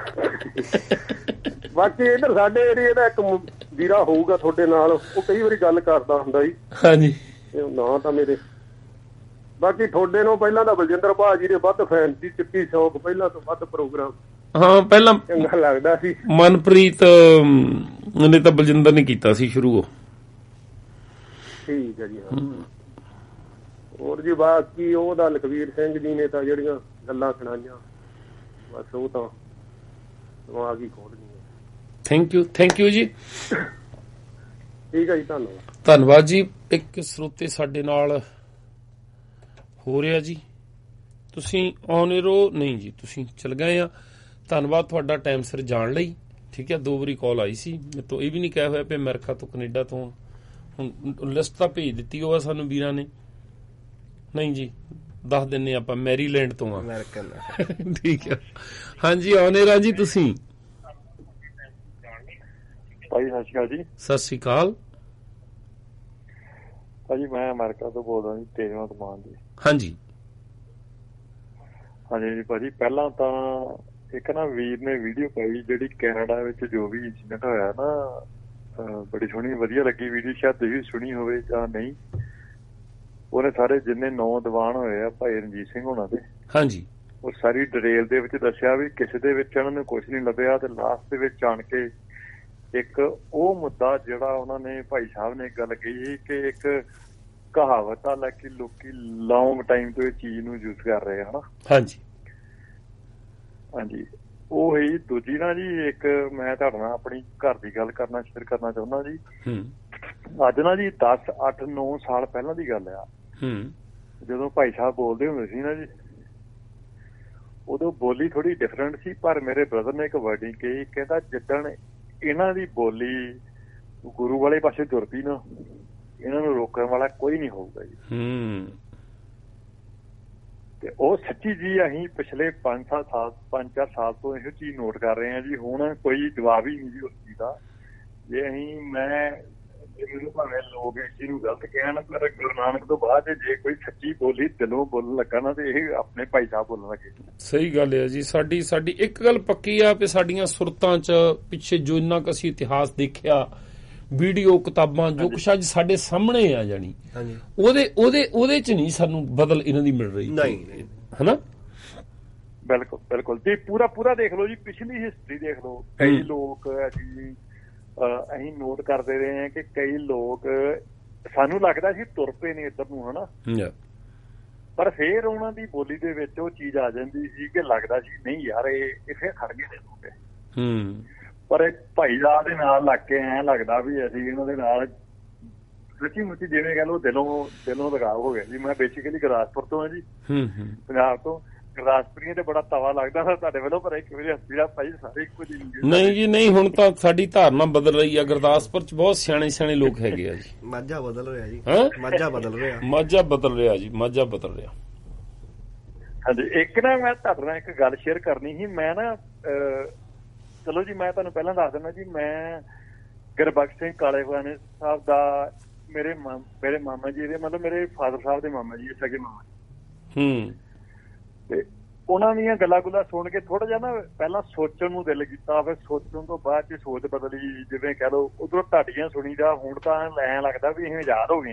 ਬਾਕੀ ਇੱਧਰ ਸਾਡੇ ਏਰੀਏ ਦਾ ਇੱਕ ਵੀਰਾ ਹੋਊਗਾ ਤੁਹਾਡੇ ਨਾਲ, ਉਹ ਕਈ ਵਾਰੀ ਗੱਲ ਕਰਦਾ ਹੁੰਦਾ ਜੀ। ਹਾਂਜੀ, ਨਾ ਤਾਂ ਮੇਰੇ ਬਾਕੀ ਤੁਹਾਡੇ ਨੂੰ ਪਹਿਲਾਂ ਤਾਂ ਬਲਜਿੰਦਰ ਭਾਜੀ ਦੇ ਵੱਧ ਫੈਨ ਸੀ। ਚਿੱਟੀ ਸ਼ੌਕ ਪਹਿਲਾਂ ਤੋਂ ਵੱਧ ਪ੍ਰੋਗਰਾਮ। ਹਾਂ, ਪਹਿਲਾਂ ਚੰਗਾ ਲੱਗਦਾ ਸੀ। ਮਨਪ੍ਰੀਤ ਨੇ ਤਾਂ ਬਲਜਿੰਦਰ ਨੇ ਕੀਤਾ ਸੀ ਸ਼ੁਰੂ। ਠੀਕ ਹੈ ਜੀ। ਹਾਂ, ਹੋਰ ਜੀ ਬਾਕੀ ਉਹਦਾ ਲਖਵੀਰ ਸਿੰਘ ਜੀ ਨੇ ਤਾਂ ਜਿਹੜੀਆਂ ਗੱਲਾਂ ਸੁਣਾਈਆਂ, ਬਸ ਉਹ ਤਾਂ ਦਿਮਾਗ ਹੀ ਖੋਲ ਗਈਆਂ। ਥੈਂਕ ਯੂ ਥੈਂਕ ਯੂ ਜੀ। ਠੀਕ ਹੈ ਜੀ, ਧੰਨਵਾਦ। ਧੰਨਵਾਦ ਜੀ। ਇੱਕ ਸਰੋਤੇ ਸਾਡੇ ਨਾਲ ਹੋ ਰਿਹਾ ਜੀ। ਤੁਸੀਂ ਔਨ ਏਅਰ ਹੋ? ਨਹੀਂ ਜੀ, ਤੁਸੀਂ ਚਲ ਗਏ ਆ। ਧੰਨਵਾਦ ਤੁਹਾਡਾ ਟਾਈਮ ਸਿਰ ਜਾਣ ਲਈ। ਠੀਕ ਹੈ, ਦੋ ਵਾਰੀ ਕਾਲ ਆਈ ਸੀ ਮੇਰੇ ਤੋਂ। ਇਹ ਵੀ ਨਹੀਂ ਕਿਹਾ ਹੋਇਆ ਵੀ ਅਮਰੀਕਾ ਤੋਂ, ਕੈਨੇਡਾ ਤੋਂ। ਹੁਣ ਲਿਸਟ ਤਾਂ ਭੇਜ ਦਿੱਤੀ ਉਹ ਸਾਨੂੰ ਵੀਰਾਂ ਨੇ। ਨਹੀਂ ਜੀ, ਦੱਸ ਦਿੰਨੇ ਆਪਾਂ ਮੈਰੀਲੈਂਡ ਤੋਂ ਆ। ਅਮਰੀਕਨ। ਠੀਕ ਹੈ। ਹਾਂਜੀ, ਔਨ ਏਅਰ ਆ ਜੀ ਤੁਸੀਂ। ਭਾਜੀ ਸਤਿ ਸ਼੍ਰੀ ਅਕਾਲ ਜੀ। ਸਤਿ ਸ਼੍ਰੀ ਅਕਾਲ ਭਾਜੀ, ਮੈਂ ਅਮਰੀਕਾ ਤੋਂ ਬੋਲਦਾ ਜੀ, ਤੇਜਵਾਂ ਕਮਾਨ ਜੀ। ਹਾਂਜੀ ਹਾਂਜੀ ਜੀ ਭਾਜੀ, ਪਹਿਲਾਂ ਤਾਂ ਇੱਕ ਨਾ ਵੀਰ ਨੇ ਵੀਡੀਓ ਪਾਈ ਜਿਹੜੀ ਕੈਨੇਡਾ ਵਿੱਚ ਜੋ ਵੀ ਇੰਸੀਡੈਂਟ ਹੋਇਆ ਨਾ, ਬੜੀ ਸੋਹਣੀ ਵਧੀਆ ਲੱਗੀ ਵੀਡੀਓ। ਸ਼ਾਇਦ ਤੁਸੀਂ ਸੁਣੀ ਹੋਵੇ ਜਾਂ ਨਹੀਂ। ਉਹਨੇ ਸਾਰੇ ਜਿੰਨੇ ਨੌਜਵਾਨ ਹੋਏ ਆ ਭਾਈ ਰਣਜੀਤ ਸਿੰਘ ਹੋਣਾ ਦੇ, ਹਾਂਜੀ, ਉਹ ਸਾਰੀ ਡਿਟੇਲ ਦੇ ਵਿੱਚ ਦੱਸਿਆ ਵੀ ਕਿਸੇ ਦੇ ਵਿੱਚ ਉਹਨਾਂ ਨੂੰ ਕੁਛ ਨਹੀਂ ਲੱਭਿਆ। ਤੇ ਲਾਸਟ ਦੇ ਵਿੱਚ ਆਣ ਕੇ ਇੱਕ ਉਹ ਮੁੱਦਾ ਜਿਹੜਾ ਉਹਨਾਂ ਨੇ ਭਾਈ ਸਾਹਿਬ ਨੇ ਗੱਲ ਕਹੀ ਕਿ ਇੱਕ ਕਹਾਵਤ ਆ ਲੈ ਕਿ ਲੋਕੀ ਲੌਂਗ ਟਾਈਮ ਤੋਂ ਇਹ ਚੀਜ਼ ਨੂੰ ਯੂਜ਼ ਕਰ ਰਹੇ ਹਨਾ। ਹਾਂਜੀ ਹਾਂਜੀ, ਉਹ ਹੀ ਦੂਜੀ ਨਾ ਜੀ, ਇੱਕ ਮੈਂ ਤੁਹਾਡੇ ਨਾਲ ਆਪਣੀ ਘਰ ਦੀ ਗੱਲ ਕਰਨਾ ਸ਼ੇਅਰ ਕਰਨਾ ਚਾਹੁੰਦਾ ਜੀ। ਅੱਜ ਨਾ ਜੀ ਦਸ ਅੱਠ ਨੌ ਸਾਲ ਪਹਿਲਾਂ ਦੀ ਗੱਲ ਆ, ਜਦੋਂ ਭਾਈ ਸਾਹਿਬ ਬੋਲਦੇ ਹੁੰਦੇ ਸੀ ਨਾ ਜੀ, ਉਦੋਂ ਬੋਲੀ ਥੋੜੀ ਡਿਫਰੈਂਟ ਸੀ। ਪਰ ਮੇਰੇ ਬ੍ਰਦਰ ਨੇ ਇੱਕ ਵਰਡਿੰਗ ਕਹੀ, ਕਹਿੰਦਾ ਜਿੱਦਣ ਇਹਨਾਂ ਦੀ ਬੋਲੀ ਗੁਰੂ ਵਾਲੇ ਪਾਸੇ ਤੁਰ ਪਈ ਨਾ, ਇਹਨਾਂ ਨੂੰ ਰੋਕਣ ਵਾਲਾ ਕੋਈ ਨਹੀਂ ਹੋਊਗਾ ਜੀ। ਤੇ ਉਹ ਸੱਚੀ ਜੀ ਅਸੀਂ ਪਿਛਲੇ ਪੰਜ ਸੱਤ ਸਾਲ ਪੰਜ ਚਾਰ ਸਾਲ ਤੋਂ ਇਹੋ ਚੀਜ਼ ਨੋਟ ਕਰ ਰਹੇ ਹਾਂ ਜੀ। ਹੁਣ ਕੋਈ ਜਵਾਬ ਹੀ ਨਹੀਂ ਜੀ ਉਸ ਚੀਜ਼ ਦਾ। ਜੇ ਅਸੀਂ ਮੈਂ ਮੈਨੂੰ ਭਾਵੇਂ ਲੋਕ ਇਸ ਚੀਜ਼ ਨੂੰ ਗਲਤ ਕਹਿਣ, ਪਰ ਗੁਰੂ ਨਾਨਕ ਤੋਂ ਬਾਅਦ ਜੇ ਕੋਈ ਸੱਚੀ ਬੋਲੀ ਦਿਲੋਂ ਬੋਲਣ ਲੱਗਾ ਨਾ ਤੇ ਇਹ ਆਪਣੇ ਭਾਈ ਸਾਹਿਬ ਬੋਲਣ ਲੱਗੇ। ਸਹੀ ਗੱਲ ਹੈ ਜੀ। ਸਾਡੀ ਸਾਡੀ ਇੱਕ ਗੱਲ ਪੱਕੀ ਆ ਵੀ ਸਾਡੀਆਂ ਸੁਰਤਾਂ 'ਚ ਪਿੱਛੇ ਜੋ ਇੰਨਾ ਕੁ ਅਸੀਂ ਇਤਿਹਾਸ ਦੇਖਿਆ, ਵੀਡੀਓ, ਕਿਤਾਬਾਂ, ਜੋ ਕੁਛ ਅੱਜ ਸਾਡੇ ਸਾਹਮਣੇ ਆ ਜਾਣੀ, ਉਹਦੇ ਉਹਦੇ ਉਹਦੇ 'ਚ ਨਹੀਂ ਸਾਨੂੰ ਬਦਲ ਇਹਨਾਂ ਦੀ ਮਿਲ ਰਹੀ ਹਨਾ। ਬਿਲਕੁਲ ਬਿਲਕੁਲ ਜੀ। ਪੂਰਾ ਪੂਰਾ ਦੇਖ ਲਓ ਜੀ, ਪਿਛਲੀ ਹਿਸਟਰੀ ਦੇਖ ਲਓ। ਕਈ ਲੋਕ ਅਸੀਂ ਅਸੀਂ ਨੋਟ ਕਰਦੇ ਰਹੇ ਹਾਂ ਕਿ ਕਈ ਲੋਕ ਸਾਨੂੰ ਲੱਗਦਾ ਸੀ ਤੁਰ ਪਏ ਨੇ ਇੱਧਰ ਨੂੰ ਹਨਾ, ਪਰ ਫੇਰ ਉਹਨਾਂ ਦੀ ਬੋਲੀ ਦੇ ਵਿੱਚ ਉਹ ਚੀਜ਼ ਆ ਜਾਂਦੀ ਸੀ ਕਿ ਲੱਗਦਾ ਸੀ ਨਹੀਂ ਯਾਰ ਇਹ ਫੇਰ ਖੜ ਗਏ ਨੇ ਲੋਕ। ਪਰ ਭਾਈ ਸਾਹਿਬ ਦੇ ਨਾਲ ਲੱਗ ਕੇ ਐਂ ਲੱਗਦਾ ਵੀ ਅਸੀਂ ਇਹਨਾਂ ਦੇ ਨਾਲ ਸੱਚੀ ਮੁੱਚੀ ਜਿਵੇਂ ਕਹਿ ਲਓ ਦਿਲੋਂ ਦਿਲੋਂ ਲਗਾਵ ਹੋ ਗਿਆ ਜੀ। ਮੈਂ ਬੇਸਿਕਲੀ ਗੁਰਦਾਸਪੁਰ ਤੋਂ ਹਾਂ ਜੀ, ਪੰਜਾਬ ਤੋਂ। ਗੁਰਦਾਸਪੁਰੀਆਂ ਤੇ ਬੜਾ ਤਵਾ ਲੱਗਦਾ ਤੁਹਾਡੇ ਵੱਲੋਂ, ਪਰ ਇੱਕ ਵਾਰੀ ਹੱਸੀ ਦਾ ਭਾਈ ਸਾਰੇ ਇੱਕੋ ਜਿਹੇ ਨਹੀਂ ਜੀ ਨਹੀਂ। ਹੁਣ ਤਾਂ ਸਾਡੀ ਧਾਰਨਾ ਬਦਲ ਰਹੀ ਆ। ਗੁਰਦਾਸਪੁਰ ਚ ਬਹੁਤ ਸਿਆਣੇ ਸਿਆਣੇ ਲੋਕ ਹੈਗੇ ਆ ਜੀ। ਮਾਝਾ ਬਦਲ ਰਿਹਾ ਜੀ, ਮਾਝਾ ਬਦਲ ਰਿਹਾ ਮਾਝਾ ਬਦਲ ਰਿਹਾ ਜੀ ਮਾਝਾ ਬਦਲ ਰਿਹਾ। ਹਾਂਜੀ, ਇੱਕ ਨਾ ਮੈਂ ਤੁਹਾਡੇ ਨਾਲ ਇੱਕ ਗੱਲ ਸ਼ੇਅਰ ਕਰਨੀ ਸੀ। ਮੈਂ ਨਾ ਚਲੋ ਜੀ ਮੈਂ ਤੁਹਾਨੂੰ ਪਹਿਲਾਂ ਦੱਸ ਦਿੰਦਾ ਜੀ, ਮੈਂ ਗੁਰਬਖਸ਼ ਸਿੰਘ ਕਾਲੇਖਾਨੇ ਸਾਹਿਬ ਦਾ ਮੇਰੇ ਮੇਰੇ ਮਾਮਾ ਜੀ ਦੇ ਮਤਲਬ ਮੇਰੇ ਫਾਦਰ ਸਾਹਿਬ ਦੇ ਮਾਮਾ ਜੀ ਸਕੇ ਮਾਮਾ ਜੀ, ਤੇ ਉਹਨਾਂ ਦੀਆਂ ਗੱਲਾਂ ਗੁੱਲਾਂ ਸੁਣ ਕੇ ਥੋੜਾ ਜਿਹਾ ਨਾ ਪਹਿਲਾਂ ਸੋਚਣ ਨੂੰ ਦਿਲ ਕੀਤਾ, ਫਿਰ ਸੋਚਣ ਤੋਂ ਬਾਅਦ ਚ ਸੋਚ ਬਦਲੀ। ਜਿਵੇਂ ਕਹਿ ਲਓ ਉਧਰੋਂ ਤੁਹਾਡੀਆਂ ਸੁਣੀ ਦਾ ਹੁਣ ਤਾਂ ਐਂ ਲੱਗਦਾ ਵੀ ਅਸੀਂ ਆਜ਼ਾਦ ਹੋ ਗਏ।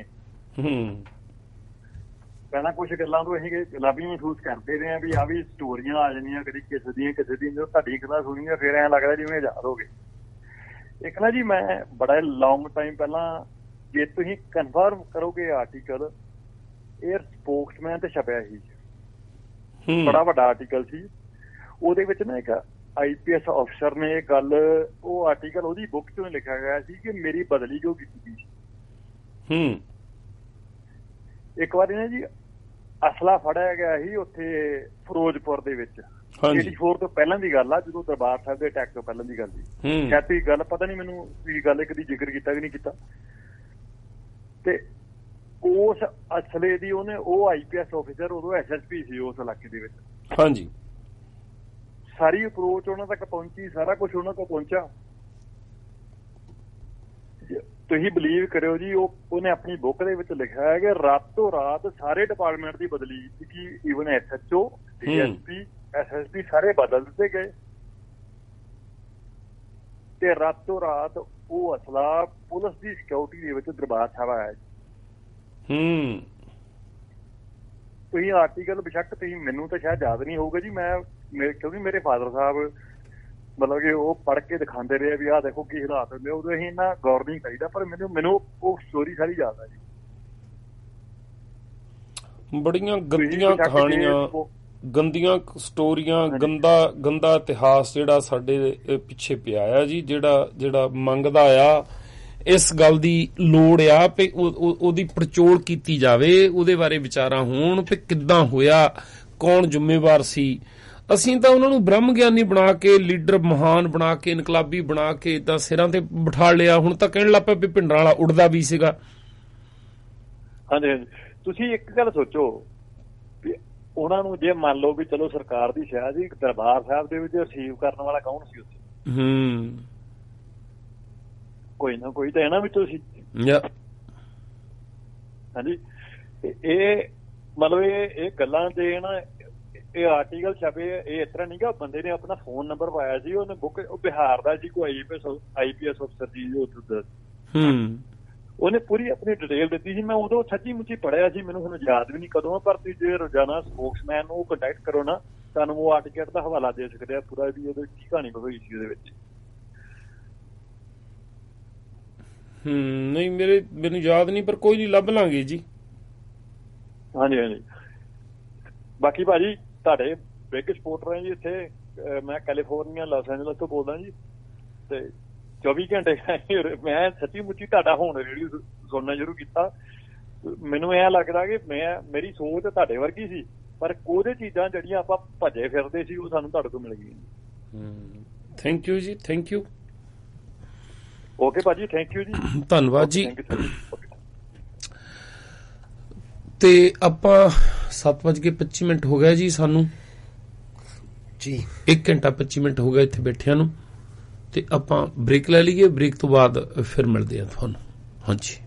ਪਹਿਲਾਂ ਕੁਛ ਗੱਲਾਂ ਤੋਂ ਅਸੀਂ ਗੁਲਾਬੀ ਮਹਿਸੂਸ ਕਰਦੇ ਰਹੇ ਹਾਂ ਵੀ ਆਹ ਵੀ ਸਟੋਰੀਆਂ ਆ ਜਾਂਦੀਆਂ ਕਦੀ ਕਿਸੇ ਦੀਆਂ ਕਿਸੇ ਦੀ, ਜਦੋਂ ਤੁਹਾਡੀਆਂ ਗੱਲਾਂ ਸੁਣੀਆਂ ਫਿਰ ਐਂ ਲੱਗਦਾ ਜਿਵੇਂ ਆਜ਼ਾਦ ਹੋ ਗਏ। ਇੱਕ ਨਾ ਜੀ ਮੈਂ ਬੜਾ ਲੌਂਗ ਟਾਈਮ ਪਹਿਲਾਂ, ਜੇ ਤੁਸੀਂ ਕਨਫਰਮ ਕਰੋਗੇ ਆਰਟੀਕਲ, 에ਅਰ ਸਪੋਕਸਮੈਨ ਤੇ ਛਪਿਆ ਸੀ, ਬੜਾ ਵੱਡਾ ਆਰਟੀਕਲ ਸੀ। ਉਹਦੇ ਵਿੱਚ ਨਾ ਇੱਕ ਆਈ ਪੀ ਐਸ ਅਫਸਰ ਨੇ ਇਹ ਗੱਲ, ਉਹ ਆਰਟੀਕਲ ਉਹਦੀ ਬੁੱਕ ਚੋਂ ਲਿਖਿਆ ਗਿਆ ਸੀ ਕਿ ਮੇਰੀ ਬਦਲੀ ਜੋ ਕੀਤੀ ਗਈ। ਇੱਕ ਵਾਰੀ ਨਾ ਜੀ ਅਸਲਾ ਫੜਿਆ ਗਿਆ ਸੀ ਉੱਥੇ ਫਿਰੋਜ਼ਪੁਰ ਦੇ ਵਿੱਚ, ਚੌਰਾਸੀ ਤੋਂ ਪਹਿਲਾਂ ਦੀ ਗੱਲ ਆ, ਜਦੋਂ ਦਰਬਾਰ ਸਾਹਿਬ ਦੇ ਅਟੈਕ ਤੋਂ ਪਹਿਲਾਂ ਦੀ ਗੱਲ ਸੀ। ਸ਼ਾਇਦ ਤੁਸੀਂ ਗੱਲ ਪਤਾ ਨੀ ਮੈਨੂੰ ਤੁਸੀਂ ਗੱਲ ਕਦੀ ਜ਼ਿਕਰ ਕੀਤਾ ਕਿ ਨਹੀਂ ਕੀਤਾ। ਤੇ ਉਸ ਅਸਲੇ ਦੀ ਉਹਨੇ, ਉਹ ਆਈ ਪੀ ਐਸ ਆਫਿਸਰ ਉਦੋਂ ਐਸ ਐਸ ਪੀ ਸੀ ਉਸ ਇਲਾਕੇ ਦੇ ਵਿੱਚ। ਹਾਂਜੀ, ਸਾਰੀ ਅਪਰੋਚ ਉਹਨਾਂ ਤੱਕ ਪਹੁੰਚੀ, ਸਾਰਾ ਕੁਛ ਉਹਨਾਂ ਕੋਲ ਪਹੁੰਚਾ। ਤੁਸੀਂ ਬਿਲੀਵ ਕਰਿਓ ਜੀ, ਉਹ ਉਹਨੇ ਆਪਣੀ ਬੁੱਕ ਦੇ ਵਿੱਚ ਲਿਖਿਆ ਹੈ ਕਿ ਰਾਤੋਂ ਰਾਤ ਸਾਰੇ ਡਿਪਾਰਟਮੈਂਟ ਦੀ ਬਦਲੀ ਕੀਤੀ, even S H O, D S P, S S P ਸਾਰੇ ਬਦਲ ਦਿੱਤੇ ਗਏ, ਤੇ ਰਾਤੋਂ ਰਾਤ ਉਹ ਅਸਲਾ ਪੁਲਿਸ ਦੀ ਸਿਕਿਉਰਿਟੀ ਦੇ ਵਿੱਚ ਦਰਬਾਰ ਸਾਹਿਬ ਆਇਆ। ਹੂੰ, ਤੁਸੀਂ ਆਰਟੀਕਲ ਬੇਸ਼ੱਕ ਤੁਸੀਂ, ਮੈਨੂੰ ਤਾਂ ਸ਼ਾਇਦ ਯਾਦ ਨਹੀਂ ਹੋਊਗਾ ਜੀ, ਮੈਂ ਕਿਉਂਕਿ ਮੇਰੇ ਫਾਦਰ ਸਾਹਿਬ ਮਤਲਬ ਕਿ ਉਹ ਪੜ੍ਹ ਕੇ ਦਿਖਾਉਂਦੇ ਰਹੇ ਵੀ ਆਹ ਦੇਖੋ ਕੀ ਹਾਲਾਤ ਹੁੰਦੇ, ਉਦੋਂ ਅਸੀਂ ਇੰਨਾ ਗੌਰ ਨਹੀਂ ਕਰੀਦਾ, ਪਰ ਮੈਨੂੰ ਮੈਨੂੰ ਉਹ ਸਟੋਰੀ ਸਾਰੀ ਯਾਦ ਆ ਜੀ। ਬੜੀਆਂ ਗੰਦੀਆਂ ਕਹਾਣੀਆਂ, ਗੰਦੀਆਂ ਸਟੋਰੀਆਂ, ਗੰਦਾ ਗੰਦਾ ਇਤਿਹਾਸ ਜਿਹੜਾ ਸਾਡੇ ਪਿੱਛੇ ਪਿਆ ਆ ਜੀ, ਜਿਹੜਾ ਜਿਹੜਾ ਮੰਗਦਾ ਆ ਇਸ ਗੱਲ ਦੀ ਲੋੜ ਆ ਵੀ ਉਹਦੀ ਪੜਚੋਲ ਕੀਤੀ ਜਾਵੇ, ਉਹਦੇ ਬਾਰੇ ਵਿਚਾਰਾਂ ਹੋਣ ਵੀ ਕਿੱਦਾਂ ਹੋਇਆ, ਕੌਣ ਜ਼ਿੰਮੇਵਾਰ ਸੀ। ਅਸੀਂ ਤਾਂ ਉਹਨਾਂ ਨੂੰ ਬ੍ਰਹਮ ਗਿਆਨੀ ਬਣਾ ਕੇ, ਲੀਡਰ ਮਹਾਨ ਬਣਾ ਕੇ, ਇਨਕਲਾਬੀ ਬਣਾ ਕੇ ਏਦਾਂ ਸਿਰਾਂ ਤੇ ਬਿਠਾ ਲਿਆ। ਹੁਣ ਤਾਂ ਕਹਿਣ ਲੱਗ ਪਿਆ ਵੀ ਭਿੰਡਰਾਂ ਵਾਲਾ ਉੱਡਦਾ ਵੀ ਸੀਗਾ। ਹਾਂਜੀ ਹਾਂਜੀ, ਤੁਸੀਂ ਇੱਕ ਗੱਲ ਸੋਚੋ ਵੀ ਉਹਨਾਂ ਨੂੰ ਜੇ ਮੰਨ ਲਓ ਵੀ ਚਲੋ ਸਰਕਾਰ ਦੀ ਸ਼ਾਇਦ ਹੀ ਦਰਬਾਰ ਸਾਹਿਬ ਦੇ ਵਿੱਚ ਰਿਸੀਵ ਕਰਨ ਵਾਲਾ ਕੌਣ ਸੀ ਉੱਥੇ? ਹੂੰ, ਕੋਈ ਨਾ ਕੋਈ ਤਾਂ ਇਹਨਾਂ ਵਿੱਚੋਂ ਸੀ। ਹਾਂਜੀ, ਇਹ ਮਤਲਬ ਇਹ ਇਹ ਗੱਲਾਂ ਦੇ ਨਾ, ਇਹ ਆਰਟੀਕਲ ਛਪੇ, ਇਹ ਇਸ ਤਰ੍ਹਾਂ ਨਹੀਂ ਗਾ ਬੰਦੇ ਨੇ ਆਪਣਾ ਫੋਨ ਨੰਬਰ ਪਾਇਆ ਸੀ, ਉਹਨੇ ਬੁੱਕ, ਉਹ ਬਿਹਾਰ ਦਾ ਜੀ ਕੋਈ ਆਈ ਪੀ ਐਸ ਅਫਸਰ ਜੀ, ਉਹਨੇ ਪੂਰੀ ਆਪਣੀ ਡਿਟੇਲ ਦਿੱਤੀ ਸੀ। ਮੈਂ ਉਦੋਂ ਸੱਚੀ ਮੁੱਚੀ ਪੜ੍ਹਿਆ ਸੀ, ਮੈਨੂੰ ਹੁਣ ਯਾਦ ਵੀ ਨਹੀਂ ਕਦੋਂ, ਪਰ ਤੁਸੀਂ ਜੇ ਰੋਜ਼ਾਨਾ ਸਪੋਕਸਮੈਨ ਨੂੰ ਕੰਟੈਕਟ ਕਰੋ ਨਾ, ਤੁਹਾਨੂੰ ਉਹ ਆਰਟੀਕਲ ਦਾ ਹਵਾਲਾ ਦੇ ਸਕਦੇ ਆ ਪੂਰਾ ਵੀ ਉਹਦੇ ਕੀ ਕਹਾਣੀ ਹੋਈ ਸੀ ਉਹਦੇ ਵਿੱਚ। ਹੂੰ, ਨਹੀਂ ਮੇਰੇ ਮੈਨੂੰ ਯਾਦ ਨਹੀਂ, ਪਰ ਕੋਈ ਨਹੀਂ, ਲੱਭ ਲਾਂਗੇ ਜੀ। ਹਾਂਜੀ ਹਾਂਜੀ, ਬਾਕੀ ਭਾਜੀ ਤੁਹਾਡੇ ਬਿਗ ਸਪੋਰਟਰ ਹੈ ਜੀ ਇੱਥੇ। ਮੈਂ ਕੈਲੀਫੋਰਨੀਆ ਲਾਸ ਐਂਜਲਸ ਤੋਂ ਬੋਲਦਾ ਜੀ, ਤੇ ਚੌਵੀ ਘੰਟੇ ਮੈਂ ਸੱਚੀ ਮੁੱਚੀ ਤੁਹਾਡਾ ਹੁਣ ਰੇਡੀਓ ਸੁਣਨਾ ਸ਼ੁਰੂ ਕੀਤਾ। ਮੈਨੂੰ ਐਂ ਲੱਗਦਾ ਕਿ ਮੈਂ, ਮੇਰੀ ਸੋਚ ਤੁਹਾਡੇ ਵਰਗੀ ਸੀ, ਪਰ ਉਹਦੇ ਚੀਜ਼ਾਂ ਜਿਹੜੀਆਂ ਆਪਾਂ ਭੱਜੇ ਫਿਰਦੇ ਸੀ ਉਹ ਸਾਨੂੰ ਤੁਹਾਡੇ ਤੋਂ ਮਿਲ ਗਈਆਂ। ਥੈਂਕ ਯੂ ਜੀ, ਥੈਂਕ ਯੂ। ਓਕੇ ਭਾਜੀ, ਥੈਂਕ ਯੂ ਜੀ, ਧੰਨਵਾਦ ਜੀ। ਤੇ ਆਪਾਂ ਸੱਤ ਵੱਜ ਕੇ ਪੱਚੀ ਮਿੰਟ ਹੋ ਗਿਆ ਜੀ ਸਾਨੂੰ ਜੀ, ਇੱਕ ਘੰਟਾ ਪੱਚੀ ਮਿੰਟ ਹੋ ਗਿਆ ਇੱਥੇ ਬੈਠਿਆਂ ਨੂੰ, ਤੇ ਆਪਾਂ ਬ੍ਰੇਕ ਲੈ ਲਈਏ। ਬ੍ਰੇਕ ਤੋਂ ਬਾਅਦ ਫਿਰ ਮਿਲਦੇ ਆ ਤੁਹਾਨੂੰ। ਹਾਂਜੀ